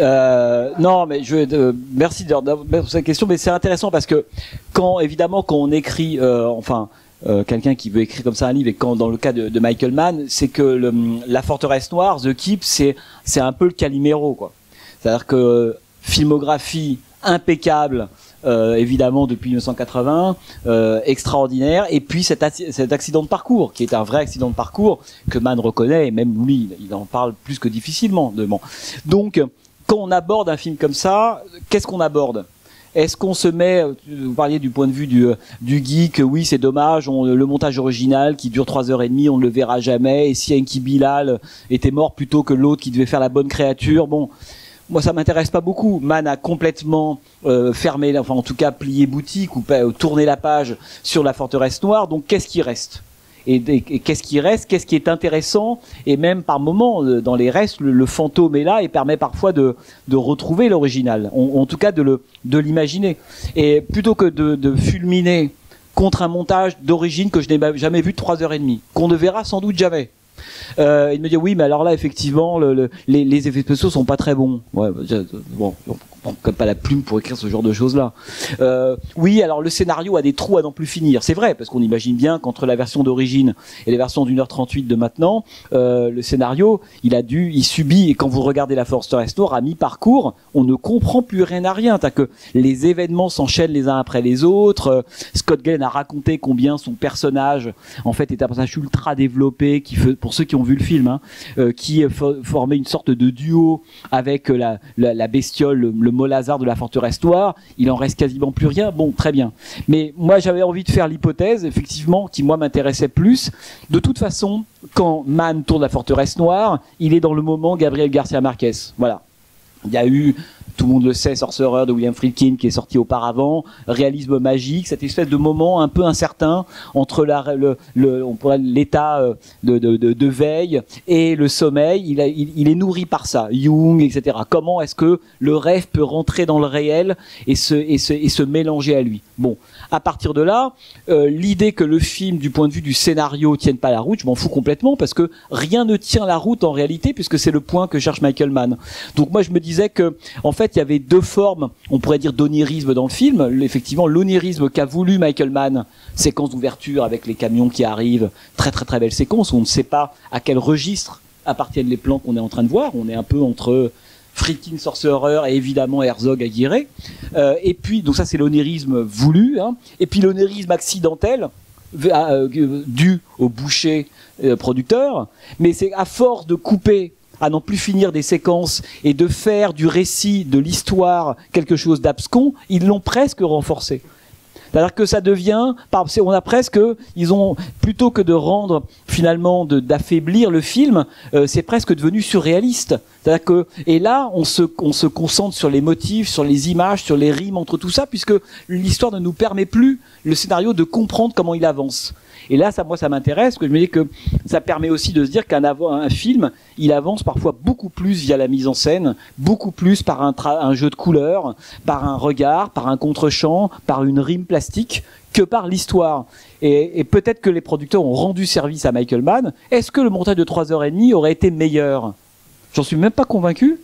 Euh, non, mais je euh, merci de, de, de cette question, mais c'est intéressant parce que quand évidemment quand on écrit, euh, enfin. Euh, quelqu'un qui veut écrire comme ça un livre, et quand dans le cas de, de Michael Mann, c'est que le, la forteresse noire, The Keep, c'est c'est un peu le Calimero, quoi. C'est-à-dire que euh, filmographie impeccable, euh, évidemment depuis dix-neuf cent quatre-vingts, euh, extraordinaire, et puis cet, cet accident de parcours qui est un vrai accident de parcours que Mann reconnaît, et même lui, il en parle plus que difficilement. De, bon. Donc, quand on aborde un film comme ça, qu'est-ce qu'on aborde ? Est-ce qu'on se met, vous parliez du point de vue du, du geek, oui c'est dommage, on, le montage original qui dure trois heures et demie, on ne le verra jamais, et si Enki Bilal était mort plutôt que l'autre qui devait faire la bonne créature, bon, moi ça m'intéresse pas beaucoup. Mann a complètement euh, fermé, enfin en tout cas plié boutique ou, ou tourné la page sur la forteresse noire, donc qu'est-ce qui reste ? Et, et, et qu'est-ce qui reste, qu'est-ce qui est intéressant, et même par moments dans les restes le, le fantôme est là et permet parfois de, de retrouver l'original, en, en tout cas de le de l'imaginer, et plutôt que de, de fulminer contre un montage d'origine que je n'ai jamais vu de trois heures et demie, qu'on ne verra sans doute jamais. Euh, il me dit oui mais alors là effectivement le, le, les, les effets spéciaux sont pas très bons. Ouais, bon, on n'a pas la plume pour écrire ce genre de choses là. Euh, oui alors le scénario a des trous à n'en plus finir, c'est vrai, parce qu'on imagine bien qu'entre la version d'origine et les versions d'une heure trente-huit de maintenant, euh, le scénario il a dû, il subit, et quand vous regardez la Forteresse Noire à mi-parcours, on ne comprend plus rien à rien, t'as que les événements s'enchaînent les uns après les autres. Scott Glenn a raconté combien son personnage en fait est un personnage ultra développé qui fait, pour ceux qui ont vu le film, hein, euh, qui fo- formait une sorte de duo avec la, la, la bestiole, le, le Molazar de la Forteresse Noire. Il en reste quasiment plus rien. Bon, très bien. Mais moi, j'avais envie de faire l'hypothèse, effectivement, qui moi m'intéressait plus. De toute façon, quand Mann tourne la Forteresse Noire, il est dans le moment Gabriel Garcia Marquez. Voilà. Il y a eu, tout le monde le sait, Sorcerer de William Friedkin qui est sorti auparavant, réalisme magique, cette espèce de moment un peu incertain entre la, le, le, on pourrait l'état de, de, de, de veille et le sommeil. Il, a, il, il est nourri par ça, Jung, et cetera. Comment est-ce que le rêve peut rentrer dans le réel et se, et se, et se mélanger à lui ? Bon, à partir de là, euh, l'idée que le film, du point de vue du scénario, tienne pas la route, je m'en fous complètement, parce que rien ne tient la route en réalité, puisque c'est le point que cherche Michael Mann. Donc moi, je me disais que, en fait, il y avait deux formes, on pourrait dire d'onirisme dans le film. Effectivement, l'onirisme qu'a voulu Michael Mann, séquence d'ouverture avec les camions qui arrivent, très très très belle séquence, où on ne sait pas à quel registre appartiennent les plans qu'on est en train de voir. On est un peu entre Friedkin, Sorcerer et évidemment Herzog, Aguirre. Euh, et puis, donc ça c'est l'onirisme voulu, hein. Et puis l'onirisme accidentel, euh, dû au boucher euh, producteur. Mais c'est à force de couper, à n'en plus finir des séquences et de faire du récit, de l'histoire, quelque chose d'abscon, ils l'ont presque renforcé. C'est-à-dire que ça devient, on a presque, ils ont, plutôt que de rendre, finalement, de, d'affaiblir le film, euh, c'est presque devenu surréaliste. C'est-à-dire que, et là, on se, on se concentre sur les motifs, sur les images, sur les rimes entre tout ça, puisque l'histoire ne nous permet plus, le scénario, de comprendre comment il avance. Et là, ça, moi, ça m'intéresse, parce que je me dis que ça permet aussi de se dire qu'un un film, il avance parfois beaucoup plus via la mise en scène, beaucoup plus par un, tra- un jeu de couleurs, par un regard, par un contre-champ, par une rime plastique, que par l'histoire. Et, et peut-être que les producteurs ont rendu service à Michael Mann. Est-ce que le montage de trois heures trente aurait été meilleur ? J'en suis même pas convaincu.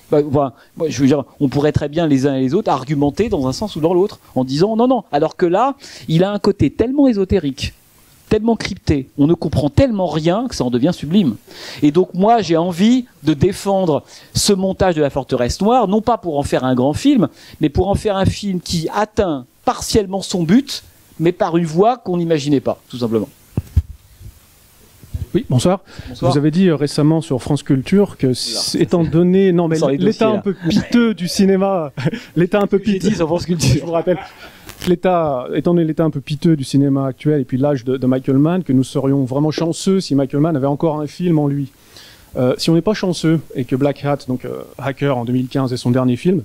Bah, voilà, moi, je veux dire, on pourrait très bien les uns et les autres argumenter dans un sens ou dans l'autre en disant non, non. Alors que là, il a un côté tellement ésotérique, tellement crypté, on ne comprend tellement rien que ça en devient sublime. Et donc moi, j'ai envie de défendre ce montage de La Forteresse Noire, non pas pour en faire un grand film, mais pour en faire un film qui atteint partiellement son but, mais par une voie qu'on n'imaginait pas, tout simplement. Oui, bonsoir. bonsoir. Vous avez dit euh, récemment sur France Culture que, là, étant donné, non mais l'état un peu piteux du cinéma, l'état un peu piteux, sur France Culture. Je vous rappelle, l'état, étant donné l'état un peu piteux du cinéma actuel et puis l'âge de, de Michael Mann, que nous serions vraiment chanceux si Michael Mann avait encore un film en lui. Euh, si on n'est pas chanceux et que Black Hat, donc euh, Hacker en deux mille quinze est son dernier film,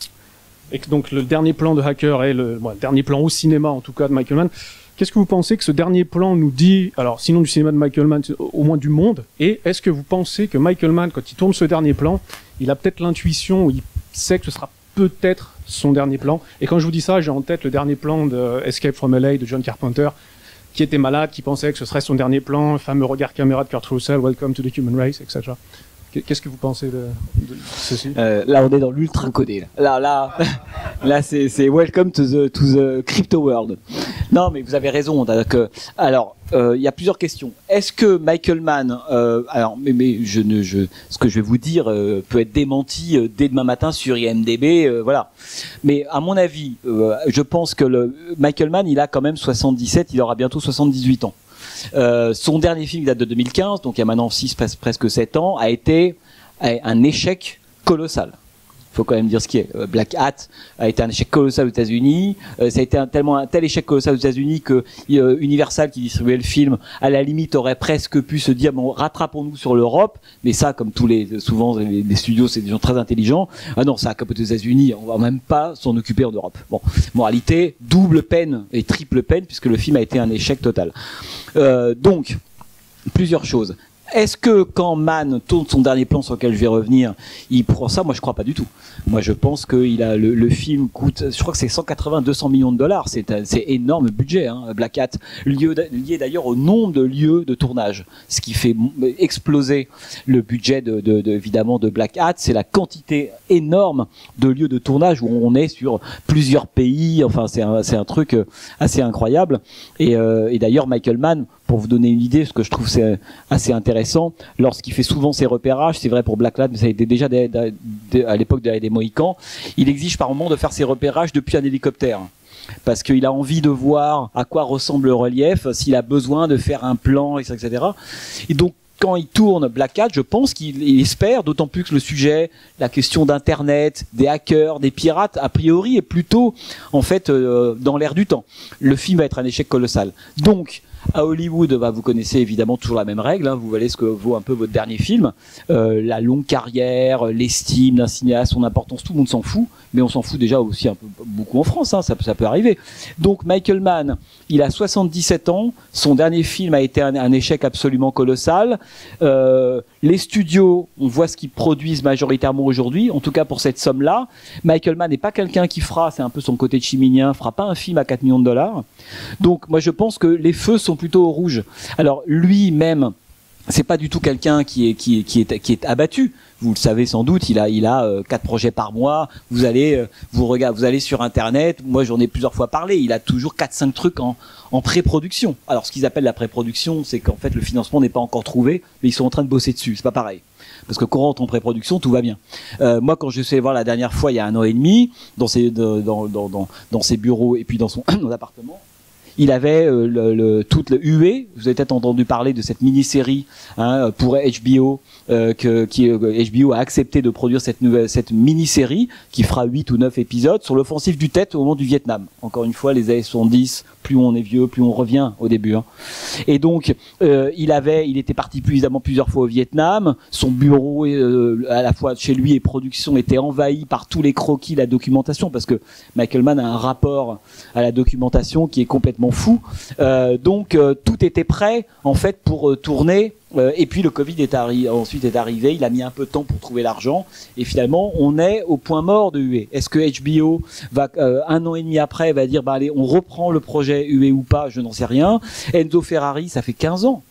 et que donc le dernier plan de Hacker est le, bon, le dernier plan au cinéma en tout cas de Michael Mann. Qu'est-ce que vous pensez que ce dernier plan nous dit, alors sinon du cinéma de Michael Mann, au moins du monde, et est-ce que vous pensez que Michael Mann, quand il tourne ce dernier plan, il a peut-être l'intuition, où il sait que ce sera peut-être son dernier plan, et quand je vous dis ça, j'ai en tête le dernier plan de Escape from L A de John Carpenter, qui était malade, qui pensait que ce serait son dernier plan, le fameux regard caméra de Kurt Russell, Welcome to the Human Race, et cetera. Qu'est-ce que vous pensez de, de ceci? euh, Là, on est dans l'ultra codé. Là, là, là, là c'est, c'est Welcome to the, to the Crypto World. Non, mais vous avez raison. Que, alors, il euh, y a plusieurs questions. Est-ce que Michael Mann, euh, alors, mais, mais je ne, je, ce que je vais vous dire euh, peut être démenti euh, dès demain matin sur I M D B, euh, voilà. Mais à mon avis, euh, je pense que le Michael Mann, il a quand même soixante-dix-sept, il aura bientôt soixante-dix-huit ans. Euh, son dernier film date de deux mille quinze, donc il y a maintenant six, presque sept ans, a été un échec colossal. Il faut quand même dire ce qui est. Black Hat a été un échec colossal aux États-Unis. Euh, ça a été un, tellement un tel échec colossal aux États-Unis que euh, Universal, qui distribuait le film, à la limite aurait presque pu se dire bon, rattrapons-nous sur l'Europe. Mais ça, comme tous les, souvent les, les studios, c'est des gens très intelligents. Ah non, ça a capoté aux États-Unis. On va même pas s'en occuper en Europe. Bon, moralité, double peine et triple peine puisque le film a été un échec total. Euh, donc, plusieurs choses. Est-ce que quand Mann tourne son dernier plan sur lequel je vais revenir, il prend ça? Moi, je crois pas du tout. Moi, je pense que il a le, le film coûte, je crois que c'est cent quatre-vingts à deux cents millions de dollars. C'est c'est énorme budget, hein, Black Hat, lié, lié d'ailleurs au nombre de lieux de tournage, ce qui fait exploser le budget de, de, de évidemment de Black Hat. C'est la quantité énorme de lieux de tournage où on est sur plusieurs pays. Enfin, c'est un c'est un truc assez incroyable. Et, euh, et d'ailleurs, Michael Mann, pour vous donner une idée, ce que je trouve c'est assez intéressant, lorsqu'il fait souvent ses repérages, c'est vrai pour Black Hat, mais ça a été déjà des, des, des, à l'époque des, des Mohicans, il exige par moment de faire ses repérages depuis un hélicoptère. Parce qu'il a envie de voir à quoi ressemble le relief, s'il a besoin de faire un plan, et cetera. Et donc, quand il tourne Black Hat, je pense qu'il espère, d'autant plus que le sujet, la question d'Internet, des hackers, des pirates, a priori est plutôt, en fait, euh, dans l'air du temps. Le film va être un échec colossal. Donc, à Hollywood, bah, vous connaissez évidemment toujours la même règle, hein, vous voyez ce que vaut un peu votre dernier film, euh, la longue carrière, l'estime d'un cinéaste, son importance, tout le monde s'en fout, mais on s'en fout déjà aussi un peu beaucoup en France, hein, ça, ça peut arriver. Donc Michael Mann, il a soixante-dix-sept ans, son dernier film a été un, un échec absolument colossal. Euh, les studios, on voit ce qu'ils produisent majoritairement aujourd'hui, en tout cas pour cette somme-là. Michael Mann n'est pas quelqu'un qui fera, c'est un peu son côté chiminien, fera pas un film à quatre millions de dollars. Donc moi je pense que les feux sont plutôt au rouge. Alors lui-même, c'est pas du tout quelqu'un qui est qui est qui est qui est abattu. Vous le savez sans doute, il a il a euh, quatre projets par mois. Vous allez euh, vous regardez vous allez sur internet. Moi j'en ai plusieurs fois parlé. Il a toujours quatre cinq trucs en en pré-production. Alors ce qu'ils appellent la pré-production, c'est qu'en fait le financement n'est pas encore trouvé, mais ils sont en train de bosser dessus. C'est pas pareil. Parce que quand on rentre en pré-production, tout va bien. Euh, moi, quand je suis allé voir la dernière fois, il y a un an et demi, dans ses dans dans dans dans, dans ses bureaux et puis dans son dans appartement. Il avait euh, le, le, toute le U E. Vous avez peut-être entendu parler de cette mini-série hein, pour H B O, euh, que qui, euh, H B O a accepté de produire cette nouvelle, cette mini-série qui fera huit ou neuf épisodes sur l'offensive du Tet au moment du Vietnam. Encore une fois, les années soixante-dix, plus on est vieux, plus on revient au début. Hein. Et donc, euh, il avait, il était parti plus évidemment plusieurs fois au Vietnam. Son bureau, euh, à la fois chez lui et production, était envahi par tous les croquis, la documentation, parce que Michael Mann a un rapport à la documentation qui est complètement fou. Euh, donc euh, tout était prêt en fait pour euh, tourner. Euh, et puis le Covid est arri- ensuite est arrivé. Il a mis un peu de temps pour trouver l'argent. Et finalement, on est au point mort de U E. Est-ce que H B O va euh, un an et demi après va dire bah allez, on reprend le projet U E ou pas? Je n'en sais rien. Enzo Ferrari, ça fait quinze ans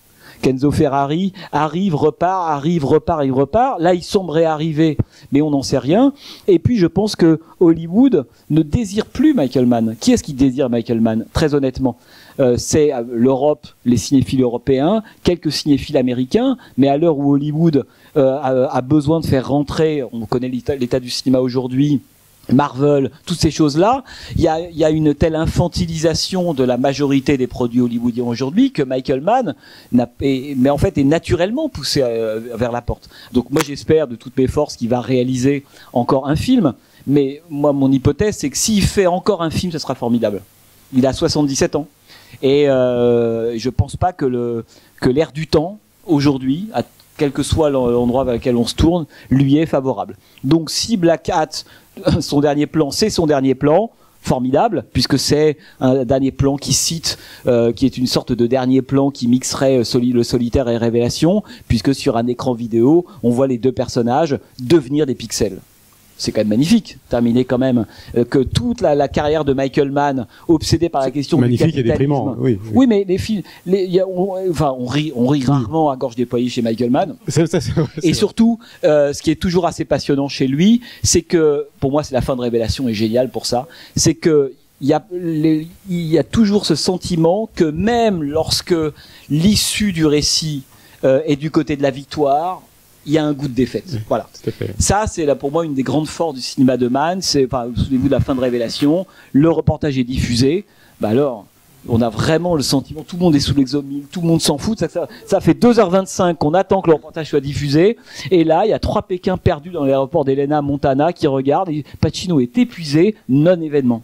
qu'Enzo Ferrari arrive, repart, arrive, repart, il repart. Là, il semblerait arriver, mais on n'en sait rien. Et puis, je pense que Hollywood ne désire plus Michael Mann. Qui est-ce qui désire Michael Mann? Très honnêtement, euh, c'est l'Europe, les cinéphiles européens, quelques cinéphiles américains. Mais à l'heure où Hollywood euh, a, a besoin de faire rentrer, on connaît l'état du cinéma aujourd'hui, Marvel, toutes ces choses-là, il y a, y a une telle infantilisation de la majorité des produits hollywoodiens aujourd'hui que Michael Mann, n'a, est, mais en fait, est naturellement poussé euh, vers la porte. Donc moi, j'espère de toutes mes forces qu'il va réaliser encore un film. Mais moi, mon hypothèse, c'est que s'il fait encore un film, ce sera formidable. Il a soixante-dix-sept ans. Et euh, je pense pas que le que l'ère du temps, aujourd'hui, à quel que soit l'endroit vers lequel on se tourne, lui est favorable. Donc si Black Hat, son dernier plan, c'est son dernier plan, formidable, puisque c'est un dernier plan qui cite, euh, qui est une sorte de dernier plan qui mixerait soli le solitaire et Révélation, puisque sur un écran vidéo, on voit les deux personnages devenir des pixels. C'est quand même magnifique, terminer quand même euh, que toute la, la carrière de Michael Mann, obsédé par la question magnifique du capitalisme. Et déprimant. Oui, oui. oui, mais les films, les, y a, on, enfin, on rit, on rit rarement à gorge déployée chez Michael Mann. C'est, c'est, c'est, c'est et surtout, euh, ce qui est toujours assez passionnant chez lui, c'est que, pour moi, c'est la fin de Révélation est géniale pour ça, c'est que il y a, les, il y a toujours ce sentiment que même lorsque l'issue du récit euh, est du côté de la victoire, il y a un goût de défaite. Oui, voilà. Ça, c'est là pour moi une des grandes forces du cinéma de Mann. C'est, enfin, souvenez-vous de la fin de Révélation. Le reportage est diffusé. Bah alors, on a vraiment le sentiment, tout le monde est sous l'exomile, tout le monde s'en fout. Ça, ça, ça fait deux heures vingt-cinq qu'on attend que le reportage soit diffusé. Et là, il y a trois Pékins perdus dans l'aéroport d'Helena, Montana, qui regardent. Et Pacino est épuisé, non-événement.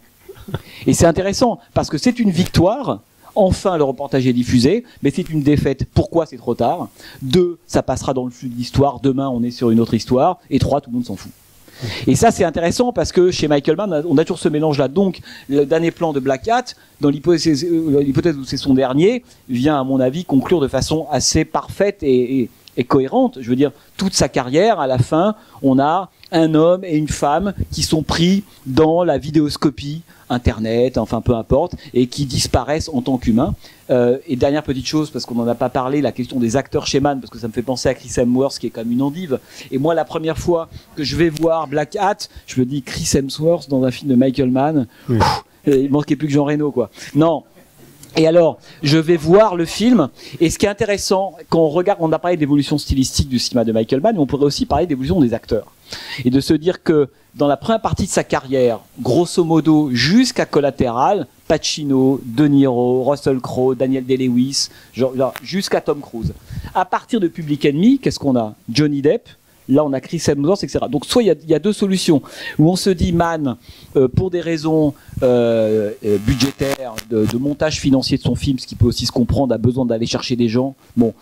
Et c'est intéressant, parce que c'est une victoire. Enfin, le reportage est diffusé, mais c'est une défaite. Pourquoi c'est trop tard? Deux, ça passera dans le flux de l'histoire. Demain, on est sur une autre histoire. Et trois, tout le monde s'en fout. Et ça, c'est intéressant parce que chez Michael Mann, on a toujours ce mélange-là. Donc, le dernier plan de Black Hat, dans l'hypothèse, l'hypothèse où c'est son dernier, vient, à mon avis, conclure de façon assez parfaite et, et, et cohérente. Je veux dire, toute sa carrière, à la fin, on a un homme et une femme qui sont pris dans la vidéoscopie, Internet, enfin peu importe, et qui disparaissent en tant qu'humains. Euh, et dernière petite chose, parce qu'on n'en a pas parlé, la question des acteurs chez Mann, parce que ça me fait penser à Chris Hemsworth, qui est comme une endive. Et moi, la première fois que je vais voir Black Hat, je me dis Chris Hemsworth dans un film de Michael Mann, oui. Pff, il manquait plus que Jean Reno, quoi. Non. Et alors, je vais voir le film, et ce qui est intéressant, quand on regarde, on a parlé d'évolution stylistique du cinéma de Michael Mann, mais on pourrait aussi parler d'évolution des acteurs. Et de se dire que, dans la première partie de sa carrière, grosso modo, jusqu'à Collatéral, Pacino, De Niro, Russell Crowe, Daniel Day-Lewis, genre, genre, jusqu'à Tom Cruise. À partir de Public Enemy, qu'est-ce qu'on a? Johnny Depp. Là, on a Chris Hemsworth, et cetera. Donc, soit il y, y a deux solutions où on se dit, Mann, euh, pour des raisons euh, euh, budgétaires, de, de montage financier de son film, ce qui peut aussi se comprendre, a besoin d'aller chercher des gens. Bon,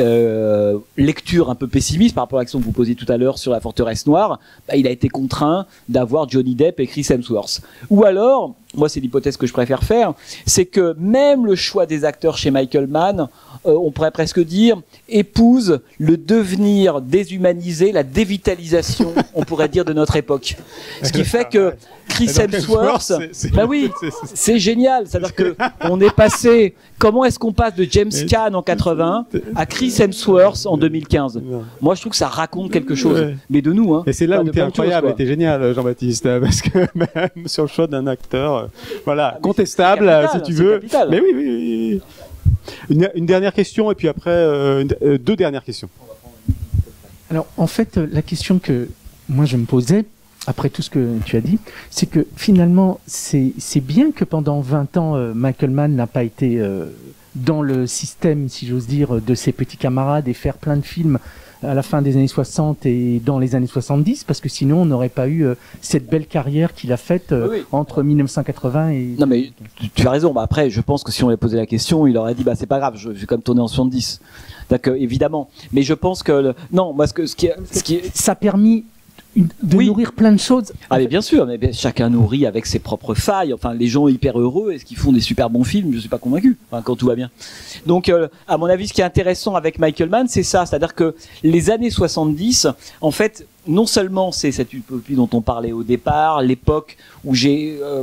euh, lecture un peu pessimiste par rapport à l'action que vous posiez tout à l'heure sur La Forteresse Noire. Bah, il a été contraint d'avoir Johnny Depp et Chris Hemsworth. Ou alors, moi, c'est l'hypothèse que je préfère faire, c'est que même le choix des acteurs chez Michael Mann, euh, on pourrait presque dire, épouse le devenir déshumanisé, la dévitalisation, on pourrait dire, de notre époque. Ce qui fait que Chris Hemsworth, ben oui, c'est génial. C'est-à-dire que on est passé, comment est-ce qu'on passe de James Caan en quatre-vingts à Chris Hemsworth en deux mille quinze? Moi, je trouve que ça raconte quelque chose, ouais. Mais de nous, hein. Et c'est là où t'es incroyable, et t'es génial, Jean-Baptiste, parce que même sur le choix d'un acteur, voilà, ah, contestable, capital, si tu veux. Capital. Mais oui, oui, oui. Une, une dernière question, et puis après, euh, une, euh, deux dernières questions. Alors, en fait, la question que moi je me posais, après tout ce que tu as dit, c'est que finalement, c'est bien que pendant vingt ans, euh, Michael Mann n'a pas été euh, dans le système, si j'ose dire, de ses petits camarades et faire plein de films à la fin des années soixante et dans les années soixante-dix, parce que sinon on n'aurait pas eu euh, cette belle carrière qu'il a faite euh, oui. entre mille neuf cent quatre-vingts et... Non mais tu, tu as raison, bah après je pense que si on lui avait posé la question, il aurait dit bah c'est pas grave, je, je vais quand même tourner en soixante-dix. D'accord, évidemment. Mais je pense que... Le... Non, moi ce, que, ce qui est... Ce qui est... Ça a permis de oui. nourrir plein de choses. Ah mais bien sûr, mais bien, chacun nourrit avec ses propres failles. Enfin, les gens hyper heureux, est-ce qu'ils font des super bons films? Je suis pas convaincu. Enfin, quand tout va bien. Donc, euh, à mon avis, ce qui est intéressant avec Michael Mann, c'est ça, c'est-à-dire que les années soixante-dix, en fait, non seulement c'est cette utopie dont on parlait au départ, l'époque où j'ai euh,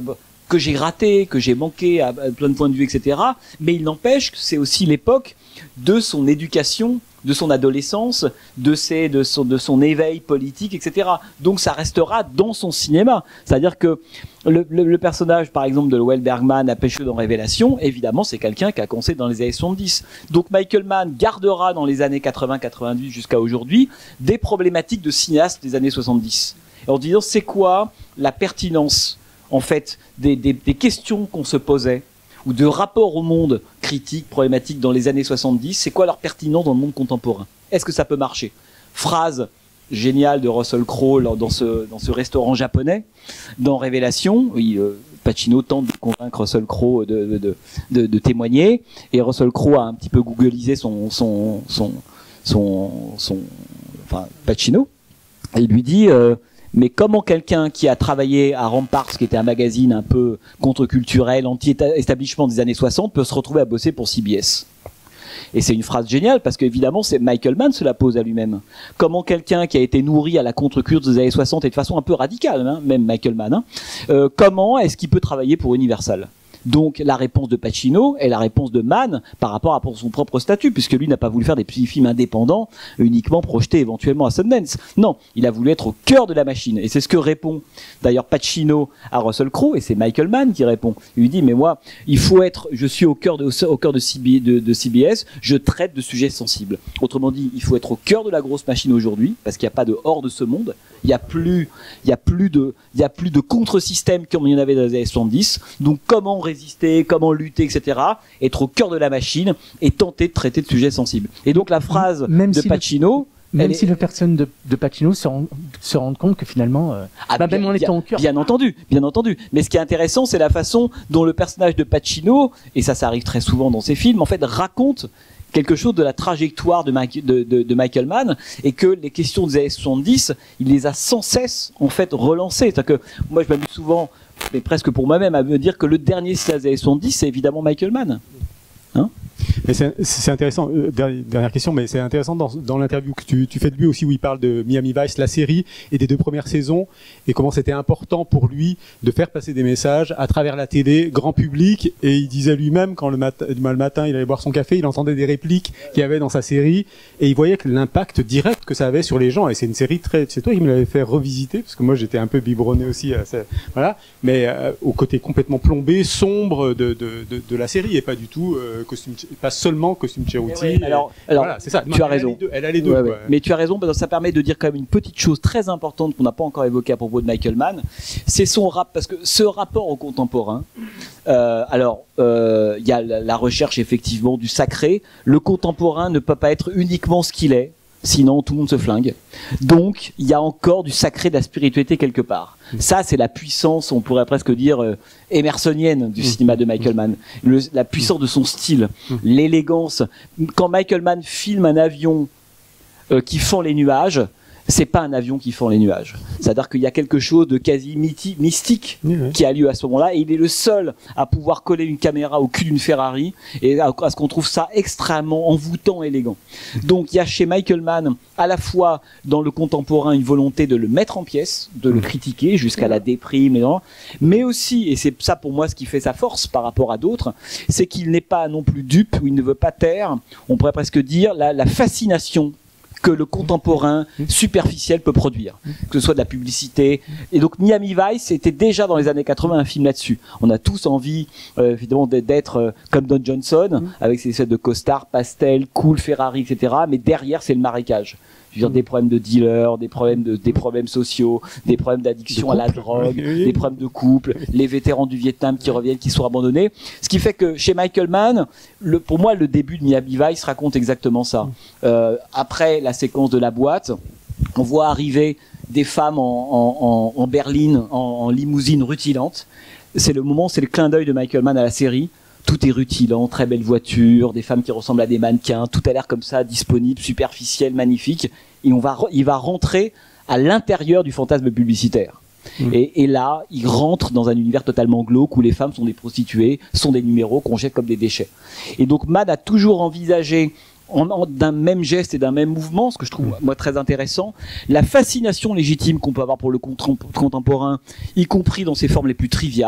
que j'ai raté, que j'ai manqué à, à plein de points de vue, et cetera. Mais il n'empêche que c'est aussi l'époque de son éducation, de son adolescence, de, ses, de, son, de son éveil politique, et cetera. Donc ça restera dans son cinéma. C'est-à-dire que le, le, le personnage, par exemple, de Lowell Bergman à Pêcheux dans Révélation, évidemment, c'est quelqu'un qui a commencé dans les années soixante-dix. Donc Michael Mann gardera dans les années quatre-vingts quatre-vingt-dix jusqu'à aujourd'hui des problématiques de cinéaste des années soixante-dix. En disant, c'est quoi la pertinence, en fait, des, des, des questions qu'on se posait ou de rapport au monde critique, problématique dans les années soixante-dix, c'est quoi leur pertinence dans le monde contemporain? Est-ce que ça peut marcher? Phrase géniale de Russell Crowe dans ce, dans ce restaurant japonais, dans Révélation, oui, euh, Pacino tente de convaincre Russell Crowe de, de, de, de, de témoigner, et Russell Crowe a un petit peu googlisé son, son, son, son, son, enfin, Pacino, et il lui dit, euh, mais comment quelqu'un qui a travaillé à Rampart, qui était un magazine un peu contre-culturel, anti-établissement des années soixante, peut se retrouver à bosser pour C B S? Et c'est une phrase géniale parce qu'évidemment, c'est Michael Mann se la pose à lui-même. Comment quelqu'un qui a été nourri à la contre-culture des années soixante et de façon un peu radicale, hein, même Michael Mann, hein, euh, comment est-ce qu'il peut travailler pour Universal? Donc la réponse de Pacino est la réponse de Mann par rapport à son propre statut, puisque lui n'a pas voulu faire des petits films indépendants uniquement projetés éventuellement à Sundance. Non, il a voulu être au cœur de la machine. Et c'est ce que répond d'ailleurs Pacino à Russell Crowe, et c'est Michael Mann qui répond. Il lui dit, mais moi, il faut être, je suis au cœur de, au cœur de, C B, de, de C B S, je traite de sujets sensibles. Autrement dit, il faut être au cœur de la grosse machine aujourd'hui, parce qu'il n'y a pas de hors de ce monde. Il n'y a plus, il y a plus de, il y a plus de contre-système comme il y en avait dans les années soixante-dix. Donc comment résister, comment lutter, et cetera. Être au cœur de la machine et tenter de traiter de sujets sensibles. Et donc la phrase même de si Pacino, le, même est... si le personnage de, de Pacino se rend, se rend compte que finalement, euh, ah, bah, bien, même en étant au cœur. Bien entendu, bien entendu. Mais ce qui est intéressant, c'est la façon dont le personnage de Pacino, et ça, ça arrive très souvent dans ses films, en fait, raconte quelque chose de la trajectoire de, Mike, de, de, de Michael Mann, et que les questions des années soixante-dix, il les a sans cesse en fait relancées. C'est-à-dire que moi je m'amuse souvent, mais presque pour moi-même, à me dire que le dernier cinéaste des années soixante-dix, c'est évidemment Michael Mann. Hein? Mais c'est intéressant, euh, dernière question, mais c'est intéressant dans, dans l'interview que tu, tu fais de lui aussi, où il parle de Miami Vice, la série, et des deux premières saisons, et comment c'était important pour lui de faire passer des messages à travers la télé, grand public, et il disait lui-même, quand le, mat le matin il allait boire son café, il entendait des répliques qu'il y avait dans sa série, et il voyait que l'impact direct que ça avait sur les gens, et c'est une série très, c'est toi qui me l'avais fait revisiter, parce que moi j'étais un peu biberonné aussi, à ça, voilà, mais euh, au côté complètement plombé, sombre de, de, de, de la série, et pas du tout euh, costume, pas seulement costume Cerruti. Oui, alors, alors voilà, c'est ça. Tu as raison. Deux, elle a les deux. Ouais, ouais. Mais tu as raison, parce que ça permet de dire quand même une petite chose très importante qu'on n'a pas encore évoquée à propos de Michael Mann. C'est son rap, parce que ce rapport au contemporain. Euh, alors, il euh, y a la, la recherche effectivement du sacré. Le contemporain ne peut pas être uniquement ce qu'il est. Sinon, tout le monde se flingue. Donc, il y a encore du sacré de la spiritualité quelque part. Ça, c'est la puissance, on pourrait presque dire, euh, émersonienne du cinéma de Michael Mann. Le, la puissance de son style, l'élégance. Quand Michael Mann filme un avion euh, qui fend les nuages, c'est pas un avion qui fend les nuages. C'est-à-dire qu'il y a quelque chose de quasi mythi- mystique oui, oui. qui a lieu à ce moment-là, et il est le seul à pouvoir coller une caméra au cul d'une Ferrari, et à, à ce qu'on trouve ça extrêmement envoûtant, élégant. Donc il y a chez Michael Mann, à la fois dans le contemporain, une volonté de le mettre en pièces, de le critiquer jusqu'à la déprime, et mais aussi, et c'est ça pour moi ce qui fait sa force par rapport à d'autres, c'est qu'il n'est pas non plus dupe, ou il ne veut pas taire, on pourrait presque dire, la, la fascination que le contemporain superficiel peut produire, que ce soit de la publicité. Et donc Miami Vice était déjà dans les années quatre-vingts un film là-dessus. On a tous envie euh, évidemment d'être euh, comme Don Johnson, avec ses sets de costard, pastel, cool, Ferrari, et cetera. Mais derrière, c'est le marécage. Je veux dire, des problèmes de dealers, des problèmes de, des problèmes sociaux, des problèmes d'addiction à la drogue, des problèmes de couple, les vétérans du Vietnam qui reviennent, qui sont abandonnés. Ce qui fait que chez Michael Mann, le, pour moi, le début de Miami Vice raconte exactement ça. Euh, après la séquence de la boîte, on voit arriver des femmes en, en, en berline, en, en limousine rutilante. C'est le moment, c'est le clin d'œil de Michael Mann à la série. Tout est rutilant, très belle voiture, des femmes qui ressemblent à des mannequins, tout a l'air comme ça, disponible, superficiel, magnifique. Et on va, il va rentrer à l'intérieur du fantasme publicitaire. Mmh. Et, et là, il rentre dans un univers totalement glauque où les femmes sont des prostituées, sont des numéros qu'on jette comme des déchets. Et donc Mann a toujours envisagé, en, en, d'un même geste et d'un même mouvement, ce que je trouve mmh. moi très intéressant, la fascination légitime qu'on peut avoir pour le contemporain, y compris dans ses formes les plus triviales.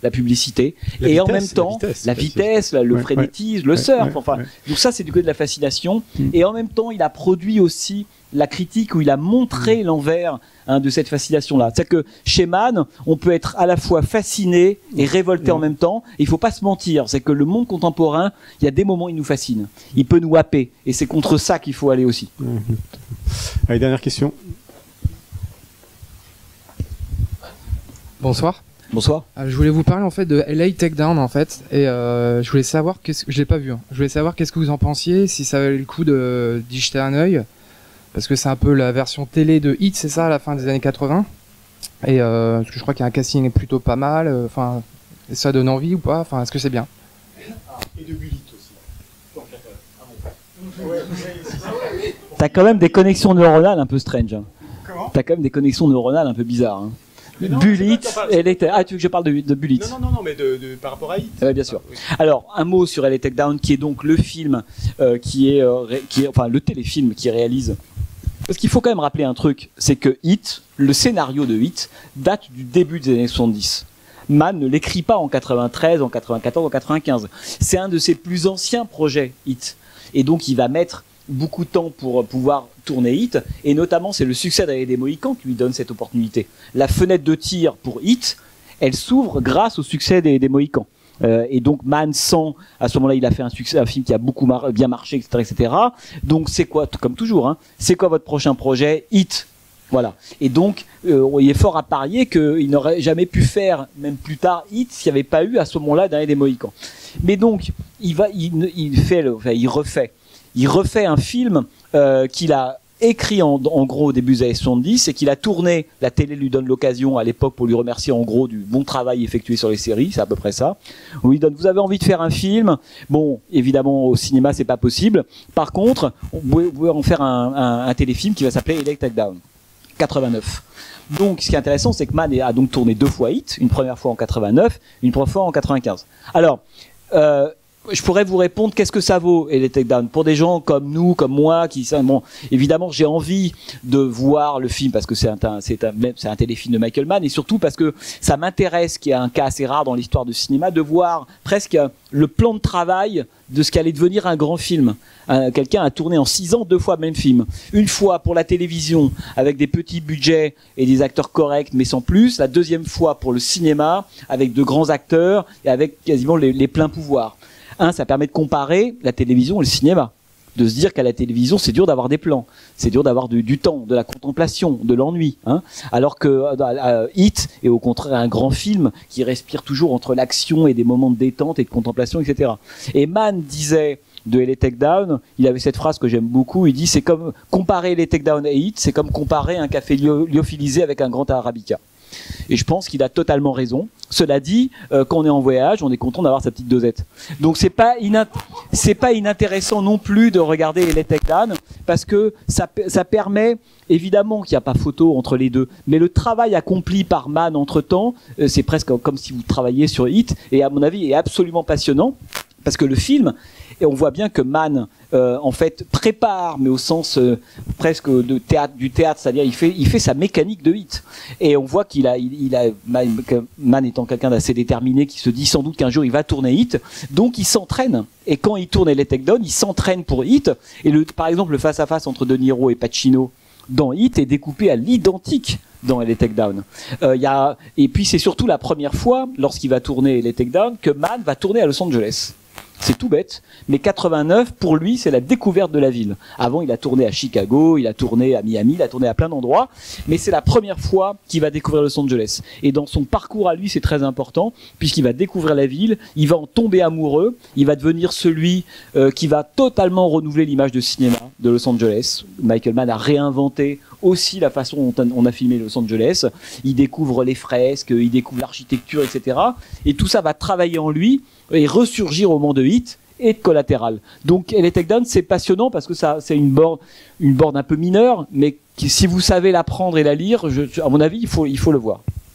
la publicité, la et vitesse, en même temps, la vitesse, la vitesse, la, le ouais, frénétisme, ouais, le ouais, surf, ouais, enfin, ouais. donc ça c'est du côté de la fascination, Mm. et en même temps il a produit aussi la critique où il a montré mm. l'envers hein, de cette fascination-là. C'est-à-dire que chez Mann, on peut être à la fois fasciné et révolté mm. en même temps, et il faut pas se mentir, c'est que le monde contemporain, il y a des moments où il nous fascine, il peut nous happer, et c'est contre ça qu'il faut aller aussi. Mm. Allez, dernière question. Bonsoir. Bonsoir. Euh, je voulais vous parler en fait de L A Takedown en fait, et euh, je voulais savoir qu'est-ce que je l'ai pas vu. Hein. Je voulais savoir qu'est-ce que vous en pensiez, si ça valait le coup de d'y jeter un œil, parce que c'est un peu la version télé de Hit, c'est ça, à la fin des années quatre-vingts. Et euh, parce que je crois qu'il y a un casting plutôt pas mal. Enfin, euh, ça donne envie ou pas. Enfin, est-ce que c'est bien? Et de Bullitt aussi. T'as quand même des connexions neuronales un peu strange. Hein. Comment? T'as quand même des connexions neuronales un peu bizarres. Hein. Bullitt, elle était. Ah, tu veux que je parle de, de Bullitt? Non, non, non, non, mais de, de, par rapport à Hit. Oui, bien sûr. Alors, un mot sur L A Takedown, qui est donc le film euh, qui, est, euh, ré, qui est, enfin, le téléfilm qui réalise. Parce qu'il faut quand même rappeler un truc, c'est que Hit, le scénario de Hit, date du début des années soixante-dix. Mann ne l'écrit pas en quatre-vingt-treize, en quatre-vingt-quatorze, en quatre-vingt-quinze. C'est un de ses plus anciens projets, Hit. Et donc, il va mettre beaucoup de temps pour pouvoir tourner Hit, et notamment c'est le succès d'Aller des Mohicans qui lui donne cette opportunité. La fenêtre de tir pour Hit, elle s'ouvre grâce au succès des, des Mohicans. Euh, et donc Mann sent, à ce moment-là, il a fait un succès, un film qui a beaucoup mar- bien marché, et cetera, et cetera. Donc c'est quoi, comme toujours, hein, c'est quoi votre prochain projet? Hit. Voilà. Et donc, euh, il est fort à parier qu'il n'aurait jamais pu faire, même plus tard, Hit, s'il n'y avait pas eu à ce moment-là d'Aller des Mohicans. Mais donc, il va, il, il fait, le, enfin, il refait. Il refait un film euh, qu'il a écrit en, en gros au début des années soixante-dix et qu'il a tourné. La télé lui donne l'occasion à l'époque pour lui remercier en gros du bon travail effectué sur les séries, c'est à peu près ça. On lui donne, vous avez envie de faire un film? Bon, évidemment au cinéma c'est pas possible. Par contre, vous pouvez, vous pouvez en faire un, un, un téléfilm qui va s'appeler L A Takedown, quatre-vingt-neuf. Donc, ce qui est intéressant, c'est que Mann a donc tourné deux fois Hit, une première fois en quatre-vingt-neuf, une première fois en quatre-vingt-quinze. Alors, euh, je pourrais vous répondre qu'est-ce que ça vaut L A Takedown pour des gens comme nous, comme moi, qui bon, évidemment j'ai envie de voir le film parce que c'est un c'est un c'est un téléfilm de Michael Mann et surtout parce que ça m'intéresse, qui est un cas assez rare dans l'histoire du cinéma, de voir presque le plan de travail de ce qu'allait devenir un grand film. Euh, quelqu'un a tourné en six ans deux fois le même film, une fois pour la télévision avec des petits budgets et des acteurs corrects mais sans plus, la deuxième fois pour le cinéma avec de grands acteurs et avec quasiment les, les pleins pouvoirs. Un, ça permet de comparer la télévision et le cinéma. De se dire qu'à la télévision, c'est dur d'avoir des plans. C'est dur d'avoir du, du temps, de la contemplation, de l'ennui. Hein, alors que euh, Hit est au contraire un grand film qui respire toujours entre l'action et des moments de détente et de contemplation, et cetera. Et Mann disait de L A Takedown, il avait cette phrase que j'aime beaucoup, il dit c'est comme comparer L A Takedown et Hit, c'est comme comparer un café lyophilisé avec un grand arabica. Et je pense qu'il a totalement raison. Cela dit, euh, quand on est en voyage, on est content d'avoir sa petite dosette. Donc c'est pas ina- c'est pas inintéressant non plus de regarder L A Takedown parce que ça, ça permet, évidemment qu'il n'y a pas photo entre les deux, mais le travail accompli par Mann entre temps, euh, c'est presque comme si vous travailliez sur Hit, et à mon avis est absolument passionnant parce que le film, et on voit bien que Mann euh, en fait prépare, mais au sens euh, presque de théâtre, du théâtre, c'est-à-dire il fait, il fait sa mécanique de Hit. Et on voit qu'il a, il, il a Mann étant quelqu'un d'assez déterminé, qui se dit sans doute qu'un jour il va tourner Hit, donc il s'entraîne. Et quand il tourne L A Takedown, il s'entraîne pour Hit. Et le, par exemple, le face-à-face entre De Niro et Pacino dans Hit est découpé à l'identique dans L A Takedown. Euh, y a, et puis c'est surtout la première fois, lorsqu'il va tourner L A Takedown, que Mann va tourner à Los Angeles. C'est tout bête, mais quatre-vingt-neuf, pour lui, c'est la découverte de la ville. Avant, il a tourné à Chicago, il a tourné à Miami, il a tourné à plein d'endroits, mais c'est la première fois qu'il va découvrir Los Angeles. Et dans son parcours à lui, c'est très important, puisqu'il va découvrir la ville, il va en tomber amoureux, il va devenir celui euh, qui va totalement renouveler l'image de cinéma de Los Angeles. Michael Mann a réinventé aussi la façon dont on a filmé Los Angeles. Il découvre les fresques, il découvre l'architecture, et cetera. Et tout ça va travailler en lui et ressurgir au moment de Hit et de Collatéral. Donc L A Takedown, c'est passionnant parce que ça, c'est une borne, une borne un peu mineure, mais qui, si vous savez la prendre et la lire, je, à mon avis, il faut, il faut le voir.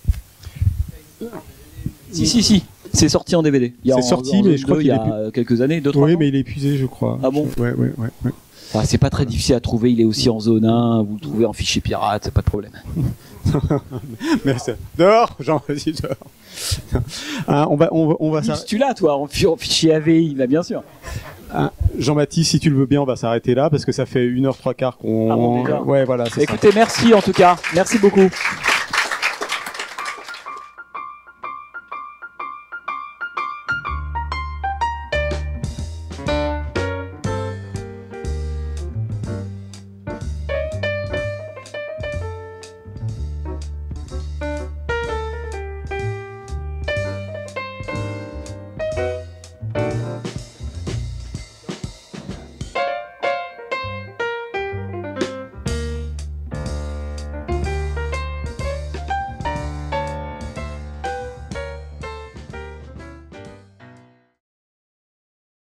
Si, si, si. C'est sorti en D V D. C'est sorti, mais je crois qu'il y a quelques années, deux, trois Oui, ans. mais il est épuisé, je crois. Ah bon? Ouais, ouais, ouais, ouais. Enfin, c'est pas très difficile à trouver, il est aussi en zone un, vous le trouvez en fichier pirate, c'est pas de problème. Merci. Dehors, Jean, vas-y, dehors. Hein, on va, on va, on va Si tu l'as, toi, en fichier A V I, là, bien sûr. Hein, Jean-Baptiste, si tu le veux bien, on va s'arrêter là parce que ça fait une heure trois quarts qu'on. Ah bon, déjà. Ouais, voilà. Écoutez, ça. Merci en tout cas, merci beaucoup.